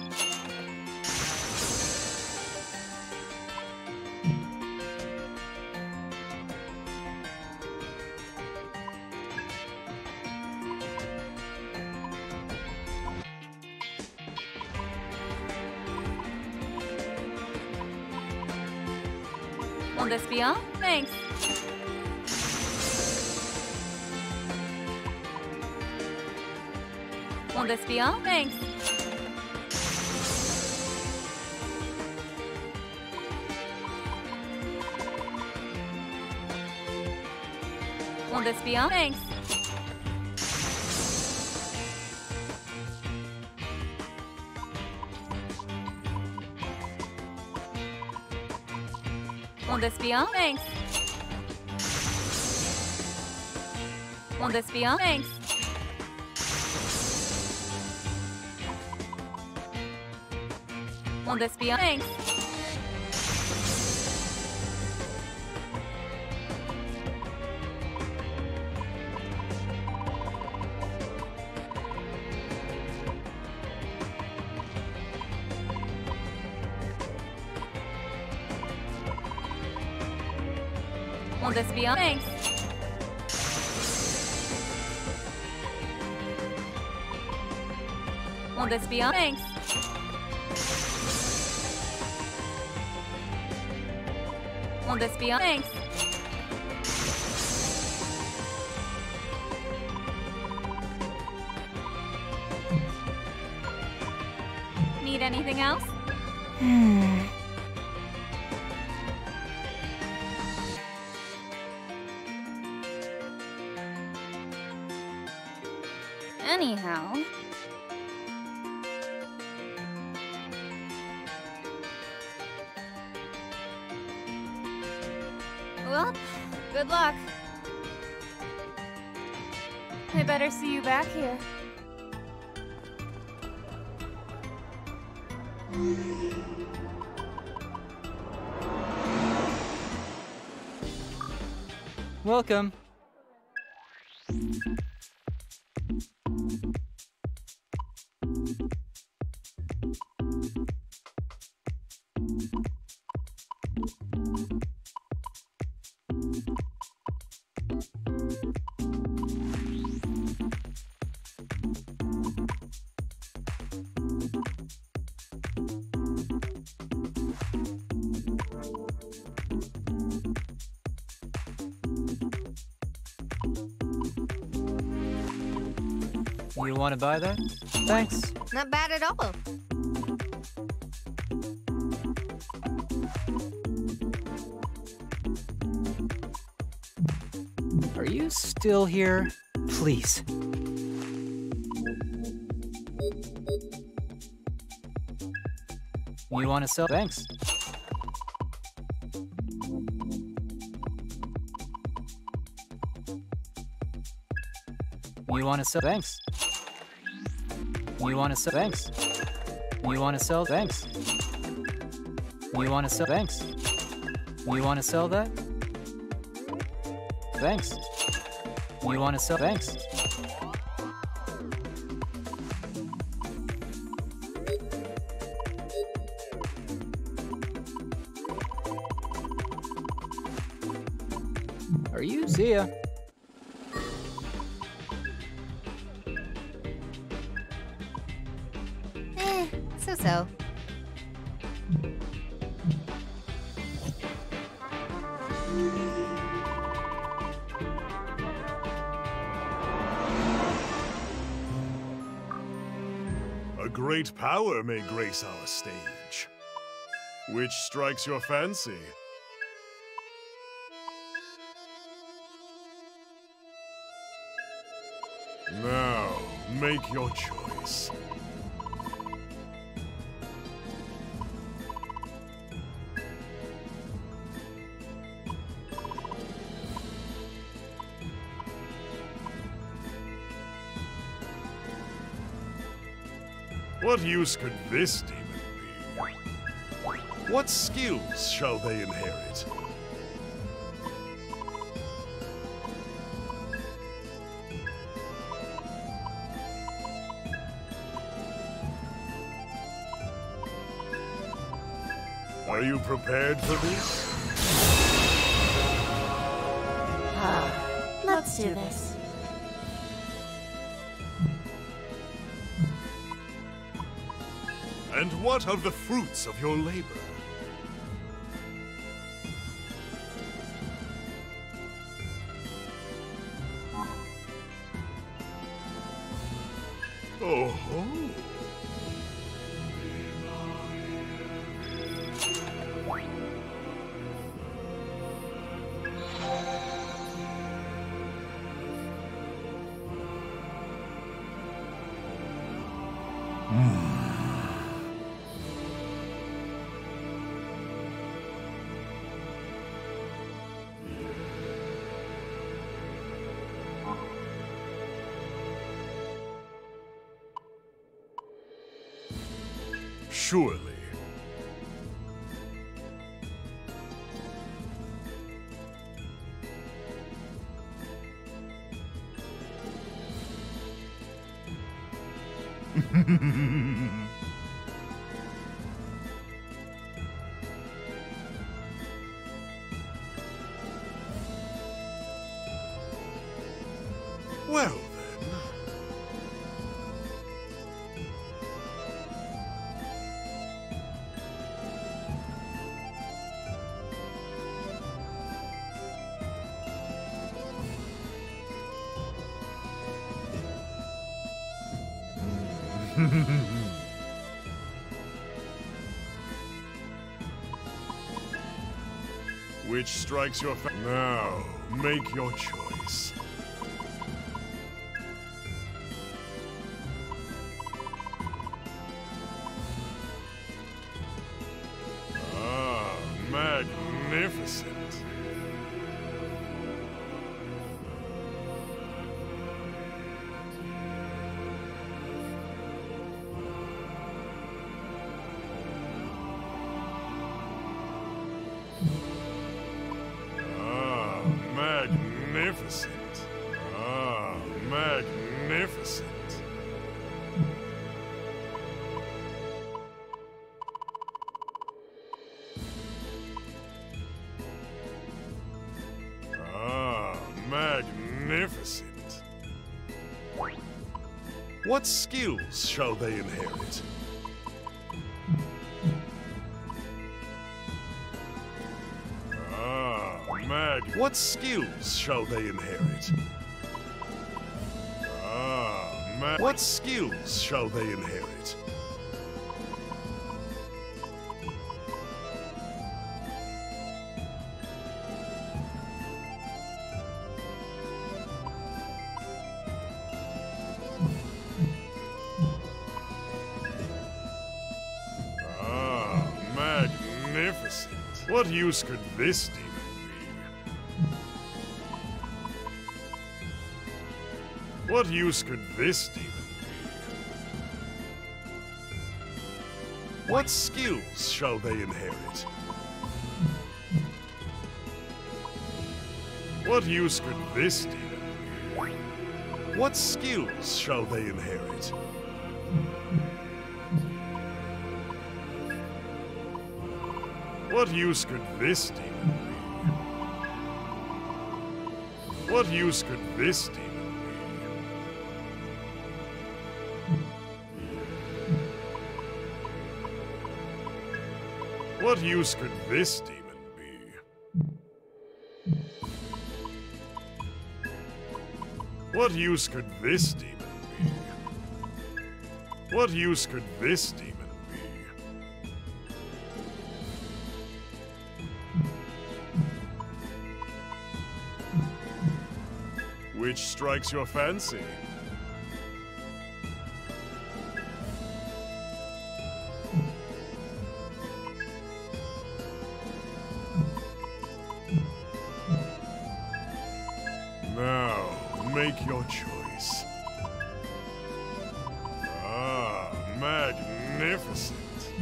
Will this be on? Thanks. Will this be on? Thanks. Will this be on? Thanks. Will this be on? Thanks. Will this be on? Thanks. Will this be on? Thanks. Will this be on? Thanks. Will this be on? Thanks. Will this be on? Thanks. Need anything else? Anyhow. Well, good luck. I better see you back here. Welcome. You want to buy that? Thanks. Not bad at all. Are you still here? Please. You want to sell? Thanks. You want to sell? Thanks. You want to sell? Thanks. You want to sell? Thanks. You want to sell? Thanks. You want to sell that? Thanks. You want to sell? Thanks. Are you Zia? So. A great power may grace our stage. Which strikes your fancy? Now, make your choice. What use could this demon be? What skills shall they inherit? Are you prepared for this? Let's do this. And what of the fruits of your labor? Oh-ho! Surely. Well, which strikes your now, make your choice. Ah, magnificent. Magnificent. Ah, magnificent. Ah, magnificent. What skills shall they inherit? What skills shall they inherit? Ah, what skills shall they inherit? Ah, magnificent. What use could this demon? What use could this demon be? What skills shall they inherit? What use could this demon be? What skills shall they inherit? What use could this demon be? What use could this demon be? What use could this demon be? What use could this demon be? What use could this demon be? Which strikes your fancy? Now, make your choice. Ah, magnificent.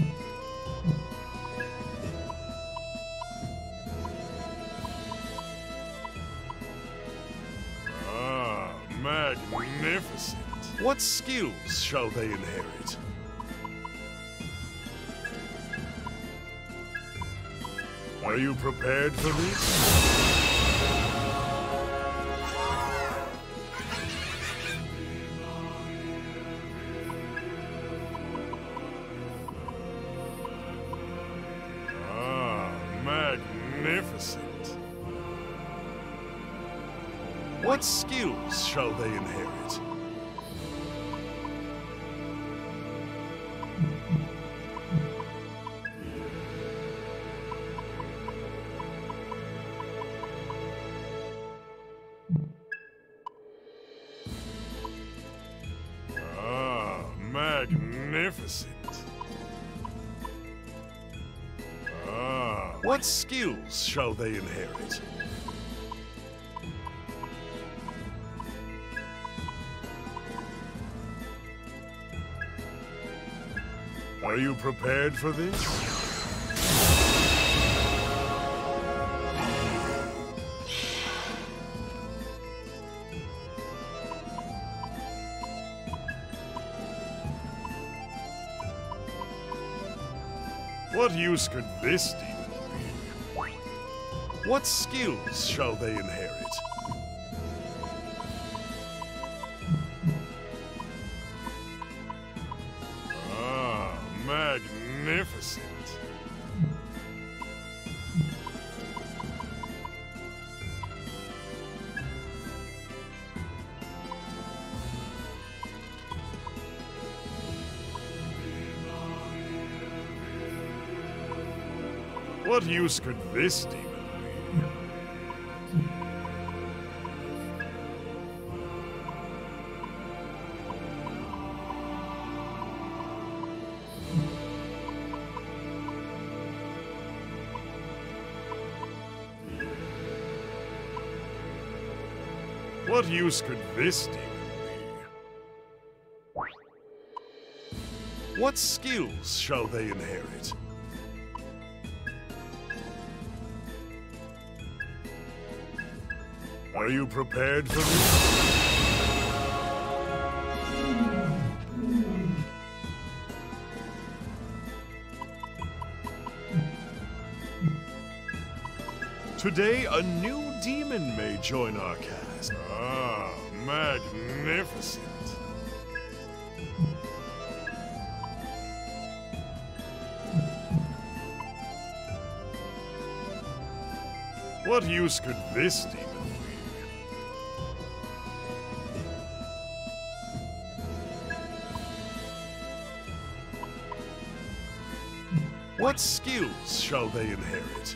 Ah, magnificent. What skills shall they inherit? Are you prepared for this? Magnificent. What skills shall they inherit? Ah, magnificent. What skills shall they inherit? Are you prepared for this? What use could this demon be? What skills shall they inherit? Ah, magnificent. What use could this demon be? What use could this demon be? What skills shall they inherit? Are you prepared for this? Today, a new demon may join our cast. Ah, magnificent. What use could this demon be? What skills shall they inherit?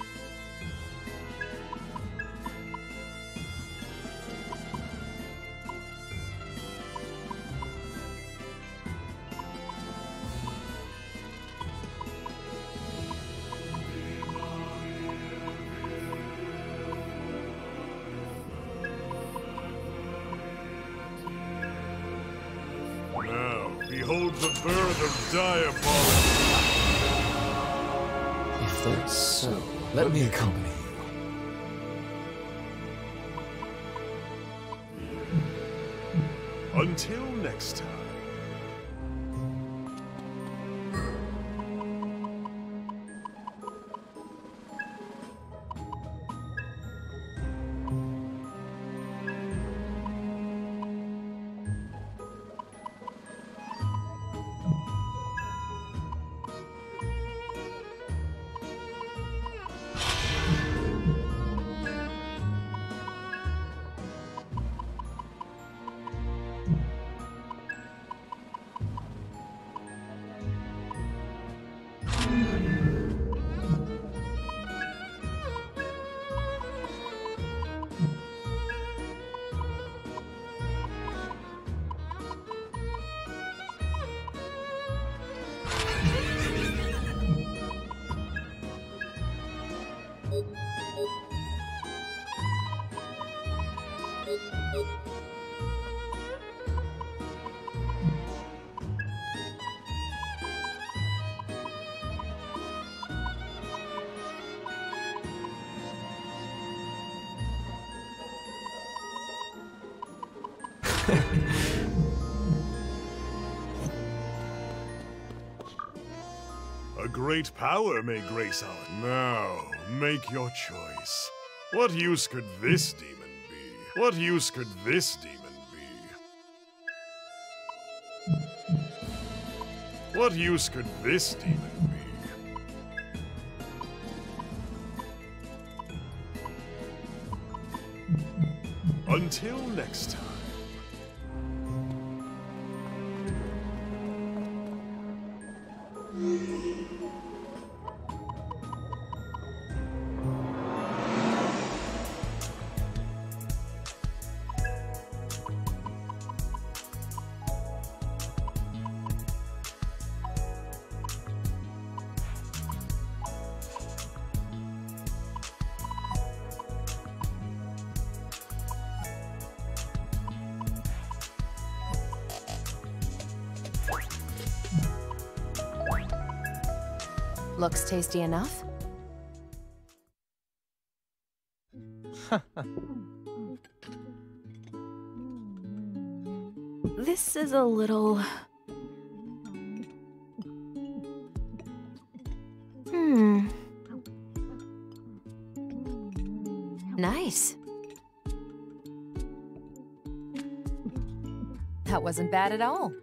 Now, behold the birth of Diabolic. If that's so, let me accompany you. Until next time. A great power may grace our... Now, make your choice. What use could this demon be? What use could this demon be? What use could this demon be? Until next time. Looks tasty enough? This is a little... Nice. That wasn't bad at all.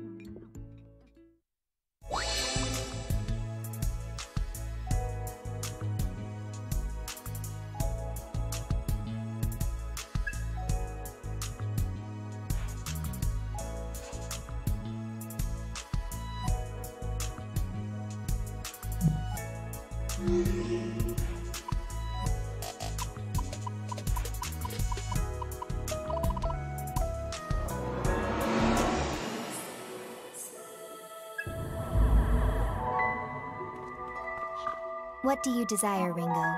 What do you desire, Ringo?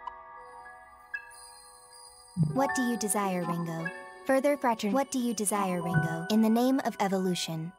What do you desire, Ringo? Further fraternity. What do you desire, Ringo? In the name of evolution.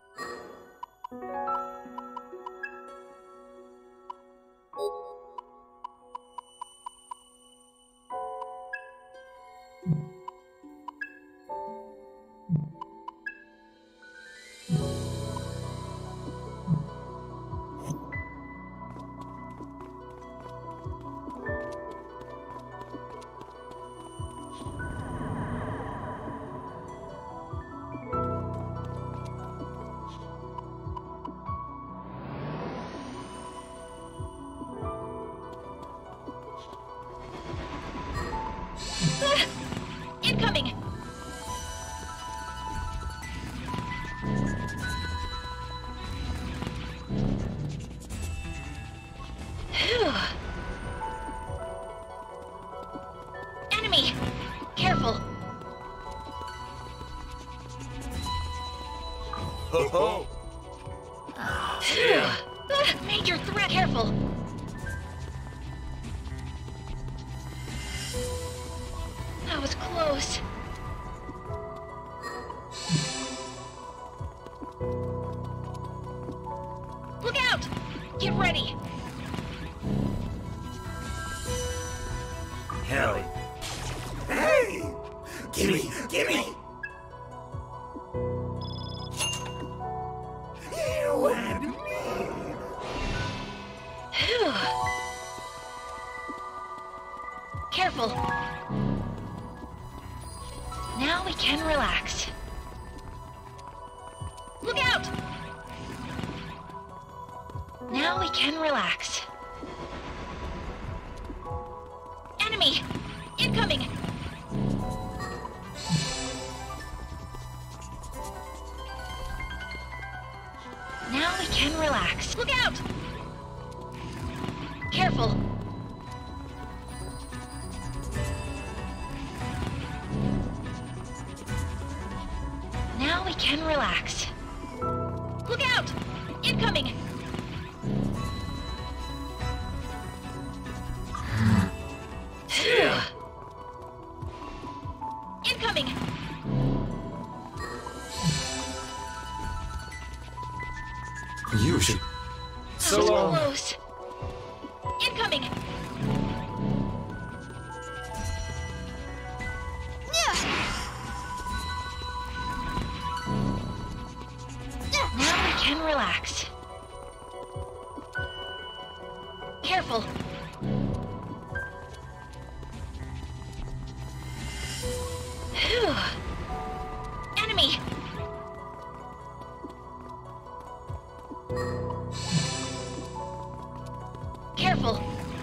Incoming! Phew. Enemy! Careful! Ho ho! Phew. Major threat! Careful! That was close. Look out! Get ready! Hell. Hey! Gimme! Gimme! You and me! Phew. Careful. Now we can relax. Look out! Now we can relax. Enemy! Incoming! Now we can relax. Look out! Careful! Now we can relax. Look out! Incoming! Phew. Incoming! You should... So close! Incoming! can relax. Careful. Phew. Enemy! Careful.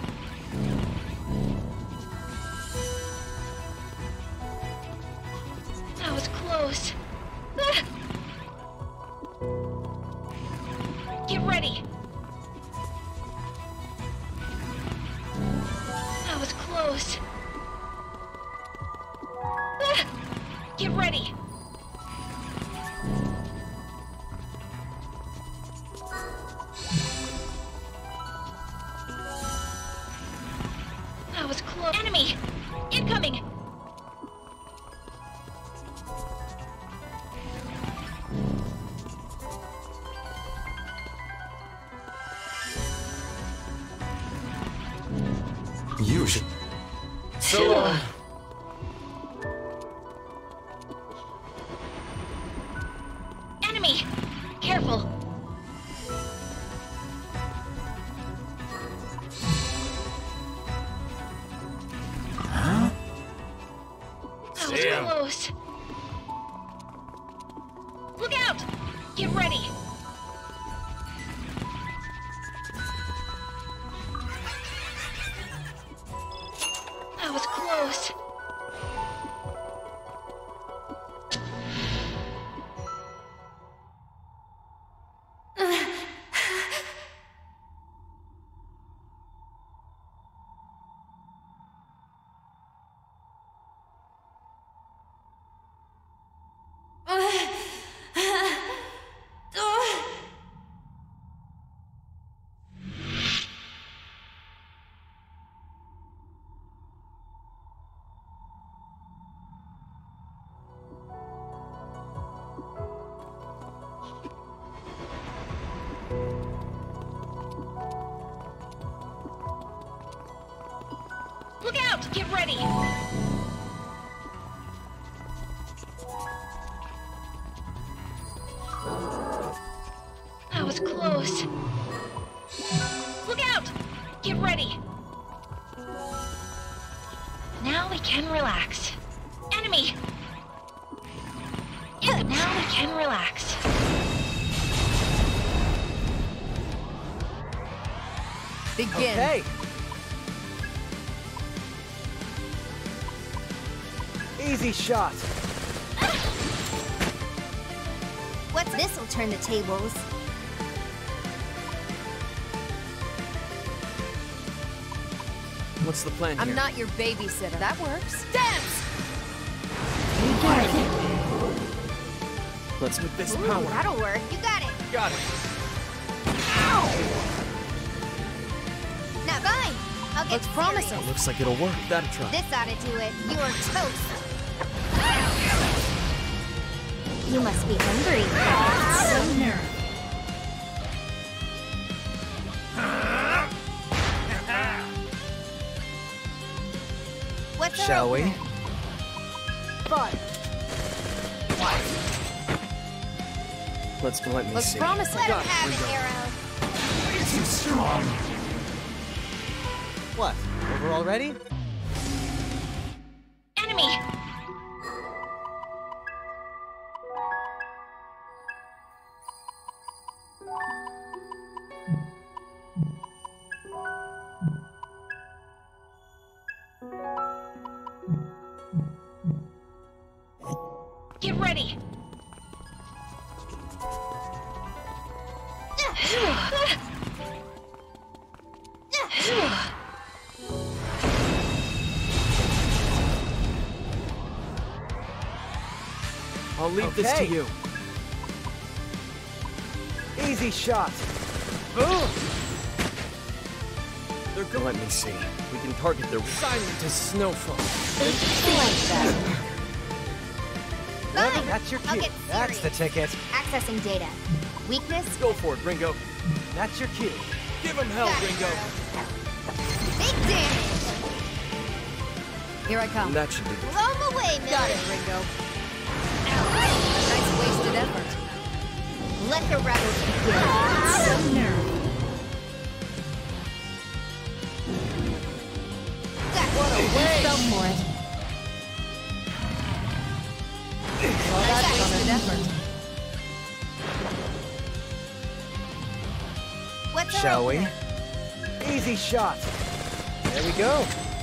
That was close. Ah. Get ready. That was close. Ah. Get ready. That was close. Enemy! Incoming! You should... So long. Enemy! Careful! Huh? That was close. Look out! Get ready! That was close. Look out! Get ready! That was close. Look out! Get ready! Now we can relax. Enemy! Yeah, now we can relax. Begin. Okay. Easy shot. What's this'll turn the tables. What's the plan here? I'm not your babysitter. That works. Dance! Let's with this Ooh, power. that'll work. You got it. Got it. Now, fine. I'll get Looks promising. serious. Looks like it'll work. That'll try. This ought to do it. You're toast. You must be hungry. So nervous. What's Shall we? Fire. Let me Looks see. promising. Let him have it, Arrow. Is he strong? What? Over already? Enemy! Get ready! I'll leave this to Okay. you. Easy shot. They're good. Let me see. We can target their silent as snowfall. Fine. That's your I'll cue. get That's the serious. ticket. Accessing data. Weakness? Go for it, Ringo. That's your cue. Give him hell, Got it, Ringo. Big damage. Here I come. That should be good. Blow him away, Miller. Got it, Ringo. Nice wasted effort. Let the rebels begin. Some nerve. What a way! Fell for it. Well, that's wasted effort. What's Shall we? here? Easy shot. There we go.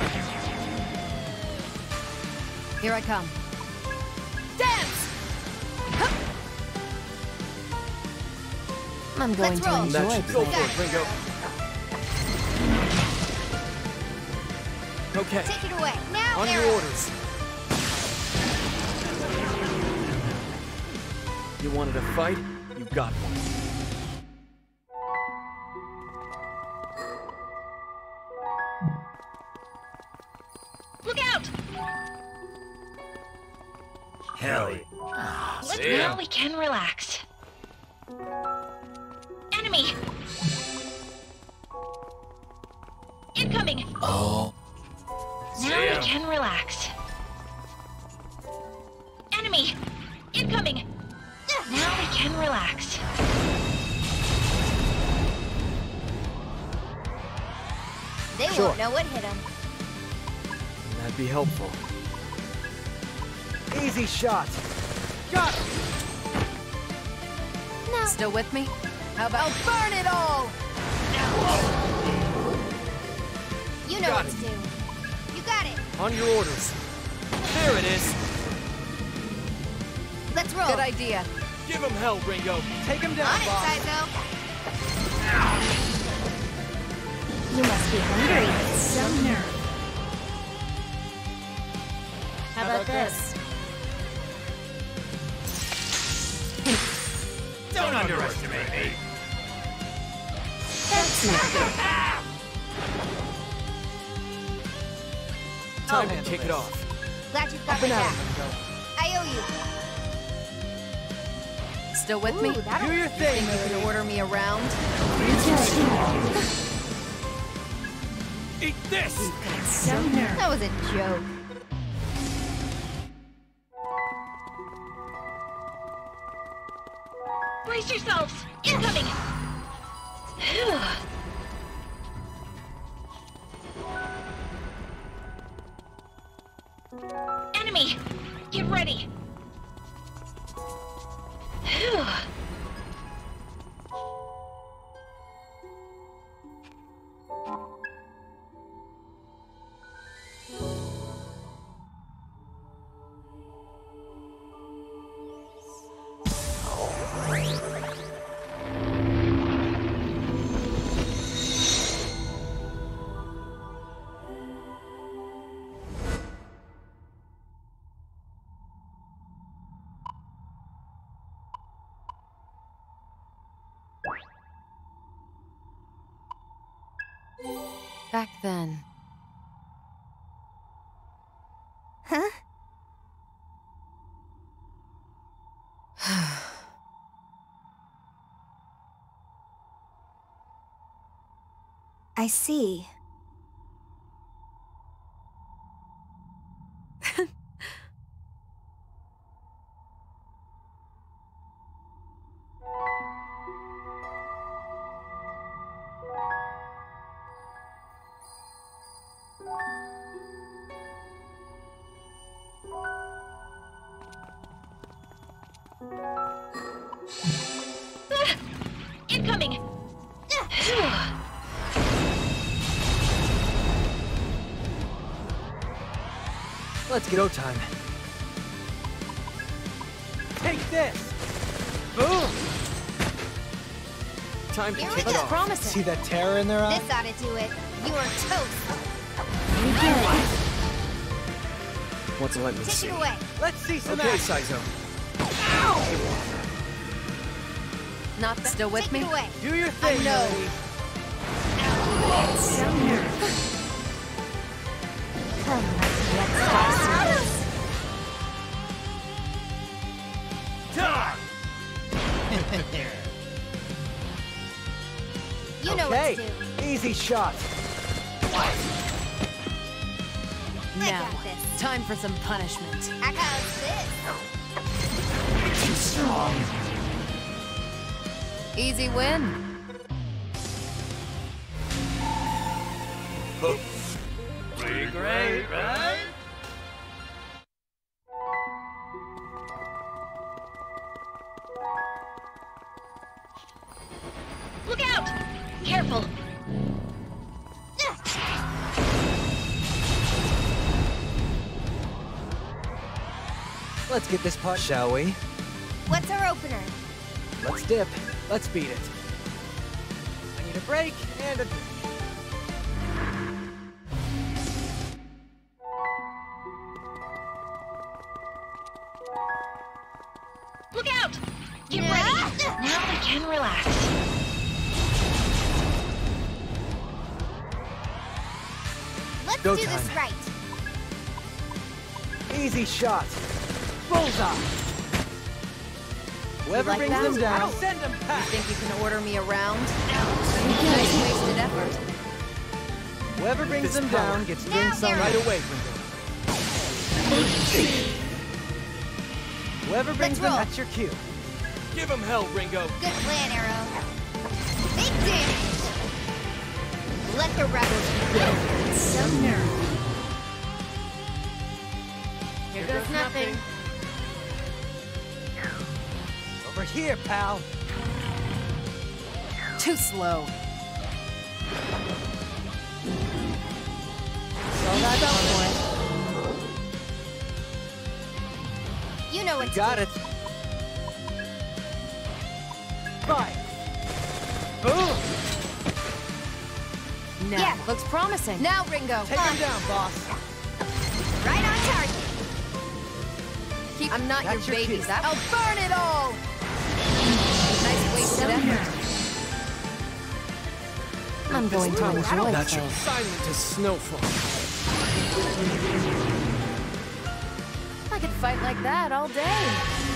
Here I come. Dance! I'm going to roll. enjoy That should go playing. for it, Ringo. Okay. Take it away. Now, On your Arrow. orders. You wanted a fight? You got one. Look out! Hell Now we can relax. Enemy! Incoming! Oh. Now we can relax. Enemy! Incoming! Now we can relax. They Sure. won't know what hit them. That'd be helpful. Easy shot. Got him. No. Still with me? How about burn it all? You know Got what it. to do. You got it. On your orders. There it is. Let's roll. Good idea. Give him hell, Ringo. Take him down, On it, boss. Saizo. You must be hungry. Some nerve. How about this? Don't underestimate me. That's not good. Time to kick it off. Glad you've got my back. I owe you. Still with me? that'll Do your thing, Think you can order me around? Eat this! Some nerve. That was a joke. Brace yourselves! Incoming! Phew. Enemy! Get ready! Phew. Back then, Huh? I see. Incoming! Phew. Let's go time. Take this. Boom. Time to Here we kick go. it off. Promising. See that terror in their eye? This ought to do it. You are toast. What's let me Take see? it away. Let's see some Okay, action. Saizo. Not still with Take me? it away. Do your thing, I know. Melody. Some nerve. Come, let's have some. Done! You know Okay, what to do. easy shot. I Now, got this. time for some punishment. How's this? Too strong. Easy win. Pretty great, right? Look out! Careful! Let's get this part, shall we? What's our opener? Let's dip. Let's beat it. I need a break and a... Look out! Get ready! Now we can relax. Let's Go do time. this right. Easy shot. Bullseye. Whoever like brings that? them down, I'll send them You back. think you can order me around? Nice wasted effort. Whoever brings This them power. down gets drinks on Aaron. right away, Ringo. Whoever brings them, roll. that's your cue. Give him hell, Ringo. Good plan, Arrow. Big damage. Let the rebels begin. Some nerve. Here goes nothing. Over here, pal. Too slow. Roll that up for it. You know what to Got do. it. Fire. Boom. Now, Yeah. looks promising. Now, Ringo. Take him down, boss. Right on target. I'm not That's your your baby. cue. I'll burn it all. Nice wasted effort. I'm going to enjoy That's this. silent as snowfall. I could fight like that all day.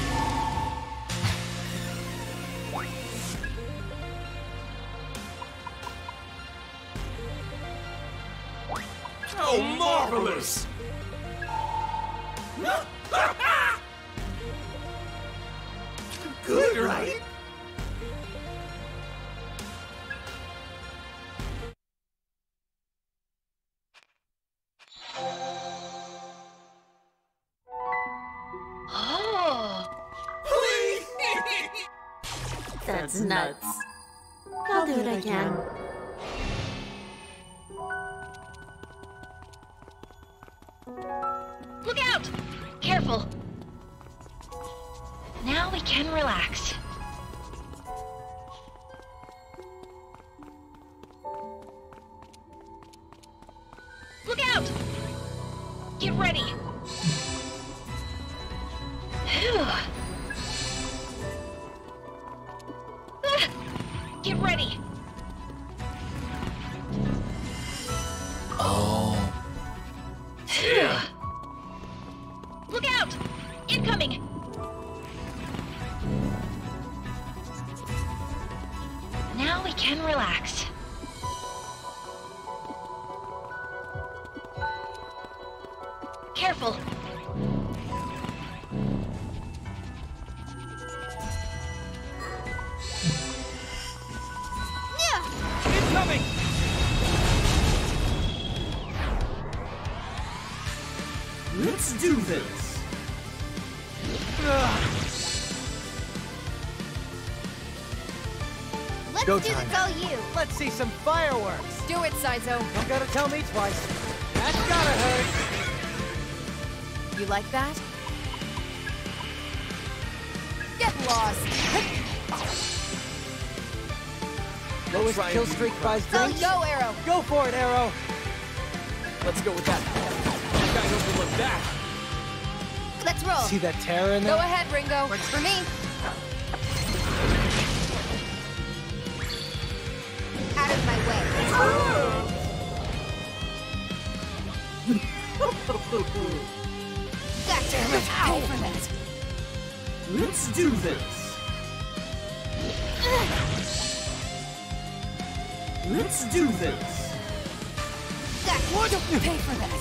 Oh, marvelous! Good, right? Oh! That's nuts. I'll do what I can. Look out! Careful! Now we can relax. Look out! Get ready! Phew. Ah, get ready! Oh. Phew. Look out! Incoming! Now we can relax. Careful! Incoming! Let's do this! Let's Go do time. this all you. Let's see some fireworks. Do it, Saizo. Don't gotta tell me twice. That's gotta hurt. You like that? Get lost. Lowest try and kill beat streak you. buys Go, drinks. go, Arrow. Go for it, Arrow. Let's go with that. You guys overlook that. Let's roll. See that terror in Go there? ahead, Ringo. Works for me. Out of my way. Gotcha. Pay for that. Let's do this! Let's do this! Gotcha. Pay for that.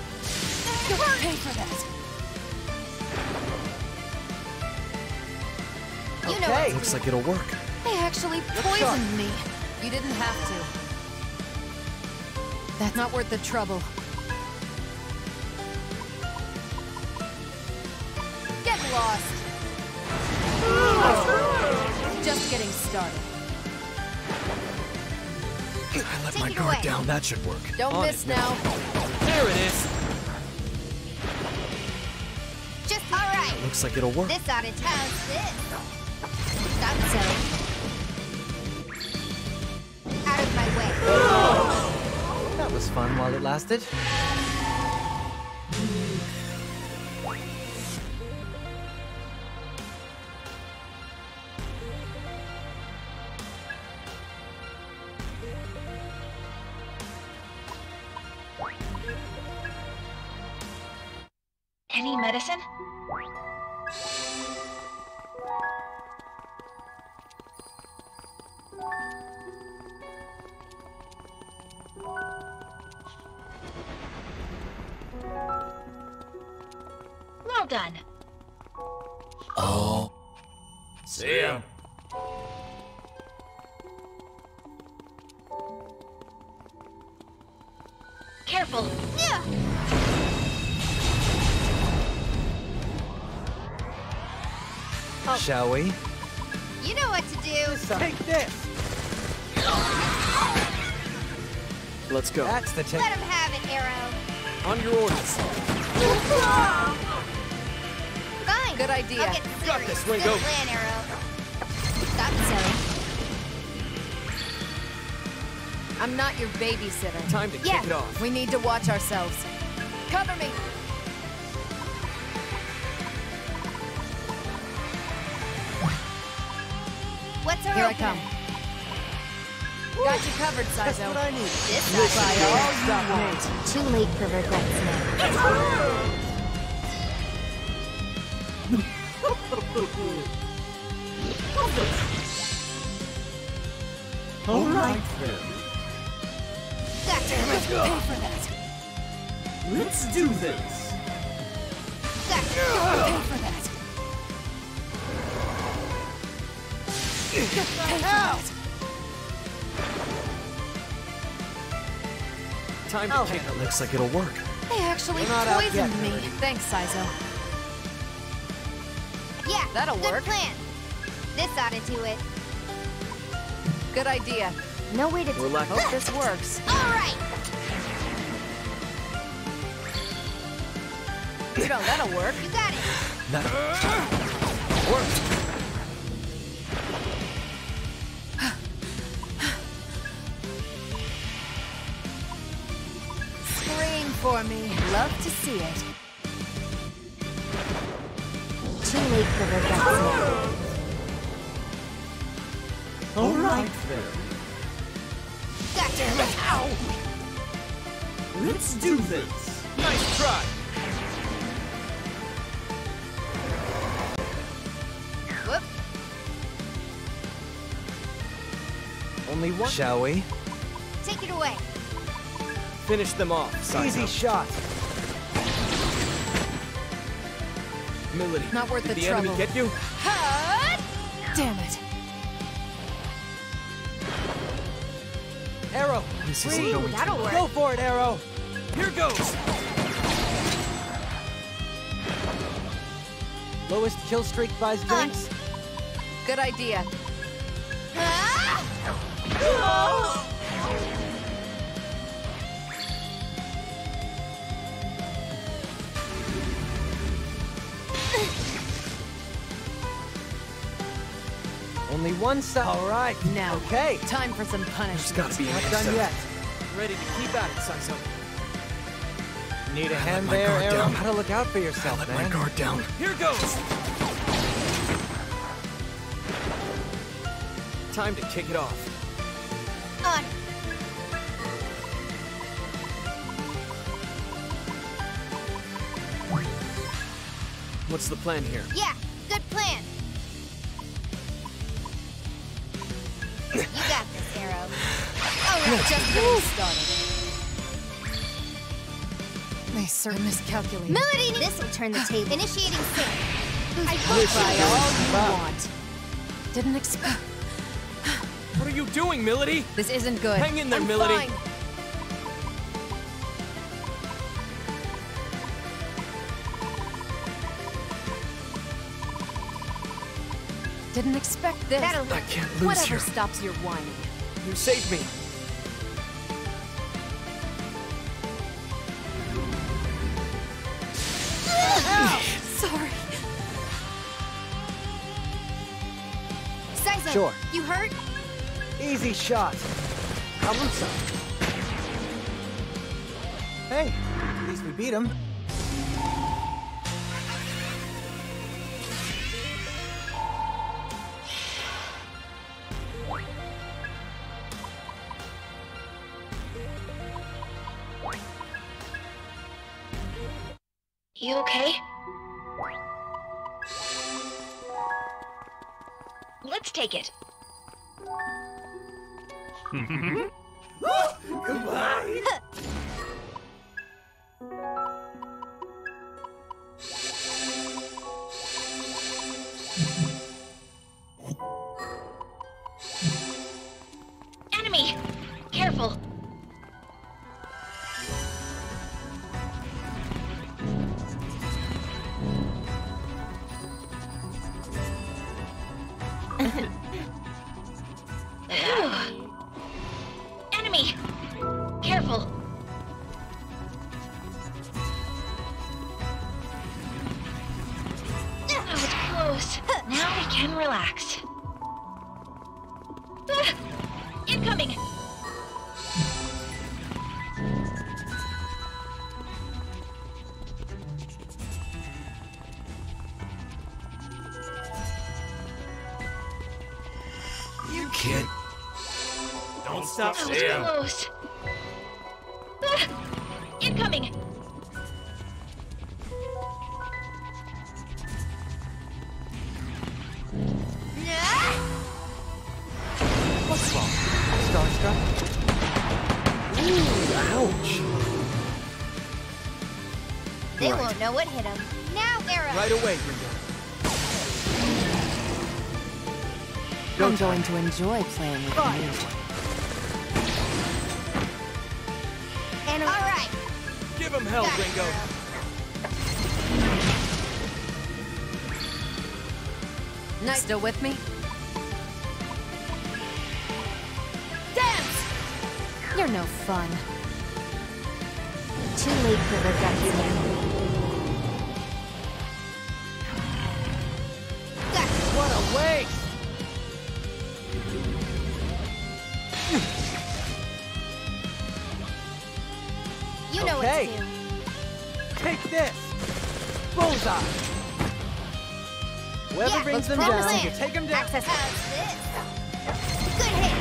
Pay for that. You know what to Looks do. like it'll work. They actually poisoned me. You didn't have to. That's not worth the trouble. Get lost. Just getting started. I let my guard down. That should work. Don't miss now. There it is. Just all right. Looks like it'll work. This ought to how's this? Stop selling. Out of my way. That was fun while it lasted. Any medicine? Well done. Oh. See ya. Careful. Yeah. Shall we? You know what to do. Take this. Let's go. That's the Let him have it, Arrow. On your orders. Fine. Good idea. I'll get You got serious. this, Ringo. Good plan, Arrow. Stop selling. I'm not your babysitter. Time to Yeah. kick it off. We need to watch ourselves. Cover me. What's our Here I opener? come. Got you covered, That's Sizo. what I need. This By ought all to you do want. it. Too late for regrets now. All right then. Gotcha. Let's go. Pay for that. Let's do this. Gotcha. Pay for that. Pay for that. Time to kick it. Looks like it'll work. They actually We're not out poisoned yet, me. Melody. Thanks, Sizo. Yeah, That'll good work. plan. This ought to do it. Good idea. No way to We're lucky. Hope this works. All right. You know, that'll work. You got it. That worked. Scream for me. Love to see it. Too late for regrets now. All right then. Gotcha. Ow. Let's do this. Nice try. Whoop. Only one. Shall we? Take it away. Finish them off, Sizo. Easy shot. Melody, Not worth did the the trouble. enemy get you? Damn it. Arrow. This Free. isn't going That'll to work. Go for it, Arrow. Here goes. Lowest kill streak buys drinks. Good idea. Only one side. All right. Now, Okay. time for some There's punishment. gotta be an Not answer. done yet. Ready to keep at it, Sizo. Need a I hand let my there, guard Arrow. down. Gotta look out for I yourself, let man. my guard down. Here goes. Time to kick it off. On. What's the plan here? Yeah, good plan. You got this, Arrow. Oh, no, just getting started. They sure miscalculated. Melody, this will turn the table. Initiating sync. I Try all you want. Didn't expect. What are you doing, Milady? This isn't good. Hang in there, I'm Milady. fine. Didn't expect this. I can't lose Whatever you. stops your whining. You saved me. Sorry. Saizo, Sure. you hurt? Easy shot. Kamusa. Hey, at least we beat him. You okay? Let's take it. Goodbye. Enemy! Careful! Enemy! Careful! That was close. Now we can relax. Incoming! You kid. Don't stop That was there. close. Incoming! What's wrong? Starstruck? Ooh, ouch. They Right. won't know what hit them. Now, Arrow! Right away, Ringo. I'm going to enjoy playing with you. And all right. Give him hell, Ringo. Nice. Still with me? Dance! You're no fun. Too late for the guts now. What a waste! You know Okay. what to do. Take this! Bullseye! Whoever Yeah, brings looks them down, promising. you take them down. Access has this. Good hit.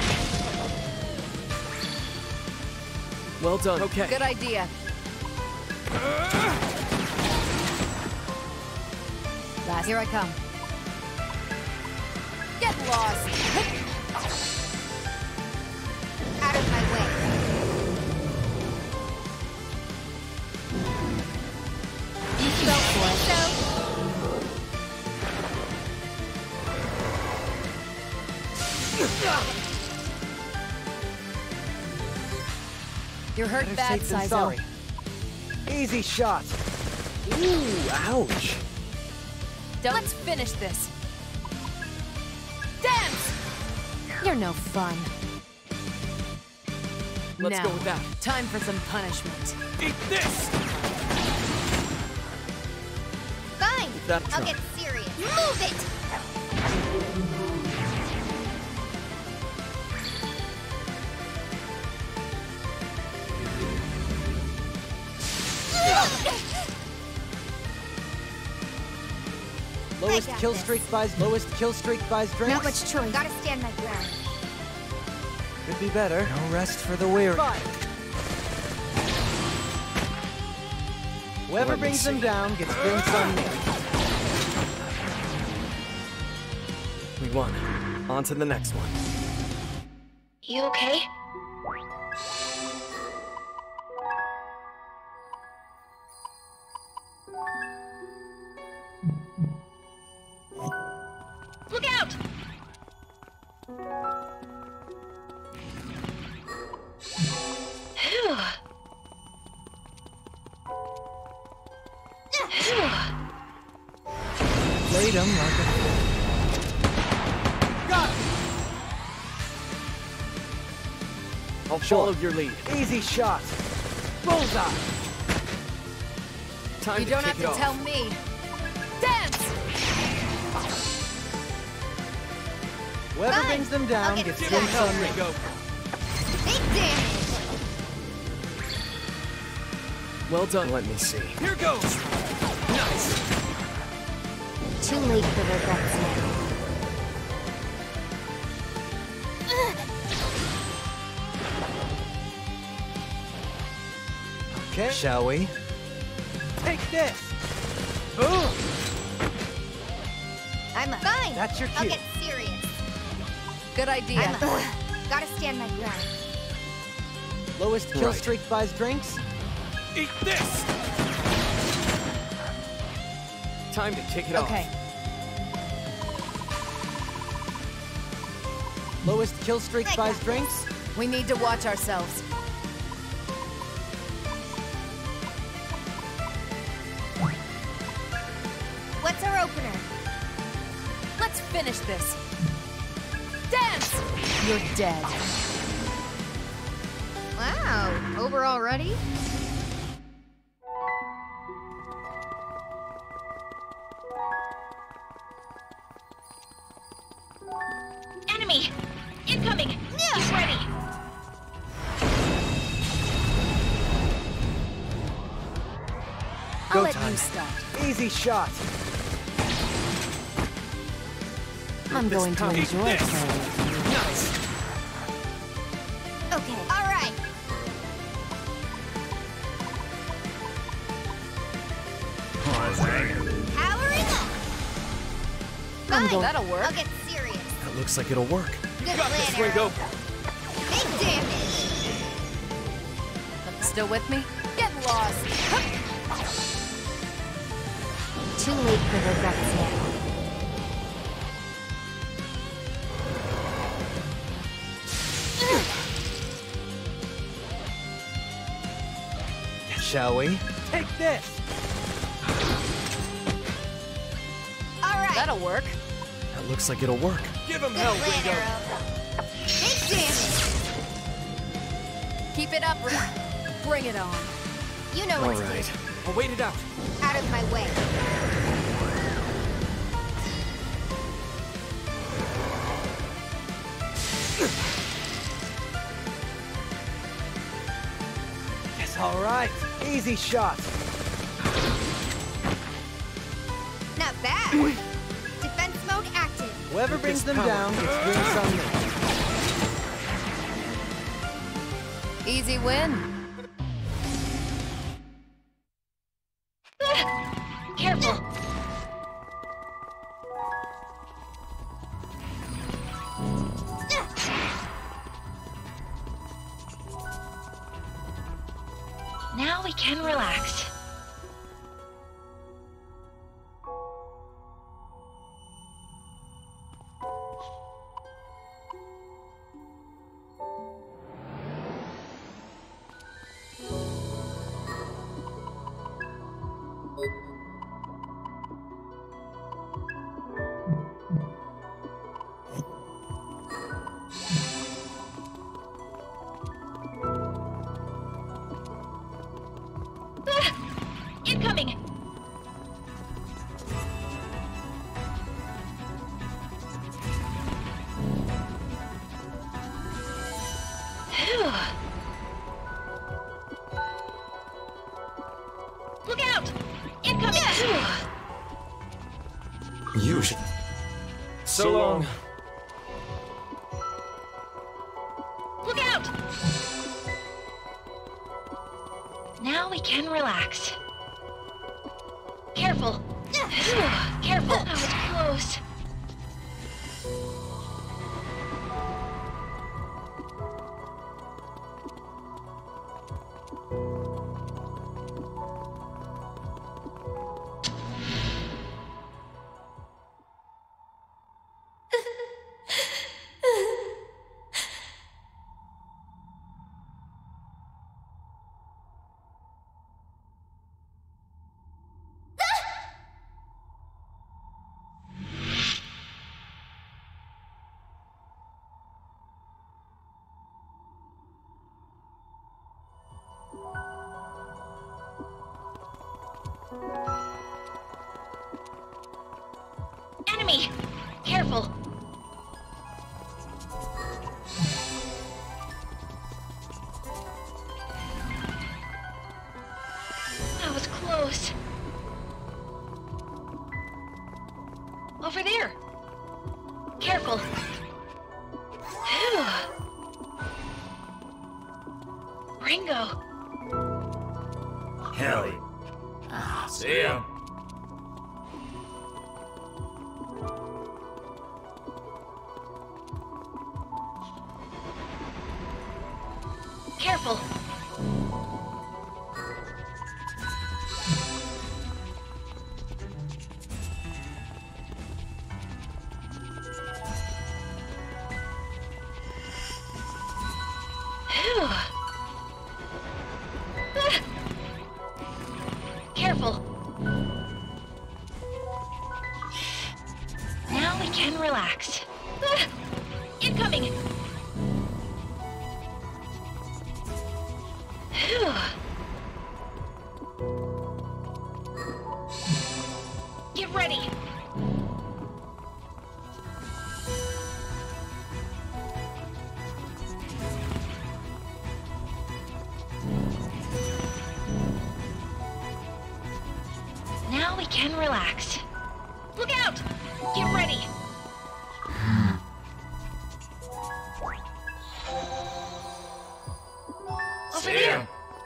Well done. Okay. Good idea. Last. Here I come. Get lost. Out of my way. Go for it. You're hurt Better bad, safe than Saizo. sorry. Easy shot. Ooh, ouch. Let's finish this. Dance! You're no fun. Let's now, go with that. Time for some punishment. Eat this! Fine. That I'll try. get serious. Move it! Lowest got kill this. streak buys drinks. Not much choice. Gotta stand my ground. Could be better. No rest for the weary. Whoever Let me brings them see. down gets drinks on me. We won. On to the next one. You okay? Look out! Phew. Phew. Played him like a fool. Got it! I'll follow your lead. Easy shot. Bullseye. Time You to don't kick have it to off. tell me. Dance! Whoever Fine. brings them down I'll gets get drinks Hell, on me. Ringo. Big damage! Well done. Let me see. Here goes. Nice. Too late for regrets now. Okay. Shall we? Take this. I'm up. Fine! That's your I'll cue. get serious. Good idea. I'm up. Gotta stand my ground. Lowest kill Right. streak buys drinks. Eat this! Time to kick it Okay. Lowest kill streak I buys got drinks. We need to watch ourselves. What's our opener? Let's finish this. Dance! You're dead. Wow, over already? Enemy! Incoming! Get ready! I'll Go let time. you start. Easy shot. I'm going to enjoy this. playing. Nice. Okay, alright. Powering up! Fine, That'll work. I'll get serious. That looks like it'll work. Good Got this, plan, Ringo. Arrow. Big damage! Still with me? Get lost. Too late for regrets now. Shall we? Take this. Alright, That'll work. That looks like it'll work. Give him good hell, plan, Ringo. Arrow. Big damage! Keep it up. Bring it on. You know All what to right. I'll wait it out. do. Out of my way. Yes, all right. Easy shot. Not bad. Defense mode active. Whoever brings them down gets drinks on me. Easy win. Careful! Now we can relax. Incoming! Phew. Look out! Incoming! Phew. You should. So long. Look out! Now we can relax. Careful! Phew. Careful! That was close. Careful! That was close. Over there! Careful! Phew. Ringo! Kelly. See ya. Careful! Phew. Careful! Now we can relax. Incoming! Phew. Get ready! Now we can relax. Look out! Get ready! Over there!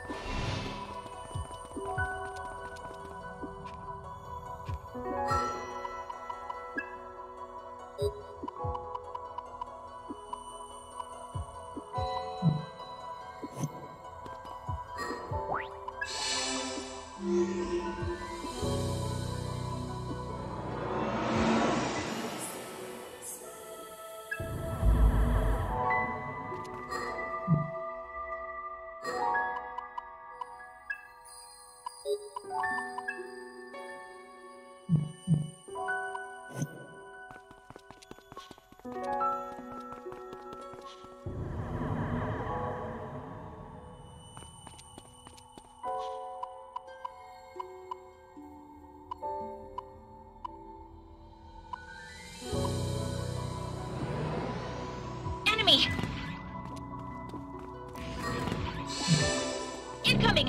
Enemy! Incoming!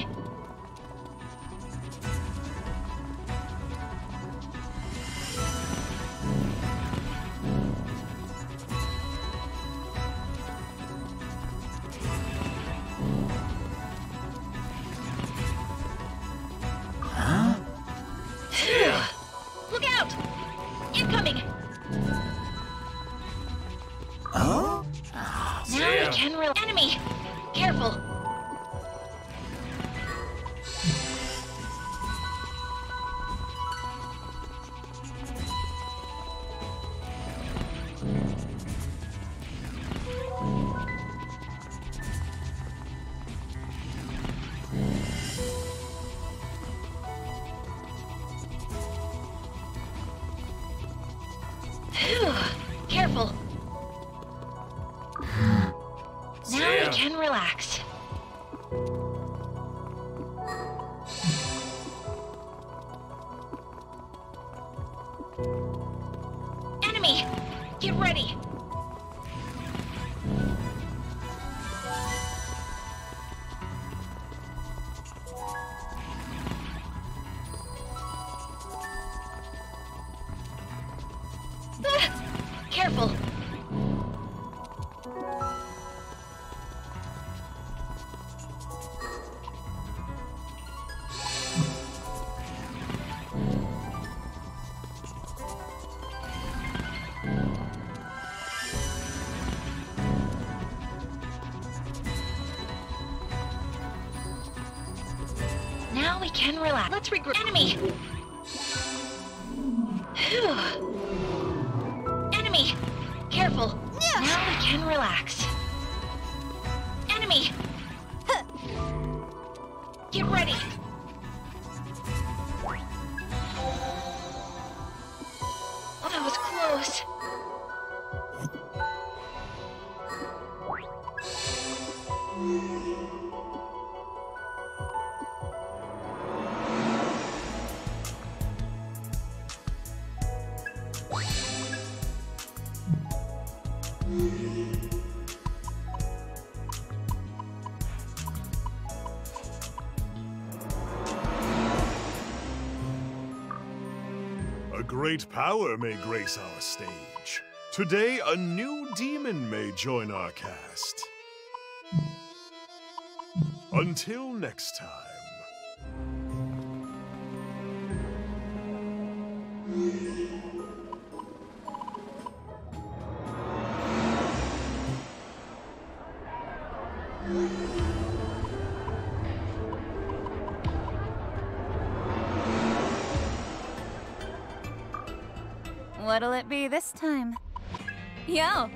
Look out! Incoming! Huh? Now we can enemy! Careful! Phew. Careful! Now we can relax. Enemy! Get ready! Careful! Now we can relax. Let's regroup. Enemy! Phew. Enemy! Careful! Now we can relax. Enemy! Get ready! Oh, that was close. A great power may grace our stage. Today, a new demon may join our cast. Until next time. What'll it be this time? Yo!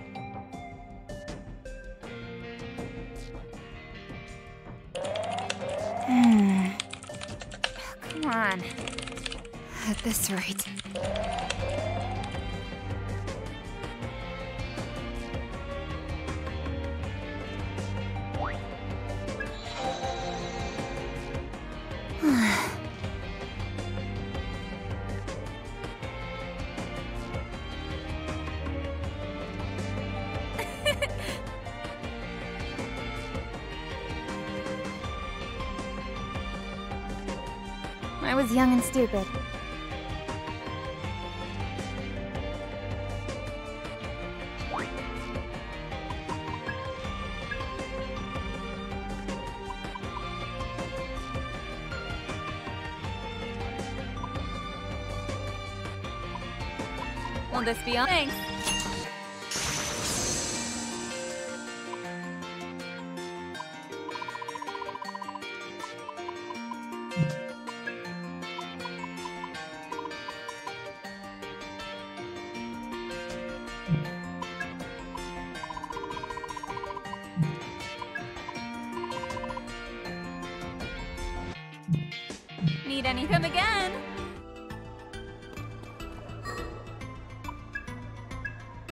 Come on. At this rate. I was young and stupid. Will this be on? Thanks. Need anything again?